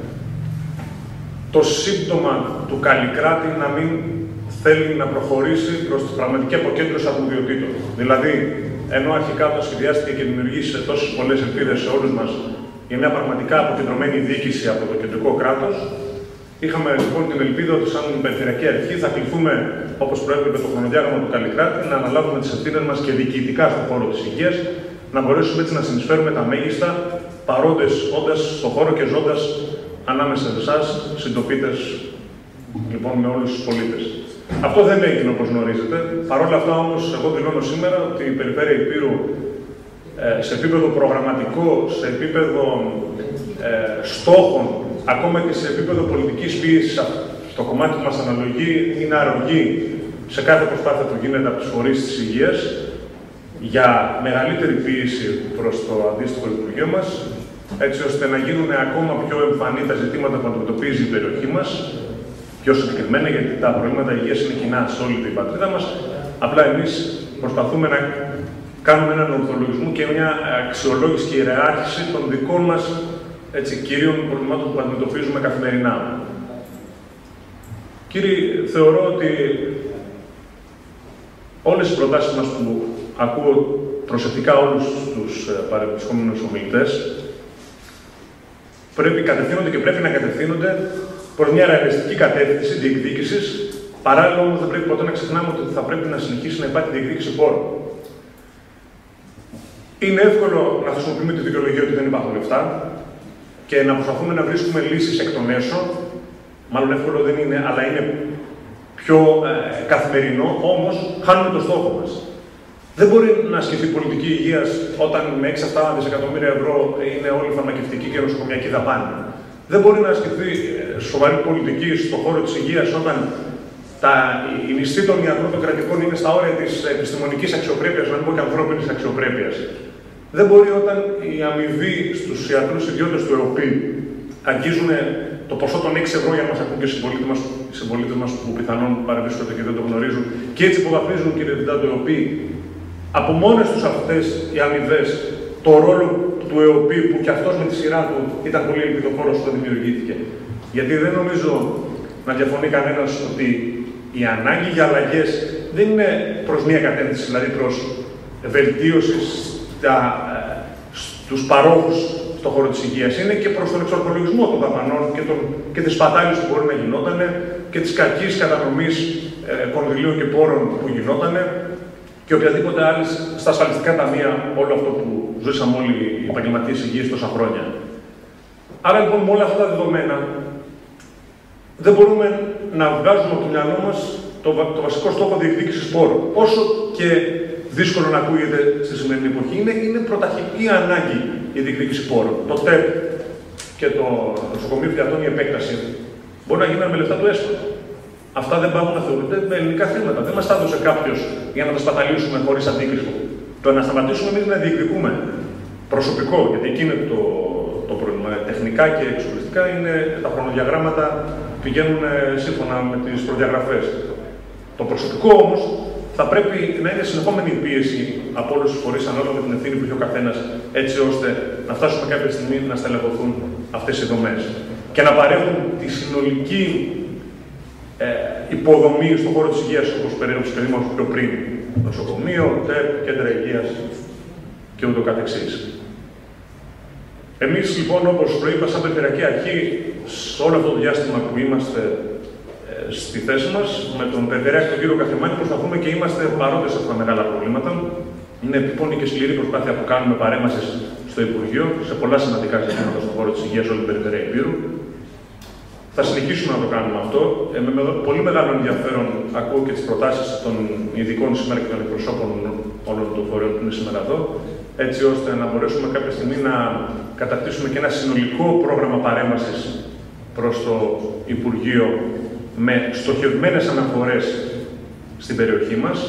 το σύμπτωμα του Καλλικράτη να μην θέλει να προχωρήσει προς τη πραγματική αποκέντρωση αρμοδιοτήτων. Δηλαδή, ενώ αρχικά όταν σχεδιάστηκε και δημιουργήσε τόσες πολλές ελπίδες σε όλους μας για μια πραγματικά αποκεντρωμένη διοίκηση από το κεντρικό κράτος, είχαμε λοιπόν την ελπίδα ότι, σαν περιφερειακή αρχή, θα κληθούμε, όπως προέβλεπε το χρονοδιάγραμμα του Καλλικράτη, να αναλάβουμε τις ευθύνες μας και διοικητικά στον χώρο της υγείας, να μπορέσουμε έτσι να συνεισφέρουμε τα μέγιστα, παρόντες όντας στον χώρο και ζώντας ανάμεσα σε εσάς, συντοπίτες, λοιπόν, με όλους τους πολίτες. Αυτό δεν έγινε, όπως γνωρίζετε. Παρ' όλα αυτά, όμως, εγώ δηλώνω σήμερα ότι η Περιφέρεια Ηπείρου, ε, σε επίπεδο προγραμματικό, σε επίπεδο ε, στόχων, ακόμα και σε επίπεδο πολιτικής πίεσης, στο κομμάτι που μας αναλογεί, είναι αρρωγή σε κάθε προσπάθεια που γίνεται από τους φορείς της υγείας για μεγαλύτερη πίεση προς το αντίστοιχο Υπουργείο μας, έτσι ώστε να γίνουν ακόμα πιο εμφανή τα ζητήματα που αντιμετωπίζει η περιοχή μας, πιο συγκεκριμένα, γιατί τα προβλήματα υγείας είναι κοινά σε όλη την πατρίδα μας. Απλά εμείς προσπαθούμε να κάνουμε έναν ορθολογισμό και μια αξιολόγηση και ιεράρχηση των δικών μας, έτσι, κυρίων προβλημάτων που αντιμετωπίζουμε καθημερινά. Κύριοι, θεωρώ ότι όλες οι προτάσεις μας που ακούω προσεκτικά όλους τους παρευρισκόμενους ομιλητές, πρέπει, κατευθύνονται και πρέπει να κατευθύνονται προς μια ρεαλιστική κατεύθυνση διεκδίκησης. Παράλληλα, όμως, δεν πρέπει ποτέ να ξεχνάμε ότι θα πρέπει να συνεχίσει να υπάρχει διεκδίκηση πόρων. Είναι εύκολο να χρησιμοποιούμε τη δικαιολογία ότι δεν υπάρχουν λεφτά και να προσπαθούμε να βρίσκουμε λύσεις εκ των έσω. Μάλλον εύκολο δεν είναι, αλλά είναι πιο ε, καθημερινό, όμως χάνουμε το στόχο μας. Δεν μπορεί να ασκηθεί πολιτική υγείας όταν με έξι εφτά δισεκατομμύρια ευρώ είναι όλη φαρμακευτική και νοσοκομιακή δαπάνη. Δεν μπορεί να ασκηθεί σοβαρή πολιτική στον χώρο της υγείας όταν τα, οι μισθοί των ιατρών των κρατικών είναι στα όρια της επιστημονικής αξιοπρέπειας, να μην πω και ανθρώπινης αξιοπρέπειας. Δεν μπορεί όταν η αμοιβή στους ιατρούς ιδιώτες του ΕΟΠΗ αγγίζουν το ποσό των έξι ευρώ, για να μας ακούν και οι συμπολίτες μας, συμπολίτες μας που πιθανόν παρευρίσκονται και δεν το γνωρίζουν, και έτσι υποβαθμίζουν, κύριε Διευθυντά, το ΕΟΠΗ, από μόνες τους αυτές οι αμοιβές, το ρόλο του ΕΟΠΗ, που κι αυτός με τη σειρά του ήταν πολύ ελπιδοφόρος όταν δημιουργήθηκε. Γιατί δεν νομίζω να διαφωνεί κανένας ότι η ανάγκη για αλλαγές δεν είναι προς μία κατεύθυνση, δηλαδή προς βελτίωση στα, στους παρόχους στον χώρο της υγείας. Είναι και προς τον εξορθολογισμό των δαπανών και, τον, και της σπατάλης που μπορεί να γινόταν και της κακής κατανομής ε, κονδυλίων και πόρων που γινόταν και οποιαδήποτε άλλη στα ασφαλιστικά ταμεία, όλο αυτό που ζούσαμε όλοι οι επαγγελματίες υγείας τόσα χρόνια. Άρα λοιπόν, με όλα αυτά τα δεδομένα, δεν μπορούμε να βγάζουμε από το μυαλό μας το, το βασικό στόχο διεκδίκησης πόρων. Όσο και δύσκολο να ακούγεται στη σημερινή εποχή, είναι, είναι πρωταρχική ανάγκη η διεκδίκηση πόρων. Το ΤΕΠ και το νοσοκομείο Φλιατών, η επέκταση, μπορεί να γίνουν με λεφτά του έσπατο. Αυτά δεν πάγουν να θεωρούνται με ελληνικά χρήματα. Δεν μας τα έδωσε κάποιος για να τα σπαταλήσουμε χωρίς αντίκρισμα. Το να σταματήσουμε εμείς να διεκδικούμε προσωπικό, γιατί εκεί είναι το, το πρόβλημα. Τεχνικά και εξοπλιστικά είναι τα χρονοδιαγράμματα πηγαίνουν σύμφωνα με τις προδιαγραφές. Το προσωπικό όμως θα πρέπει να είναι συνεχόμενη πίεση από όλους τους φορείς ανάλογα με την ευθύνη που έχει ο καθένας, έτσι ώστε να φτάσουμε κάποια στιγμή να στελεχωθούν αυτές οι δομές και να παρέχουν τη συνολική ε, υποδομή στον χώρο της υγείας, όπως περιέγραψε και Δήμος πιο πριν. Νοσοκομείο, ΤΕΠ, κέντρα υγείας και ούτω καθεξής. Εμείς λοιπόν, όπως προείπα, σαν Περιφερειακή Αρχή, σε όλο αυτό το διάστημα που είμαστε ε, στη θέση μας, με τον Περιφερειάρχη τον κύριο Καθημάνη, προσπαθούμε και είμαστε παρόντες σε αυτά τα μεγάλα προβλήματα. Είναι επίπονη και σκληρή προσπάθεια που κάνουμε παρέμβαση στο Υπουργείο σε πολλά σημαντικά ζητήματα στον χώρο της υγείας, όλη την Περιφέρεια Ηπείρου. Θα συνεχίσουμε να το κάνουμε αυτό. Ε, με πολύ μεγάλο ενδιαφέρον ακούω και τις προτάσεις των ειδικών σήμερα και των εκπροσώπων όλων των φορέων που είναι σήμερα εδώ. έτσι ώστε να μπορέσουμε κάποια στιγμή να καταρτήσουμε και ένα συνολικό πρόγραμμα παρέμβασης προς το Υπουργείο με στοχευμένες αναφορές στην περιοχή μας.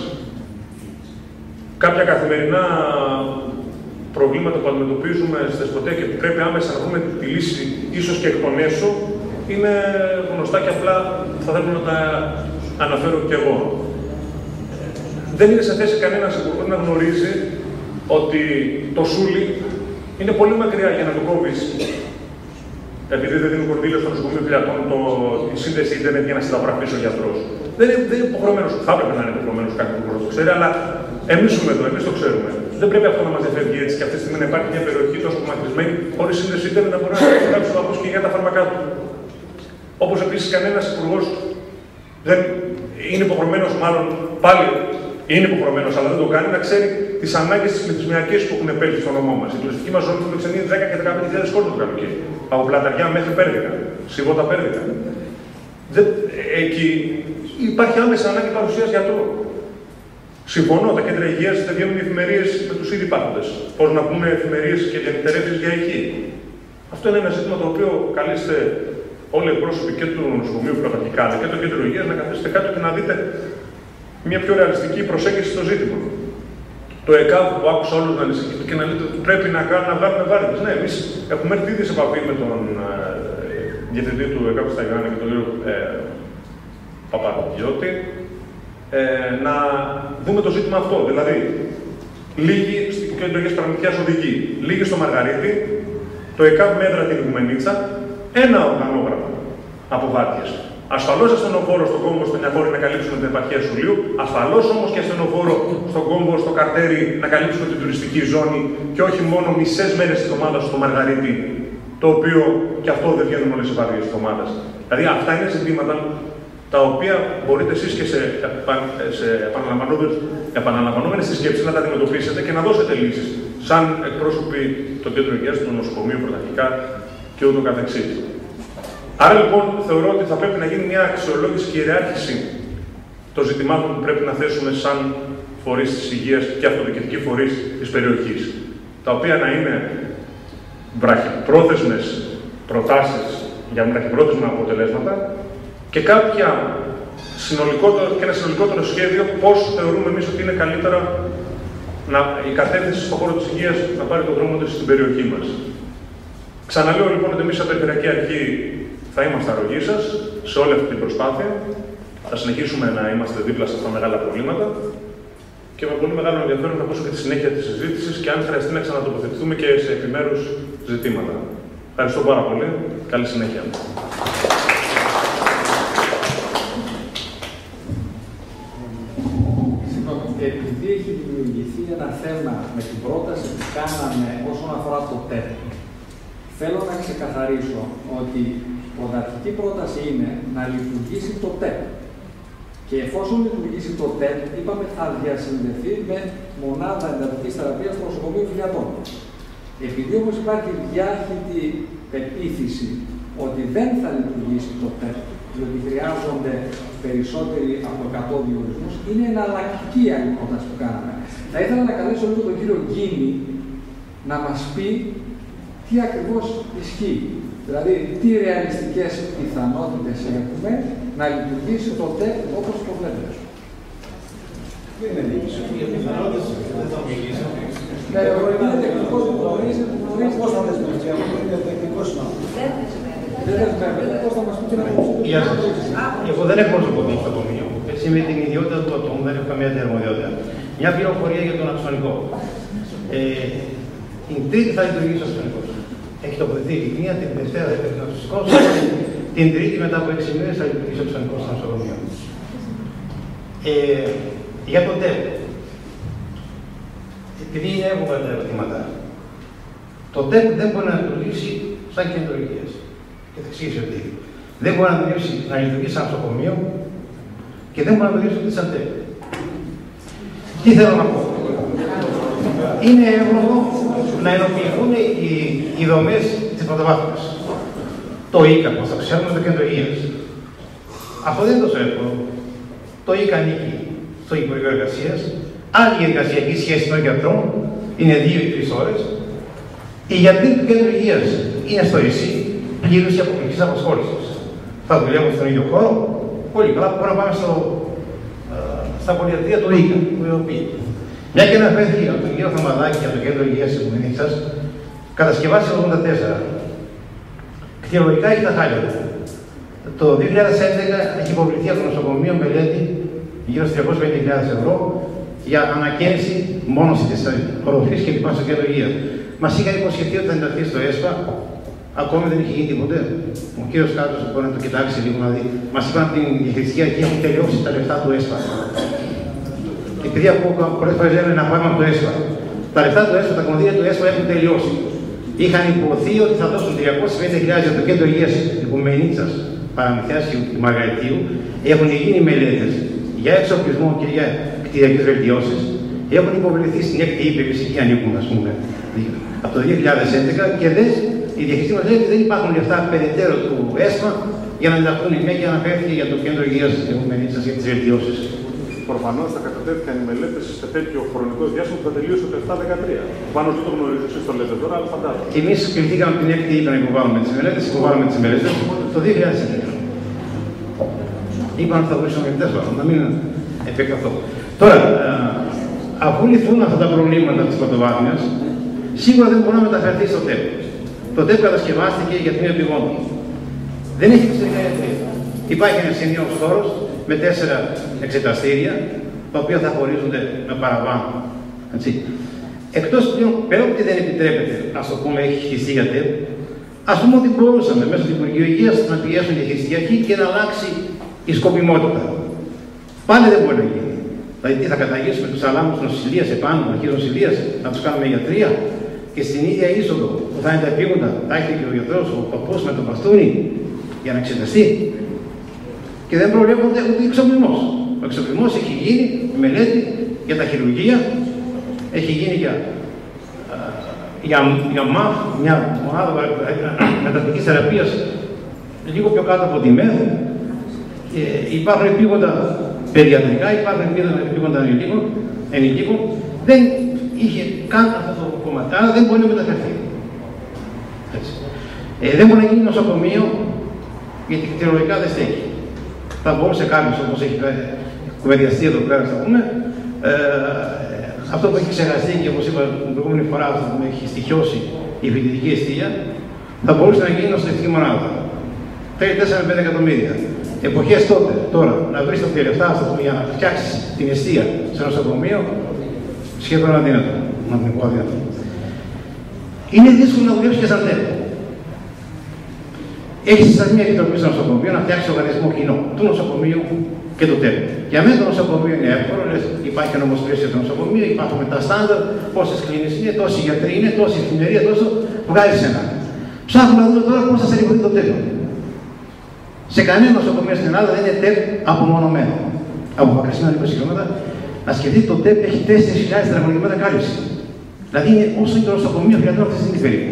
Κάποια καθημερινά προβλήματα που αντιμετωπίζουμε στη Δεσποτεία και που πρέπει άμεσα να βρούμε τη λύση, ίσως και εκ των έσω, είναι γνωστά και απλά θα θέλω να τα αναφέρω κι εγώ. Δεν είναι σε θέση κανένας να γνωρίζει ότι το Σούλι είναι πολύ μακριά για να το κόβεις. Επειδή δεν δίνει κονδύλιο στο νοσοκομείο Φιλιατών η σύνδεση ίντερνετ για να συνταγογραφήσει ο γιατρός. Δεν είναι, δεν είναι υποχρεωμένος, θα έπρεπε να είναι υποχρεωμένος κάποιος που μπορεί να το ξέρει, αλλά εμείς ζούμε εδώ, εμείς το ξέρουμε. Δεν πρέπει αυτό να μας διαφεύγει έτσι και αυτή τη στιγμή να υπάρχει μια περιοχή τόσο απομακρυσμένη, χωρίς σύνδεση ίντερνετ να μπορεί να κάνει κάποιος ο και για τα φάρμακά του. Όπως επίσης κανένας υπουργός δεν είναι υποχρεωμένος, μάλλον πάλι είναι υποχρεωμένος, αλλά δεν το κάνει, να ξέρει τις ανάγκες της πληθυσμιακής που έχουν επέλθει στο νομό μας. Η τουριστική μας ζώνη φιλοξενεί δέκα και δεκαπέντε χιλιάδες κόσμο το καλοκαίρι. Από Πλαταριά μέχρι Πέρδικα, Σιβώτα Πέρδικα. Δεν, εκεί υπάρχει άμεσα ανάγκη παρουσίας γιατρών. Συμφωνώ, τα κέντρα υγείας δεν βγαίνουν εφημερίες με τους ήδη υπάρχοντες. Πώς να πούμε εφημερίες και διανυκτερεύσεις για εκεί. Αυτό είναι ένα ζήτημα το οποίο καλείστε όλοι οι πρόσωποι και του νοσοκομείου πρωταρχικά αλλά και το κέντρο υγείας να καθίσετε κάτω και να δείτε μια πιο ρεαλιστική προσέγγιση στο ζήτημα. Το ΕΚΑΒ που άκουσα όλους να ανησυχείτε και να λέτε ότι πρέπει να, να βγάλουμε βάρδες. Ναι, εμείς έχουμε έρθει ήδη σε επαφή με τον ε, διευθυντή του ΕΚΑΒ στα Ιωάννη και τον κύριο ε, Παπαδογιώτη ε, να δούμε το ζήτημα αυτό. Δηλαδή, λίγοι στην κέντρο υγείας Παραμυθιάς οδηγεί, λίγοι στο Μαργαρίτη, το ΕΚΑΒ με έδρα την Οικουμενίτσα, ένα οργανόγραμμα από βάρδιες. Ασφαλώς ασθενοφόρο στον κόμπο στο Νιαφόρι να καλύψουμε την επαρχία Σουλίου, ασφαλώς όμως και ασθενοφόρο στον κόμπο στο Καρτέρι να καλύψουμε την τουριστική ζώνη και όχι μόνο μισές μέρες της εβδομάδας στο Μαργαρίτη, το οποίο και αυτό δεν βγαίνουν όλες οι βάρδιες της εβδομάδας. Δηλαδή αυτά είναι ζητήματα τα οποία μπορείτε εσείς και σε, σε επαναλαμβανόμενες συσκέψεις να τα αντιμετωπίσετε και να δώσετε λύσεις, σαν εκπρόσωποι των κέντρων υγείας, των νοσοκομείων πρωταρχικά και ούτω καθεξής. Άρα λοιπόν θεωρώ ότι θα πρέπει να γίνει μια αξιολόγηση και ιεράρχηση των ζητημάτων που πρέπει να θέσουμε σαν φορείς της υγείας και αυτοδιοικητικοί φορείς της περιοχής, τα οποία να είναι βραχυπρόθεσμες προτάσεις για βραχυπρόθεσμα αποτελέσματα και κάποια συνολικότερο, και ένα συνολικότερο σχέδιο πώς θεωρούμε εμείς ότι είναι καλύτερα να, η κατεύθυνση στον χώρο της υγείας να πάρει τον δρόμο της στην περιοχή μας. Ξαναλέω λοιπόν ότι εμείς σαν Περιφερειακή Αρχή θα είμαστε αρρωγοί σας σε όλη αυτή την προσπάθεια. Θα συνεχίσουμε να είμαστε δίπλα σε αυτά τα μεγάλα προβλήματα και με πολύ μεγάλο ενδιαφέρον να ακούσω και τη συνέχεια της συζήτησης και αν χρειαστεί να ξανατοποθετηθούμε και σε επιμέρους ζητήματα. Ευχαριστώ πάρα πολύ. Καλή συνέχεια. Επειδή έχει δημιουργηθεί ένα θέμα με την πρόταση που κάναμε όσον αφορά το ΤΕΠ, θέλω να ξεκαθαρίσω ότι η πρωταρχική πρόταση είναι να λειτουργήσει το ΤΕΠ. Και εφόσον λειτουργήσει το ΤΕΠ, είπαμε θα διασυνδεθεί με μονάδα εντατικής θεραπείας του νοσοκομείου Φιλιατών. Επειδή όμως υπάρχει διάχυτη πεποίθηση ότι δεν θα λειτουργήσει το ΤΕΠ, διότι χρειάζονται περισσότεροι από εκατό διορισμούς, είναι εναλλακτική άλλη πρόταση που κάναμε. Θα ήθελα να καλέσω λίγο τον κύριο Γκίνη να μας πει τι ακριβώς ισχύει. Δηλαδή, τι ρεαλιστικές πιθανότητες έχουμε να λειτουργήσει το ΤΕΠ όπως το βλέπετε. Δεν είναι δίκηση. Οι πιθανότητες δεν θα μιλήσει. Ναι, είναι τεχνικός που γνωρίζει. Πώς θα δεσμευτεί, αυτό είναι τεχνικός συνάδελφος. Δεν δεσμεύεται. Πώς θα μας πει και να πει. Εγώ δεν εκπροσωπώ το νοσοκομείο. Έτσι με την ιδιότητα του ατόμου δεν έχω καμία αρμοδιότητα. Μια πληροφορία για τον αξονικό. Ε, την Τρίτη θα λειτουργήσει ο αξονικός. Έχει τοποθετηθεί η Λυκνία, την Δευτέρα θα λειτουργήσει ο αξονικός. Την Τρίτη μετά από έξι μήνες θα λειτουργήσει ο αξονικός στο νοσοκομείο. Ε, για το ΤΕΠ. Επειδή έχουμε τα ερωτήματα, το ΤΕΠ δεν μπορεί να λειτουργήσει σαν κέντρο υγείας. Και θα εξηγήσω ότι δεν μπορεί να λειτουργήσει, να λειτουργήσει σαν νοσοκομείο και δεν μπορεί να λειτουργήσει ούτε σαν ΤΕΠ. Τι θέλω να πω. Είναι εύλογο να ενοποιηθούν οι, οι δομές της πρωτοβάθμιας. Το ΙΚΑ, όπως το ξέρουμε, το κέντρο υγείας. Αυτό δεν είναι τόσο εύκολο. Το ΙΚΑ ανήκει στο Υπουργείο Εργασίας, άλλη εργασιακή σχέση των γιατρών είναι δύο ή τρεις ώρες. Η γιατροί του κέντρου υγείας είναι στο νησί, πλήρους και αποκλειστικής απασχόλησης. Θα δουλεύουν στον ίδιο χώρο, πολύ καλά, μπορούμε να πάμε στο, στα πολυιατρία του ΙΚΑ, του ΕΟΠΗ. Μια και αναφέρθηκε από τον κύριο Θαμαδάκη για το κέντρο υγείας της Οικουμενίτσας, κατασκευάσει το ογδόντα τέσσερα. Κτηνολογικά έχει τα χάλια του. Το δύο χιλιάδες έντεκα έχει υποβληθεί από το νοσοκομείο μελέτη γύρω στις τριακόσιες πενήντα χιλιάδες ευρώ για ανακαίνιση μόνωση της οροφής και λοιπά στο κέντρο υγείας. Μας είχαν υποσχεθεί ότι θα ενταχθεί στο ΕΣΠΑ, ακόμη δεν έχει γίνει τίποτε. Ο κύριος Κάτος μπορεί να το κοιτάξει λίγο να δει. Μας είπαν ότι η διαχειριστική αρχή έχει τελειώσει τα λεφτά του ΕΣΠΑ. Και επειδή ακούω πολλές φορές λένε να πάμε από το ΕΣΠΑ, τα λεφτά του ΕΣΠΑ, τα κονδύλια του ΕΣΠΑ έχουν τελειώσει. Είχαν υποθεί ότι θα δώσουν τριακόσιες πενήντα χιλιάδες για το κέντρο υγείας Οικουμενίτσας, Παραμυθιάς και Μαργαριτίου. Έχουν γίνει μελέτες για εξοπλισμό και για κτηριακές βελτιώσεις. Έχουν υποβληθεί στην έκτη υπηρεσία και ανήκουν, ας πούμε, από το δύο χιλιάδες έντεκα και δεν, η διαχειριστή μας λέει ότι δεν υπάρχουν λεφτά περαιτέρω του ΕΣΠΑ για να ενταχθούν οι ΜΕΚ και αναφέρθηκε για το κέντρο υγείας Οικουμενίτσας για τις βελτιώσεις. Προφανώς θα κατατέθηκαν οι μελέτες σε τέτοιο χρονικό διάστημα που θα τελείωσε το επτά δεκατρία. Πάνω δεν το γνωρίζω, εσείς το λέτε τώρα, αλλά φαντάζομαι. Και εμείς κληθήκαμε την έκτη είπα να υποβάλουμε τις μελέτες, υποβάλουμε τις μελέτες το δύο χιλιάδες έντεκα. Είπαμε ότι θα βοηθήσουμε μελετές, να μην επεκταθώ. Τώρα, αφού λυθούν αυτά τα προβλήματα της πρωτοβάθμιας, σίγουρα δεν μπορεί να μεταφερθεί στο ΤΕΠ. Το ΤΕΠ κατασκευάστηκε για την επιγόντων. Δεν έχει εξεταστήρια. Υπάρχει ένας ενιαίος χώρος με τέσσερα εξεταστήρια, τα οποία θα χωρίζονται με παραπάνω. Έτσι. Εκτός πλέον, πέρα ότι δεν επιτρέπεται, ας το πούμε, έχει χτιστεί για ΤΕΠ, ας πούμε ότι μπορούσαμε μέσω του Υπουργείου Υγείας να πιέσουν τη χτιστική αρχή και να αλλάξει η σκοπιμότητα. Πάλι δεν μπορεί να γίνει. Δηλαδή, τι θα καταγήσουμε τους αλάμους νοσηλείας επάνω, αρχής νοσηλείας, να τους κάνουμε γιατρία και στην ίδια είσοδο που θα είναι τα επίγοντα, θα έχει και ο γιατρός, ο παππούς με το μπαστούνι για να εξεταστεί. Και δεν προβλέπονται ούτε εξοπλισμός. Ο εξοπλισμός έχει γίνει, η μελέτη για τα χειρουργία, έχει γίνει για, για, για ΜΑΦ, μια μονάδα μεταπτυχικής θεραπείας λίγο πιο κάτω από τη ΜΕΘ. Και υπάρχουν επίγοντα παιδιατρικά, υπάρχουν επίγοντα ενηλίκων. Δεν είχε καν αυτό το κομμάτι, άρα δεν μπορεί να μεταφερθεί. Ε, δεν μπορεί να γίνει νοσοκομείο, γιατί κτηνολογικά δεν στέκει. Θα μπορούσε κάποιος, όπως έχει κουβεντιαστεί εδώ πέρα, θα πούμε, ε, αυτό που έχει ξεχαστεί και όπως είπα την προηγούμενη φορά, αυτό που έχει στοιχειώσει η φοιτητική εστία, θα μπορούσε να γίνει νοσηλευτική μονάδα. Θέλει τέσσερα με πέντε εκατομμύρια. Εποχές τότε, τώρα, να βρεις τα λεφτά για να φτιάξεις την εστία σε νοσοκομείο, σχεδόν αδύνατο. Να μην πω αδύνατο. Είναι δύσκολο να δουλέψει και σαν τέτοιο. Έχει συσταθεί μια επιτροπή στο νοσοκομείο να φτιάξει οργανισμό κοινό του νοσοκομείου και του ΤΕΠ. Για μένα το νοσοκομείο είναι εύκολο, λες, υπάρχει ένα νομοσπλαίσιο στο νοσοκομείο, υπάρχουν τα στάνταρ, πόσες κλίνες είναι, τόσοι γιατροί είναι, τόση εφημερία, τόσο βγάζει ένα. Ψάχνουμε να δούμε τώρα πώς θα στερηθεί το ΤΕΠ. Σε κανένα νοσοκομείο στην Ελλάδα δεν είναι ΤΕΠ απομονωμένο. Από μακρυσμένα είκοσι χιλιόμετρα, να σκεφτείτε το ΤΕΠ έχει τέσσερις χιλιάδες τετραγωνικά κάλυψη. Δηλαδή είναι όσο είναι το νοσοκομείο χρειαζόταν αυτή τη στιγμή περίπου.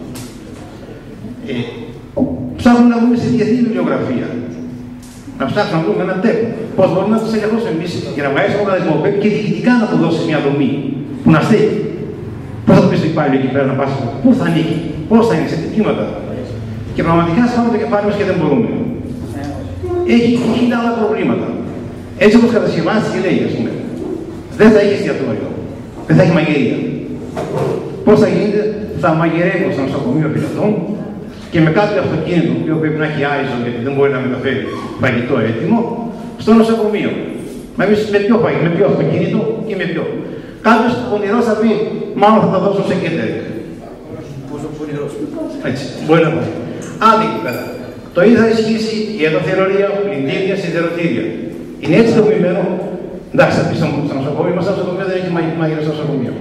Ε, Ψάχνουμε να βρούμε στη διεθνή βιβλιογραφία. Να ψάχνουμε να βρούμε ένα ΤΕΠ. Πώς μπορούμε να τους ελεγχώσουμε εμείς για να βγάλεις ένα οργανισμό και διοικητικά να του δώσεις μια δομή που να στέκει. Πώς θα το πεις στο υπάλληλο εκεί πέρα να πας, πού θα ανήκει, πώς θα είναι, σε τι κύματα. Και πραγματικά σπάμε το κεφάλι μας και δεν μπορούμε. Έχει χίλια άλλα προβλήματα. Έτσι όπως κατασκευάστηκε λέει, ας πούμε, δεν θα έχει εστιατόριο, δεν θα έχει μαγειρία. Πώς θα γίνεται, θα μαγειρεύουν στο νοσοκομείο πιλωτών και με κάποιο αυτοκίνητο που πρέπει να έχει άιζο γιατί δεν μπορεί να μεταφέρει φαγητό έτοιμο, στο νοσοκομείο. Μα εμείς με ποιο φαγητό, με ποιο αυτοκίνητο και με ποιο. Κάποιος πονηρός θα πει, μάλλον θα τα δώσουν σε κέντρικ. Πόσο πονηρός. Έτσι, μπορεί να πει. Άντε εκεί πέρα. Το ίδιο θα ισχύσει για τα θερωρία, πλυντήρια, σιδεροτήρια. Είναι έτσι δομημένο. Εντάξει, θα πει στο νοσοκομείο, μας στο νοσοκομείο δεν έχει μαγειρά στο νοσοκομείο.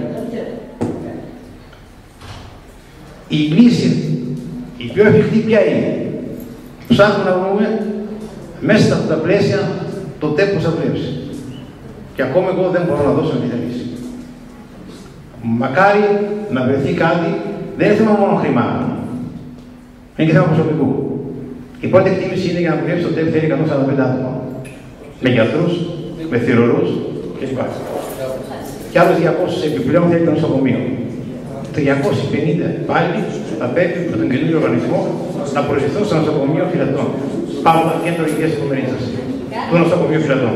Η λύση, η πιο εφικτή ποια είναι. Ψάχνουμε να βρούμε μέσα από τα πλαίσια το ΤΕΠ που θα βλέψει. Και ακόμα εγώ δεν μπορώ να δώσω μια λύση. Μακάρι να βρεθεί κάτι, δεν είναι θέμα μόνο χρημάτων. Είναι και θέμα προσωπικού. Η πρώτη εκτίμηση είναι για να δουλέψει το ΤΕΠ θέλει εκατόν σαράντα πέντε άτομα. Με γιατρούς, με θηρορούς κλπ. και άλλους διακόσιους επιπλέον θέλει το νοσοκομείο. τριακόσιοι πενήντα πάλι θα πρέπει με τον καινούριο οργανισμό να προσθεθούν στο νοσοκομείο Φυλατών. Πάμε από το κέντρο υγείας της Κομμενίτσας, το νοσοκομείο Φυλατών.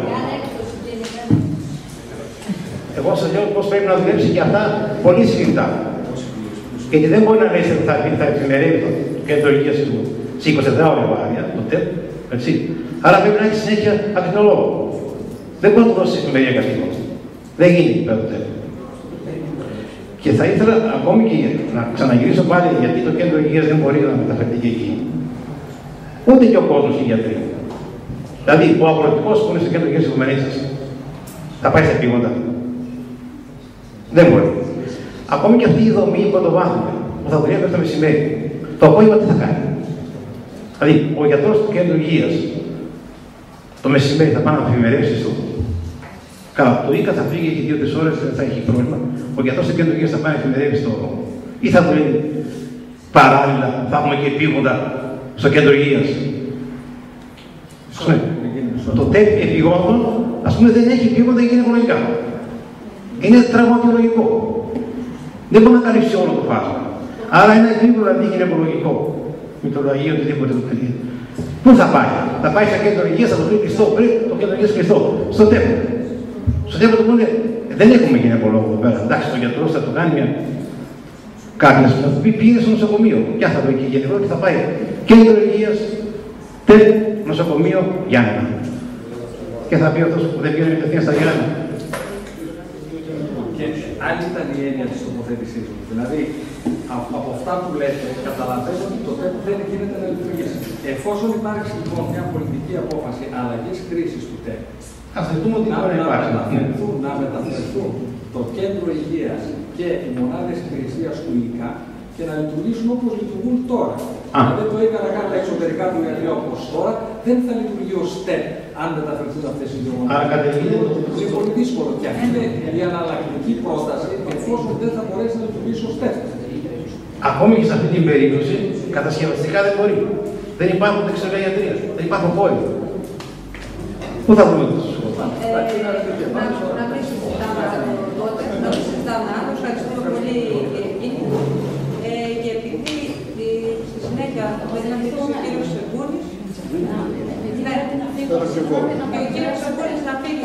Εγώ σας λέω πώς πρέπει να δουλέψει και αυτά πολύ σφιχτά. Γιατί δεν μπορεί να λέει ότι θα, θα επιμερεύει το κέντρο υγείας του σε εικοσιτετράωρη βάρδια, το ΤΕΠ, έτσι. Άρα πρέπει να έχει συνέχεια ακτινολόγο. Δεν μπορεί να του δώσει εφημερία καθήκοντα. Δεν γίνεται πέρα το ΤΕΠ. Και θα ήθελα ακόμη και να ξαναγυρίσω πάλι γιατί το κέντρο υγείας δεν μπορεί να μεταφερθεί και εκεί. Ούτε και ο κόσμος οι γιατροί. Δηλαδή, ο αγροτικός που είναι στο κέντρο υγείας της Κομμενίτσας θα πάει στα επίγοντα. Δεν μπορεί. Ακόμη και αυτή η δομή πρωτοβάθμια που θα δουλεύει το μεσημέρι, το απόγευμα τι θα κάνει. Δηλαδή, ο γιατρός του κέντρου υγείας το μεσημέρι θα πάει να εφημερεύσει στο. Καλά, το ΙΚΑ θα φύγει και δύο-τρεις ώρες, δεν θα έχει πρόβλημα. Ο γιατρός του κέντρου υγείας θα πάει να εφημερεύσει στο. Ή θα δουλεύει παράλληλα, θα έχουμε και επίγοντα στο κέντρο υγείας. Το ΤΕΠ επιγόντων, ας πούμε, δεν έχει επίγοντα γυναικολογικά. Είναι τραυματιολογικό. Δεν μπορεί να καλύψει όλο το φάσμα. Άρα ένα επίπεδο αντί γυναικολογικό, μητρολογία, οτιδήποτε το παιδί. Πού θα πάει, θα πάει στο κέντρο υγείας, θα το βρει κλειστό, πριν το κέντρο υγείας κλειστό. Στο ΤΕΠ. Στο ΤΕΠ το πούνε, δεν έχουμε γυναικολόγο εδώ πέρα. Εντάξει, το γιατρός θα του κάνει μια. Κάποιος θα του πει πήγαινε στο νοσοκομείο. Ποια θα βρει και γυναικολόγο και θα πάει. Κέντρο υγείας, ΤΕΠ, νοσοκομείο, Γιάννενα. Και θα πει αυτός που δεν πήγαινε κατευθείαν στα Γιάννενα. Και άλλη ήταν η έννοια της τοποθέτησής μου. Δηλαδή, από αυτά που λέτε, καταλαβαίνω ότι το ΤΕΠ δεν γίνεται να λειτουργήσει. Εφόσον υπάρξει λοιπόν μια πολιτική απόφαση αλλαγής χρήσης του ΤΕΠ, ας δεχτούμε ότι να, να, μεταφερθούν, να μεταφερθούν το κέντρο υγείας και οι μονάδες υπηρεσίας του ΙΚΑ και να λειτουργήσουν όπως λειτουργούν τώρα. Αν δεν το ΙΚΑ να κάνει τα εξωτερικά του ιατρία όπως τώρα, δεν θα λειτουργεί ως ΤΕΠ αν μεταφερθούν αυτές οι δύο μονάδες. Είναι πολύ δύσκολο. Και αυτή είναι η αναλλακτική πρόταση, εφόσον δεν θα μπορέσει να λειτουργήσει ως ΤΕΠ. Ακόμη και σε αυτή την περίπτωση, κατασκευαστικά δεν μπορεί. Δεν υπάρχουν δεξιογραφία ιατρία. Δεν υπάρχουν πόροι. Πού θα βρούμε τους σκοπούς. Να μην συζητάμε τότε, να μην συζητάμε άλλο. Ευχαριστούμε πολύ κύριε Κίνη. Και επειδή στη συνέχεια θα μιλήσει ο κύριος Σερβούνης, και ο κύριος Σερβούνης να φύγει,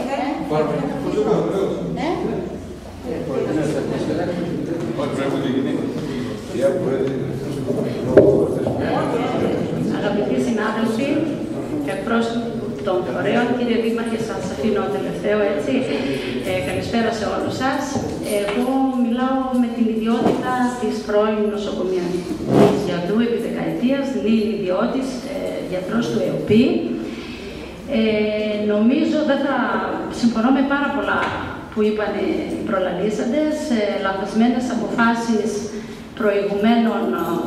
Αγαπητοί συνάδελφοι και εκπρόσωποι των φορέων, κύριε Δήμαρχε, σας αφήνω τελευταίο έτσι. Ε, καλησπέρα σε όλους σας. Εγώ μιλάω με την ιδιότητα της πρώην νοσοκομιακής γιατρού επί δεκαετίας, νυν ιδιώτης, ε, γιατρός του ΕΟΠΗ. Ε, νομίζω δεν θα συμφωνώ με πάρα πολλά που είπαν οι προλαλήσαντες, ε, λανθασμένες αποφάσεις προηγουμένων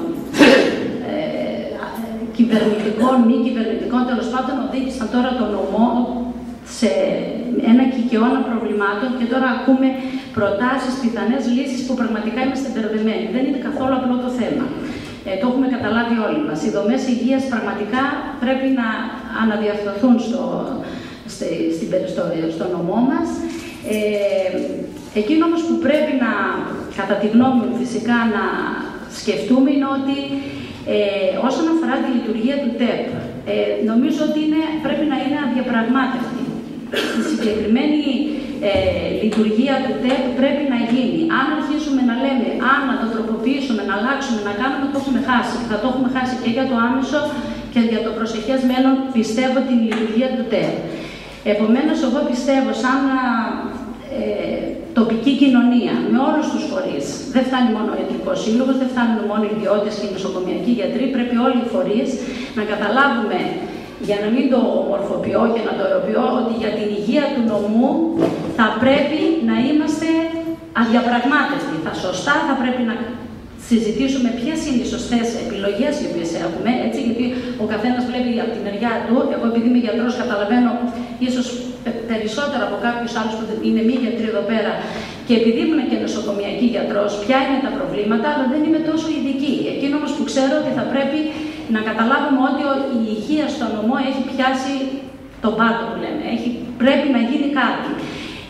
ε, κυβερνητικών, μη κυβερνητικών, τέλος πάντων οδήγησαν τώρα τον νομό σε ένα κικαιώνα προβλημάτων και τώρα ακούμε προτάσεις, πιθανές λύσεις που πραγματικά είμαστε μπερδεμένοι. Δεν είναι καθόλου απλό το θέμα. Ε, το έχουμε καταλάβει όλοι μας. Οι δομές υγείας πραγματικά πρέπει να αναδιαρθρωθούν στο, στη, στην, στο, στο νομό μας. Ε, εκείνο όμως που πρέπει να, κατά τη γνώμη μου φυσικά, να σκεφτούμε είναι ότι ε, όσον αφορά τη λειτουργία του ΤΕΠ, ε, νομίζω ότι είναι, πρέπει να είναι αδιαπραγμάτευτη. Η συγκεκριμένη ε, λειτουργία του ΤΕΠ πρέπει να γίνει. Αν αρχίσουμε να λέμε, αν να το τροποποιήσουμε, να αλλάξουμε, να κάνουμε, το έχουμε χάσει. Θα το έχουμε χάσει και για το άμεσο και για το προσεχές μέλλον, πιστεύω, την λειτουργία του ΤΕΠ. Επομένως, εγώ πιστεύω, σαν ε, τοπική κοινωνία, με όλους τους φορείς, δεν φτάνει μόνο ο Ιατρικός Σύλλογος, δεν φτάνουν μόνο οι ιδιώτες και οι νοσοκομιακοί γιατροί, πρέπει όλοι οι φορείς να καταλάβουμε, για να μην το ομορφοποιώ και να το ερωτώ, ότι για την υγεία του νομού θα πρέπει να είμαστε αδιαπραγμάτευτοι. Θα σωστά θα πρέπει να συζητήσουμε ποιες είναι οι σωστές επιλογές οι οποίες έχουμε, έτσι, γιατί ο καθένας βλέπει από τη μεριά του. Εγώ, επειδή είμαι γιατρός, καταλαβαίνω ίσως περισσότερο από κάποιους άλλους που είναι μη γιατροί εδώ πέρα, και επειδή ήμουν και νοσοκομιακή γιατρός, ποια είναι τα προβλήματα, αλλά δεν είμαι τόσο ειδική. Εκείνο όμως που ξέρω ότι θα πρέπει να καταλάβουμε ότι η υγεία στο νομό έχει πιάσει τον πάτο που λέμε. Έχει, πρέπει να γίνει κάτι.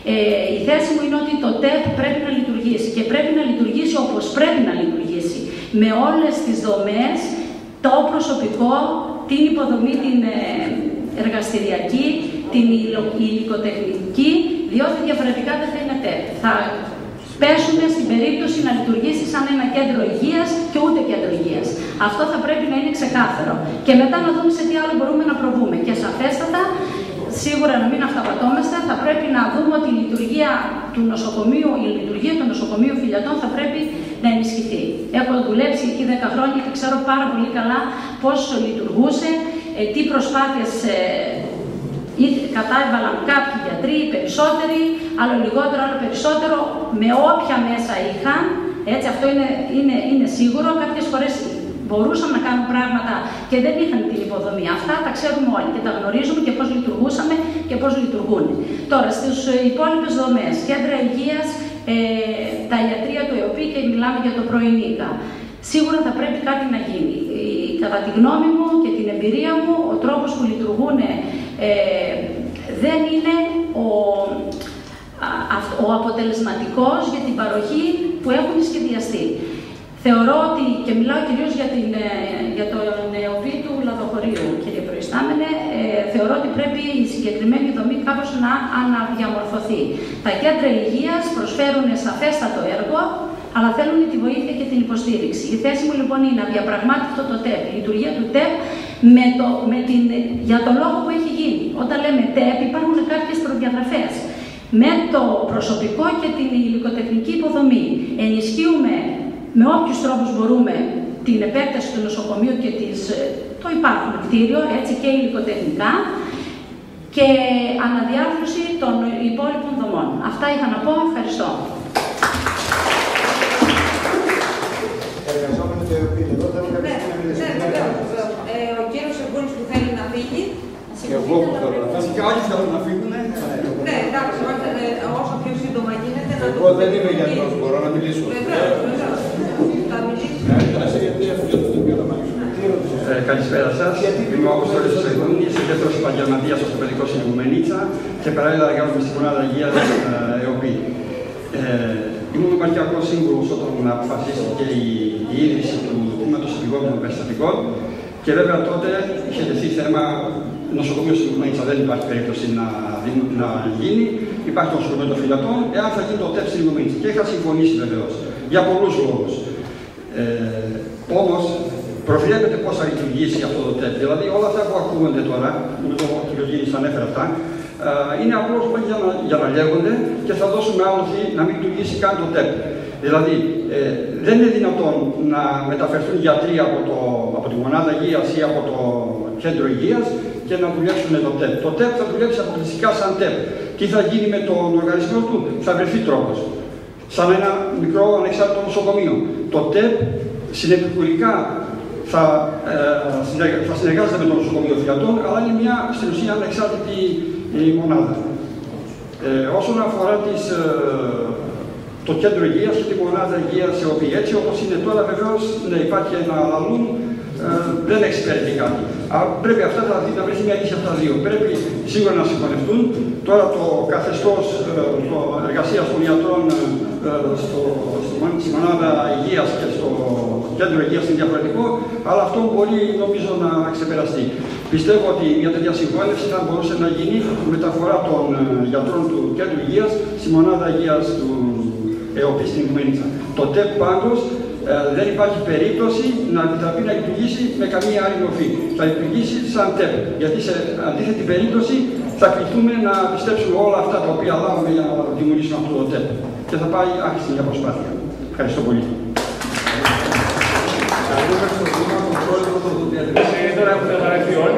Ε, η θέση μου είναι ότι το ΤΕΠ πρέπει να λειτουργήσει και πρέπει να λειτουργήσει όπως πρέπει να λειτουργήσει. Με όλες τις δομές, το προσωπικό, την υποδομή, την εργαστηριακή, την υλικοτεχνική, διότι διαφορετικά δεν θα είναι ΤΕΠ. Θα πέσουν στην περίπτωση να λειτουργήσει σαν ένα κέντρο υγείας και ούτε κέντρο υγείας. Αυτό θα πρέπει να είναι ξεκάθαρο. Και μετά να δούμε σε τι άλλο μπορούμε να προβούμε. Και σαφέστατα, σίγουρα να μην αυταπατώμαστε, θα πρέπει να δούμε ότι η λειτουργία του νοσοκομείου, η λειτουργία του νοσοκομείου Φιλιατών θα πρέπει να ενισχυθεί. Έχω δουλέψει εκεί δέκα χρόνια και ξέρω πάρα πολύ καλά πώς λειτουργούσε, τι προσπάθειες κατάβαλαν κάποιοι γιατροί, περισσότεροι, άλλο λιγότερο, άλλο περισσότερο, με όποια μέσα είχαν. Έτσι, αυτό είναι, είναι, είναι σίγουρο. Κάποιες φορές μπορούσαν να κάνουν πράγματα και δεν είχαν την υποδομή. Αυτά τα ξέρουμε όλοι και τα γνωρίζουμε και πώς λειτουργούσαμε και πώς λειτουργούν. Τώρα, στις υπόλοιπες δομές, κέντρα υγείας, ε, τα ιατρεία του ΕΟΠΗ και μιλάμε για το πρωινίκα. Σίγουρα θα πρέπει κάτι να γίνει. Ε, κατά τη γνώμη μου και την εμπειρία μου, ο τρόπος που λειτουργούν ε, δεν είναι ο, ο αποτελεσματικός για την παροχή που έχουν σχεδιαστεί. Θεωρώ ότι, και μιλάω κυρίως για, την, για το ΕΟΠΗ του Λαδοχωρίου, κύριε Προϊστάμενε, ε, θεωρώ ότι πρέπει η συγκεκριμένη δομή κάπως να αναδιαμορφωθεί. Τα κέντρα υγείας προσφέρουν σαφέστατο έργο, αλλά θέλουν τη βοήθεια και την υποστήριξη. Η θέση μου λοιπόν είναι αδιαπραγμάτευτο το ΤΕΠ, η λειτουργία του ΤΕΠ με το, με την, για τον λόγο που έχει γίνει. Όταν λέμε ΤΕΠ υπάρχουν κάποιες προδιαγραφές. Με το προσωπικό και την υλικοτεχνική υποδομή ενισχύουμε με όποιους τρόπους μπορούμε την επέκταση του νοσοκομείου και της, το υπάρχον κτίριο, έτσι και υλικοτεχνικά, και αναδιάρθρωση των υπόλοιπων δομών. Αυτά είχα να πω. Ευχαριστώ. Εργαζόμενοι του ΕΟΠΗ εδώ, θέλω να μιλήσει. Ο κύριος Σερβούνης που θέλει να φύγει. Και εγώ που θέλω να φύγει. Και άλλοι θέλουν να φύγουν. Ναι, εντάξει, όσο πιο σύντομα γίνεται. Εγώ δεν είμαι γιατρός, μπορώ να μιλήσω. Βεβαίως, βεβαίως. Θα μιλήσει. Καλησπέρα σας. Είμαι ο Αποστόλης Σερβούνης, δεύτερος επαγγελματίας στο παιδικό Σιλιγουμενίτσα και παράλληλα εργάζομαι στη μονάδα υγείας ΕΟΠΗ. Ήμουν νομαρχιακός σύμβουλος όταν αποφασίστηκε η, η ίδρυση του τμήματος επιγόντων περιστατικών και βέβαια τότε είχε τεθεί θέμα νοσοκομείο Σιλιγουμενίτσα. Δεν υπάρχει περίπτωση να, να γίνει. Υπάρχει το νοσοκομείο των Φιλιατών, εάν θα γίνει το ΤΕΠ Σιλιγουμενίτσα. Και είχα συμφωνήσει βεβαίως για πολλούς λόγους. Ε, όμως, προβλέπετε πώς θα λειτουργήσει αυτό το ΤΕΠ. Δηλαδή, όλα αυτά που ακούγονται τώρα, νομίζω ο κ. Γίνης ανέφερε αυτά, είναι απλώς για να, για να λέγονται και θα δώσουμε άλοθη να μην λειτουργήσει καν το ΤΕΠ. Δηλαδή, ε, δεν είναι δυνατόν να μεταφερθούν γιατροί από, το, από τη μονάδα υγείας ή από το κέντρο υγείας και να δουλέψουν το ΤΕΠ. Το ΤΕΠ θα δουλέψει αποκλειστικά σαν ΤΕΠ. Τι θα γίνει με τον οργανισμό του, θα βρεθεί τρόπος. Σαν ένα μικρό ανεξάρτητο νοσοκομείο. Το ΤΕΠ συνεπικουρικά θα, ε, θα συνεργάζεται με το νοσοκομείο Φιλιατών, αλλά είναι μια στην ουσία ανεξάρτητη μονάδα. Ε, όσον αφορά τις, ε, το κέντρο υγείας και τη μονάδα υγείας ΕΟΠΗ, έτσι όπως είναι τώρα, βεβαίως ναι, υπάρχει ένα αλλού, ε, δεν εξυπηρετεί κάτι. Αλλά πρέπει αυτά τα, να βρεθεί μια λύση από τα δύο. Πρέπει σίγουρα να συγχωνευτούν. Τώρα το καθεστώς ε, εργασίας των ιατρών ε, στο, στη μονάδα υγείας και στο κέντρο υγείας είναι διαφορετικό, αλλά αυτό μπορεί νομίζω να ξεπεραστεί. Πιστεύω ότι μια τέτοια συγχώνευση θα μπορούσε να γίνει μεταφορά των γιατρών του κέντρου υγείας στη μονάδα υγείας του ΕΟΠΗ στην Ιγουμενίτσα. Το ΤΕΠ πάντως ε, δεν υπάρχει περίπτωση να επιτραπεί να λειτουργήσει με καμία άλλη μορφή. Θα λειτουργήσει σαν ΤΕΠ. Γιατί σε αντίθετη περίπτωση θα κληθούμε να πιστέψουμε όλα αυτά τα οποία λάβουμε για να δημιουργήσουμε αυτό το ΤΕΠ. Και θα πάει άρχισε μια προσπάθεια. Ευχαριστώ πολύ. Τώρα έχουν βαρεθεί όλοι.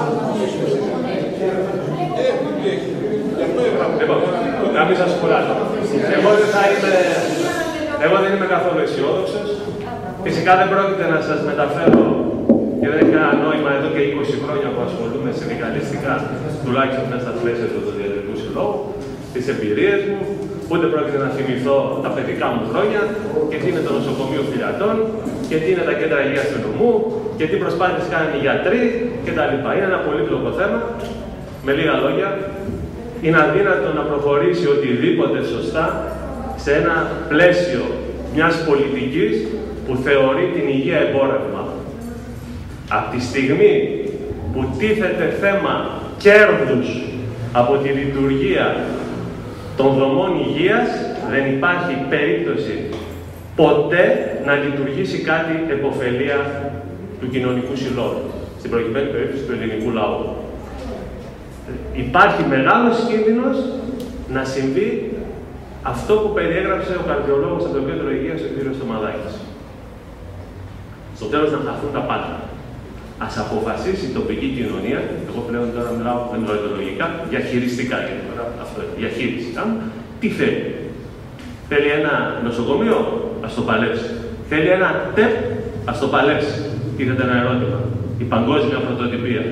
Λοιπόν, να μην σας κουράσω. Εγώ δεν θα είμαι... Εγώ δεν είμαι καθόλου αισιόδοξος. Φυσικά δεν πρόκειται να σας μεταφέρω και δεν έχει κανένα νόημα εδώ και είκοσι χρόνια που ασχολούμαι συνδικαλιστικά, τουλάχιστον μέσα στα πλαίσια του Διατρικού Συλλόγου, τις εμπειρίες μου, ούτε πρόκειται να θυμηθώ τα παιδικά μου χρόνια και τι είναι το νοσοκομείο Φιλιατών και τι είναι τα κέντρα υγείας του νομού και τι προσπάθειες κάνουν οι γιατροί κτλ. Είναι ένα πολύπλοκο θέμα. Με λίγα λόγια, είναι αδύνατο να προχωρήσει οτιδήποτε σωστά σε ένα πλαίσιο μιας πολιτικής που θεωρεί την υγεία εμπόρευμα. Από τη στιγμή που τίθεται θέμα κέρδους από τη λειτουργία των δομών υγείας, δεν υπάρχει περίπτωση ποτέ να λειτουργήσει κάτι επωφελία του κοινωνικού συλλόγου, στην προκειμένη περίπτωση του ελληνικού λαού. Υπάρχει μεγάλος κίνδυνος να συμβεί αυτό που περιέγραψε ο καρδιολόγος από το Κέντρο Υγείας, ο κ. Στομαδάκης. Στο τέλος να χαθούν τα πάντα. Ας αποφασίσει η τοπική κοινωνία, εγώ πλέον τώρα μιλάω, δεν μιλάω ιδεολογικά, διαχειριστικά, γιατί τώρα αυτό είναι διαχείριση. Τι θέλει. Θέλει ένα νοσοκομείο, ας το παλέψει. Θέλει ένα ΤΕΠ, ας το παλέψει. Τίθεται ένα ερώτημα. Η παγκόσμια πρωτοτυπία.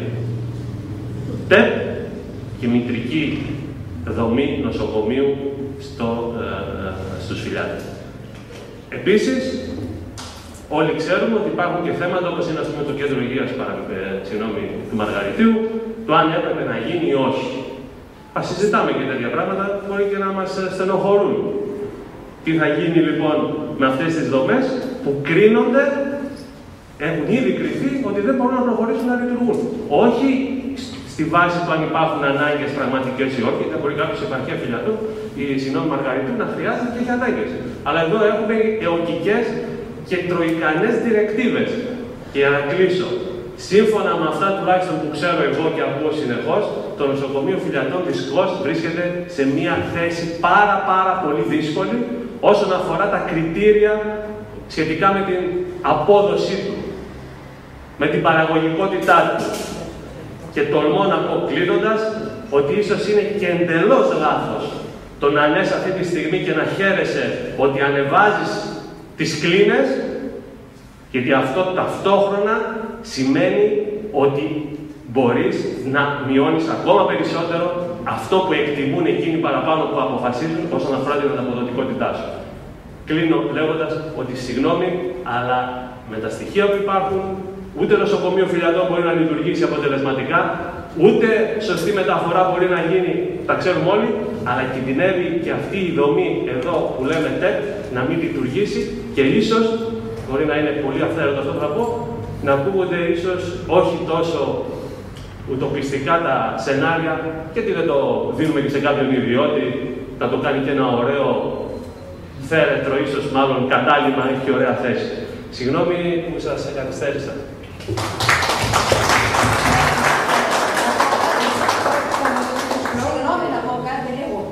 ΤΕΠ και μητρική δομή νοσοκομείου στο, ε, ε, στους Φιλιάδες. Επίσης, όλοι ξέρουμε ότι υπάρχουν και θέματα όπως είναι, ας πούμε, το Κέντρο Υγείας ε, συγγνώμη, του Μαργαριτίου, το αν έπρεπε να γίνει ή όχι. Ας συζητάμε και τέτοια πράγματα, μπορεί και να μας στενοχωρούν. Τι θα γίνει λοιπόν με αυτές τις δομές που κρίνονται, έχουν ήδη κριθεί ότι δεν μπορούν να προχωρήσουν να λειτουργούν. Όχι στη βάση του αν υπάρχουν ανάγκες πραγματικές ή όχι, δεν μπορεί κάποιος σε επαρχία Φιλιατού ή συγγνώμη Μαργαριτού να χρειάζεται και έχει ανάγκες. Αλλά εδώ έχουμε εωκικές και τροϊκανές διρεκτίβες. Και για να κλείσω, σύμφωνα με αυτά τουλάχιστον που ξέρω εγώ και ακούω συνεχώς, το νοσοκομείο Φιλιατών δυστυχώς βρίσκεται σε μια θέση πάρα πάρα πολύ δύσκολη όσον αφορά τα κριτήρια σχετικά με την απόδοσή του, με την παραγωγικότητά του. Και τολμώ να πω κλείνοντας ότι ίσως είναι και εντελώς λάθος το να λες αυτή τη στιγμή και να χαίρεσαι ότι ανεβάζεις τις κλίνες, γιατί αυτό ταυτόχρονα σημαίνει ότι μπορείς να μειώνεις ακόμα περισσότερο αυτό που εκτιμούν εκείνοι παραπάνω που αποφασίζουν όσον αφορά την ανταποδοτικότητά σου. Κλείνω λέγοντας ότι συγγνώμη, αλλά με τα στοιχεία που υπάρχουν, ούτε νοσοκομείο Φιλιατών μπορεί να λειτουργήσει αποτελεσματικά, ούτε σωστή μεταφορά μπορεί να γίνει, τα ξέρουμε όλοι, αλλά κινδυνεύει και αυτή η δομή εδώ που λέμε ΤΕΠ να μην λειτουργήσει και ίσως, μπορεί να είναι πολύ αυθαίρετο αυτό που θα πω, να ακούγονται ίσως όχι τόσο ουτοπιστικά τα σενάρια, γιατί δεν το δίνουμε και σε κάποιον ιδιώτη να το κάνει και ένα ωραίο θέρετρο, ίσως μάλλον κατάλημα, έχει και ωραία θέση. Συγγνώμη που σας καθυστέρησα. Συγγνώμη να πω κάτι λίγο.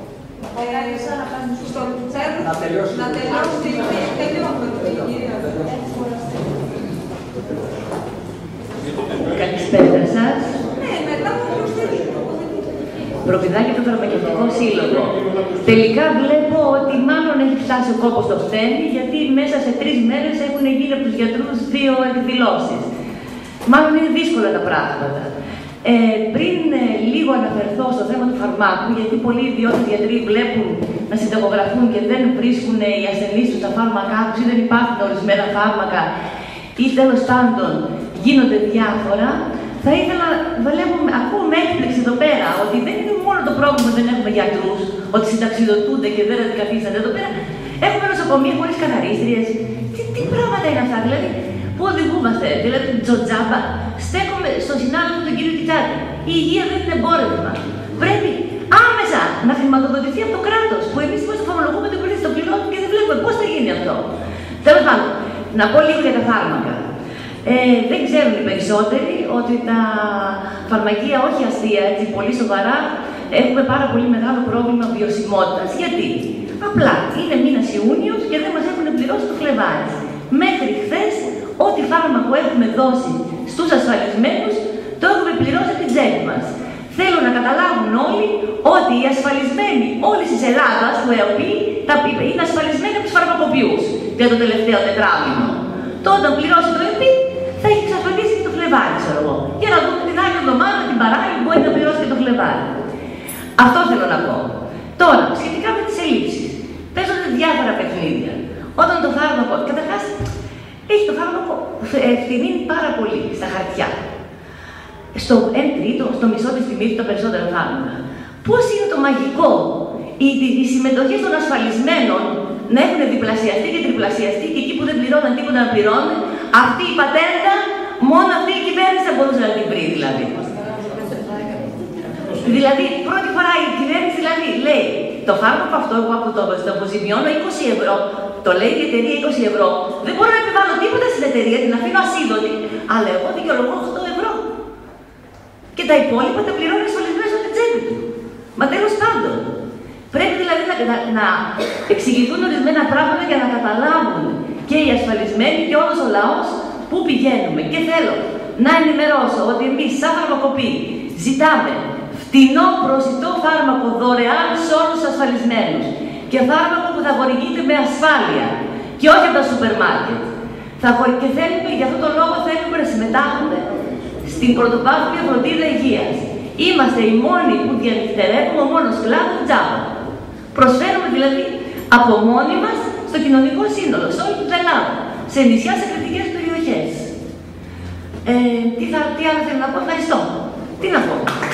Να τελειώσει. Να τελειώσει. Καλησπέρα σας. Ναι, μετά θα προσθέσω. Προπηδάκι του Φαρμακευτικό Σύλλογο. Τελικά βλέπω ότι μάλλον έχει φτάσει ο κόπος στο χτένι, γιατί μέσα σε τρεις μέρες έχουν γίνει από τους γιατρούς δύο εκδηλώσεις. Μάλλον είναι δύσκολα τα πράγματα. Ε, πριν ε, λίγο αναφερθώ στο θέμα του φαρμάκου, γιατί πολλοί ιδιώτες γιατροί βλέπουν να συνταγογραφούν και δεν βρίσκουν ε, οι ασθενείς τους τα φάρμακά τους ή δεν υπάρχουν ορισμένα φάρμακα ή τέλος πάντων γίνονται διάφορα. Θα ήθελα, βλέπουμε, ακούω με έκπληξη εδώ πέρα ότι δεν είναι μόνο το πρόβλημα ότι δεν έχουμε γιατρούς, ότι συνταξιδοτούνται και δεν αντικαθίστανται εδώ πέρα. Έχουμε νοσοκομεία χωρίς καθαρίστριες. Τι, τι πράγματα είναι αυτά, δηλαδή, πού οδηγούμαστε, δηλαδή, τζοτζάμπα. Στέκομαι στον συνάδελφο τον κύριο Κιτσάτη. Η υγεία δεν είναι εμπόρευμα. Πρέπει άμεσα να χρηματοδοτηθεί από το κράτος, που εμείς είμαστε φορολογούμε το πολίτη, το πληρώνουμε και δεν βλέπουμε πώς θα γίνει αυτό. Τέλος πάντων, να πω λίγο για τα φάρμακα. Ε, δεν ξέρουν οι περισσότεροι ότι τα φαρμακεία, όχι αστεία, έτσι πολύ σοβαρά, έχουμε πάρα πολύ μεγάλο πρόβλημα βιωσιμότητας. Γιατί? Απλά είναι μήνας Ιούνιος και δεν μας έχουν πληρώσει το Φλεβάρι. Μέχρι χθες, ό,τι φάρμακο έχουμε δώσει στους ασφαλισμένους, το έχουμε πληρώσει από την τσέπη μας. Θέλω να καταλάβουν όλοι ότι οι ασφαλισμένοι όλης της Ελλάδας, του ΕΟΠΗ, είναι ασφαλισμένοι από τους φαρμακοποιούς για το τελευταίο τετράμινο. Τότε, όταν πληρώσει το ΕΟΠΗ, θα έχει εξασφαλίσει και το Φλεβάρι, ξέρω εγώ. Για να δούμε την άλλη εβδομάδα, την παράλληλη, μπορεί να πληρώσει και το Φλεβάρι. Αυτό θέλω να πω. Τώρα, σχετικά με τις ελλείψεις, παίζονται διάφορα παιχνίδια. Όταν το φάρμακο, καταρχάς, έχει το φάρμακο ευθυνίνει πάρα πολύ στα χαρτιά. Στο ένα τρίτο, στο μισό της τιμής, τα περισσότερα φάρμακα. Πώς είναι το μαγικό οι, οι συμμετοχές των ασφαλισμένων να έχουν διπλασιαστεί και τριπλασιαστεί και εκεί που δεν πληρώναν τίποτα να πληρώνουν, αυτή η πατέντα, μόνο αυτή η κυβέρνηση θα μπορούσε να την βρει δηλαδή. Δηλαδή, πρώτη φορά η κυβέρνηση δηλαδή λέει το φάρμακο αυτό εγώ από το, το αποζημιώνω είκοσι ευρώ, το λέει η εταιρεία είκοσι ευρώ, δεν μπορώ να επιβάλλω τίποτα στην εταιρεία, την αφήνω ασίδωτη, αλλά εγώ δικαιολογώ οκτώ ευρώ. Και τα υπόλοιπα τα πληρώνει ασφαλισμένος από την τσέπη του. Μα τέλος πάντων, πρέπει δηλαδή να, να, να εξηγηθούν ορισμένα πράγματα για να καταλάβουν και οι ασφαλισμένοι και όλος ο λαός πού πηγαίνουμε. Και θέλω να ενημερώσω ότι εμείς σαν φαρμακοποιοί ζητάμε φτηνό προσιτό φάρμακο δωρεάν σε όλους τους ασφαλισμένους και φάρμακο που θα χορηγείται με ασφάλεια και όχι από τα σούπερ μάρκετ. Θα χω... Και θέλουμε, για αυτόν τον λόγο θέλουμε να συμμετάχουμε στην πρωτοπάθμια φροντίδα υγείας. Είμαστε οι μόνοι που διανυκτερεύουμε ο μόνος κλάδος τζάμπα. Προσφέρουμε δηλαδή από μόνοι μας στο κοινωνικό σύνολο, σε όλη την Ελλάδα, σε νησιά, σε κριτικές περιοχές. Ε, τι, θα, τι άλλο θέλω να πω, ευχαριστώ. Τι να πω.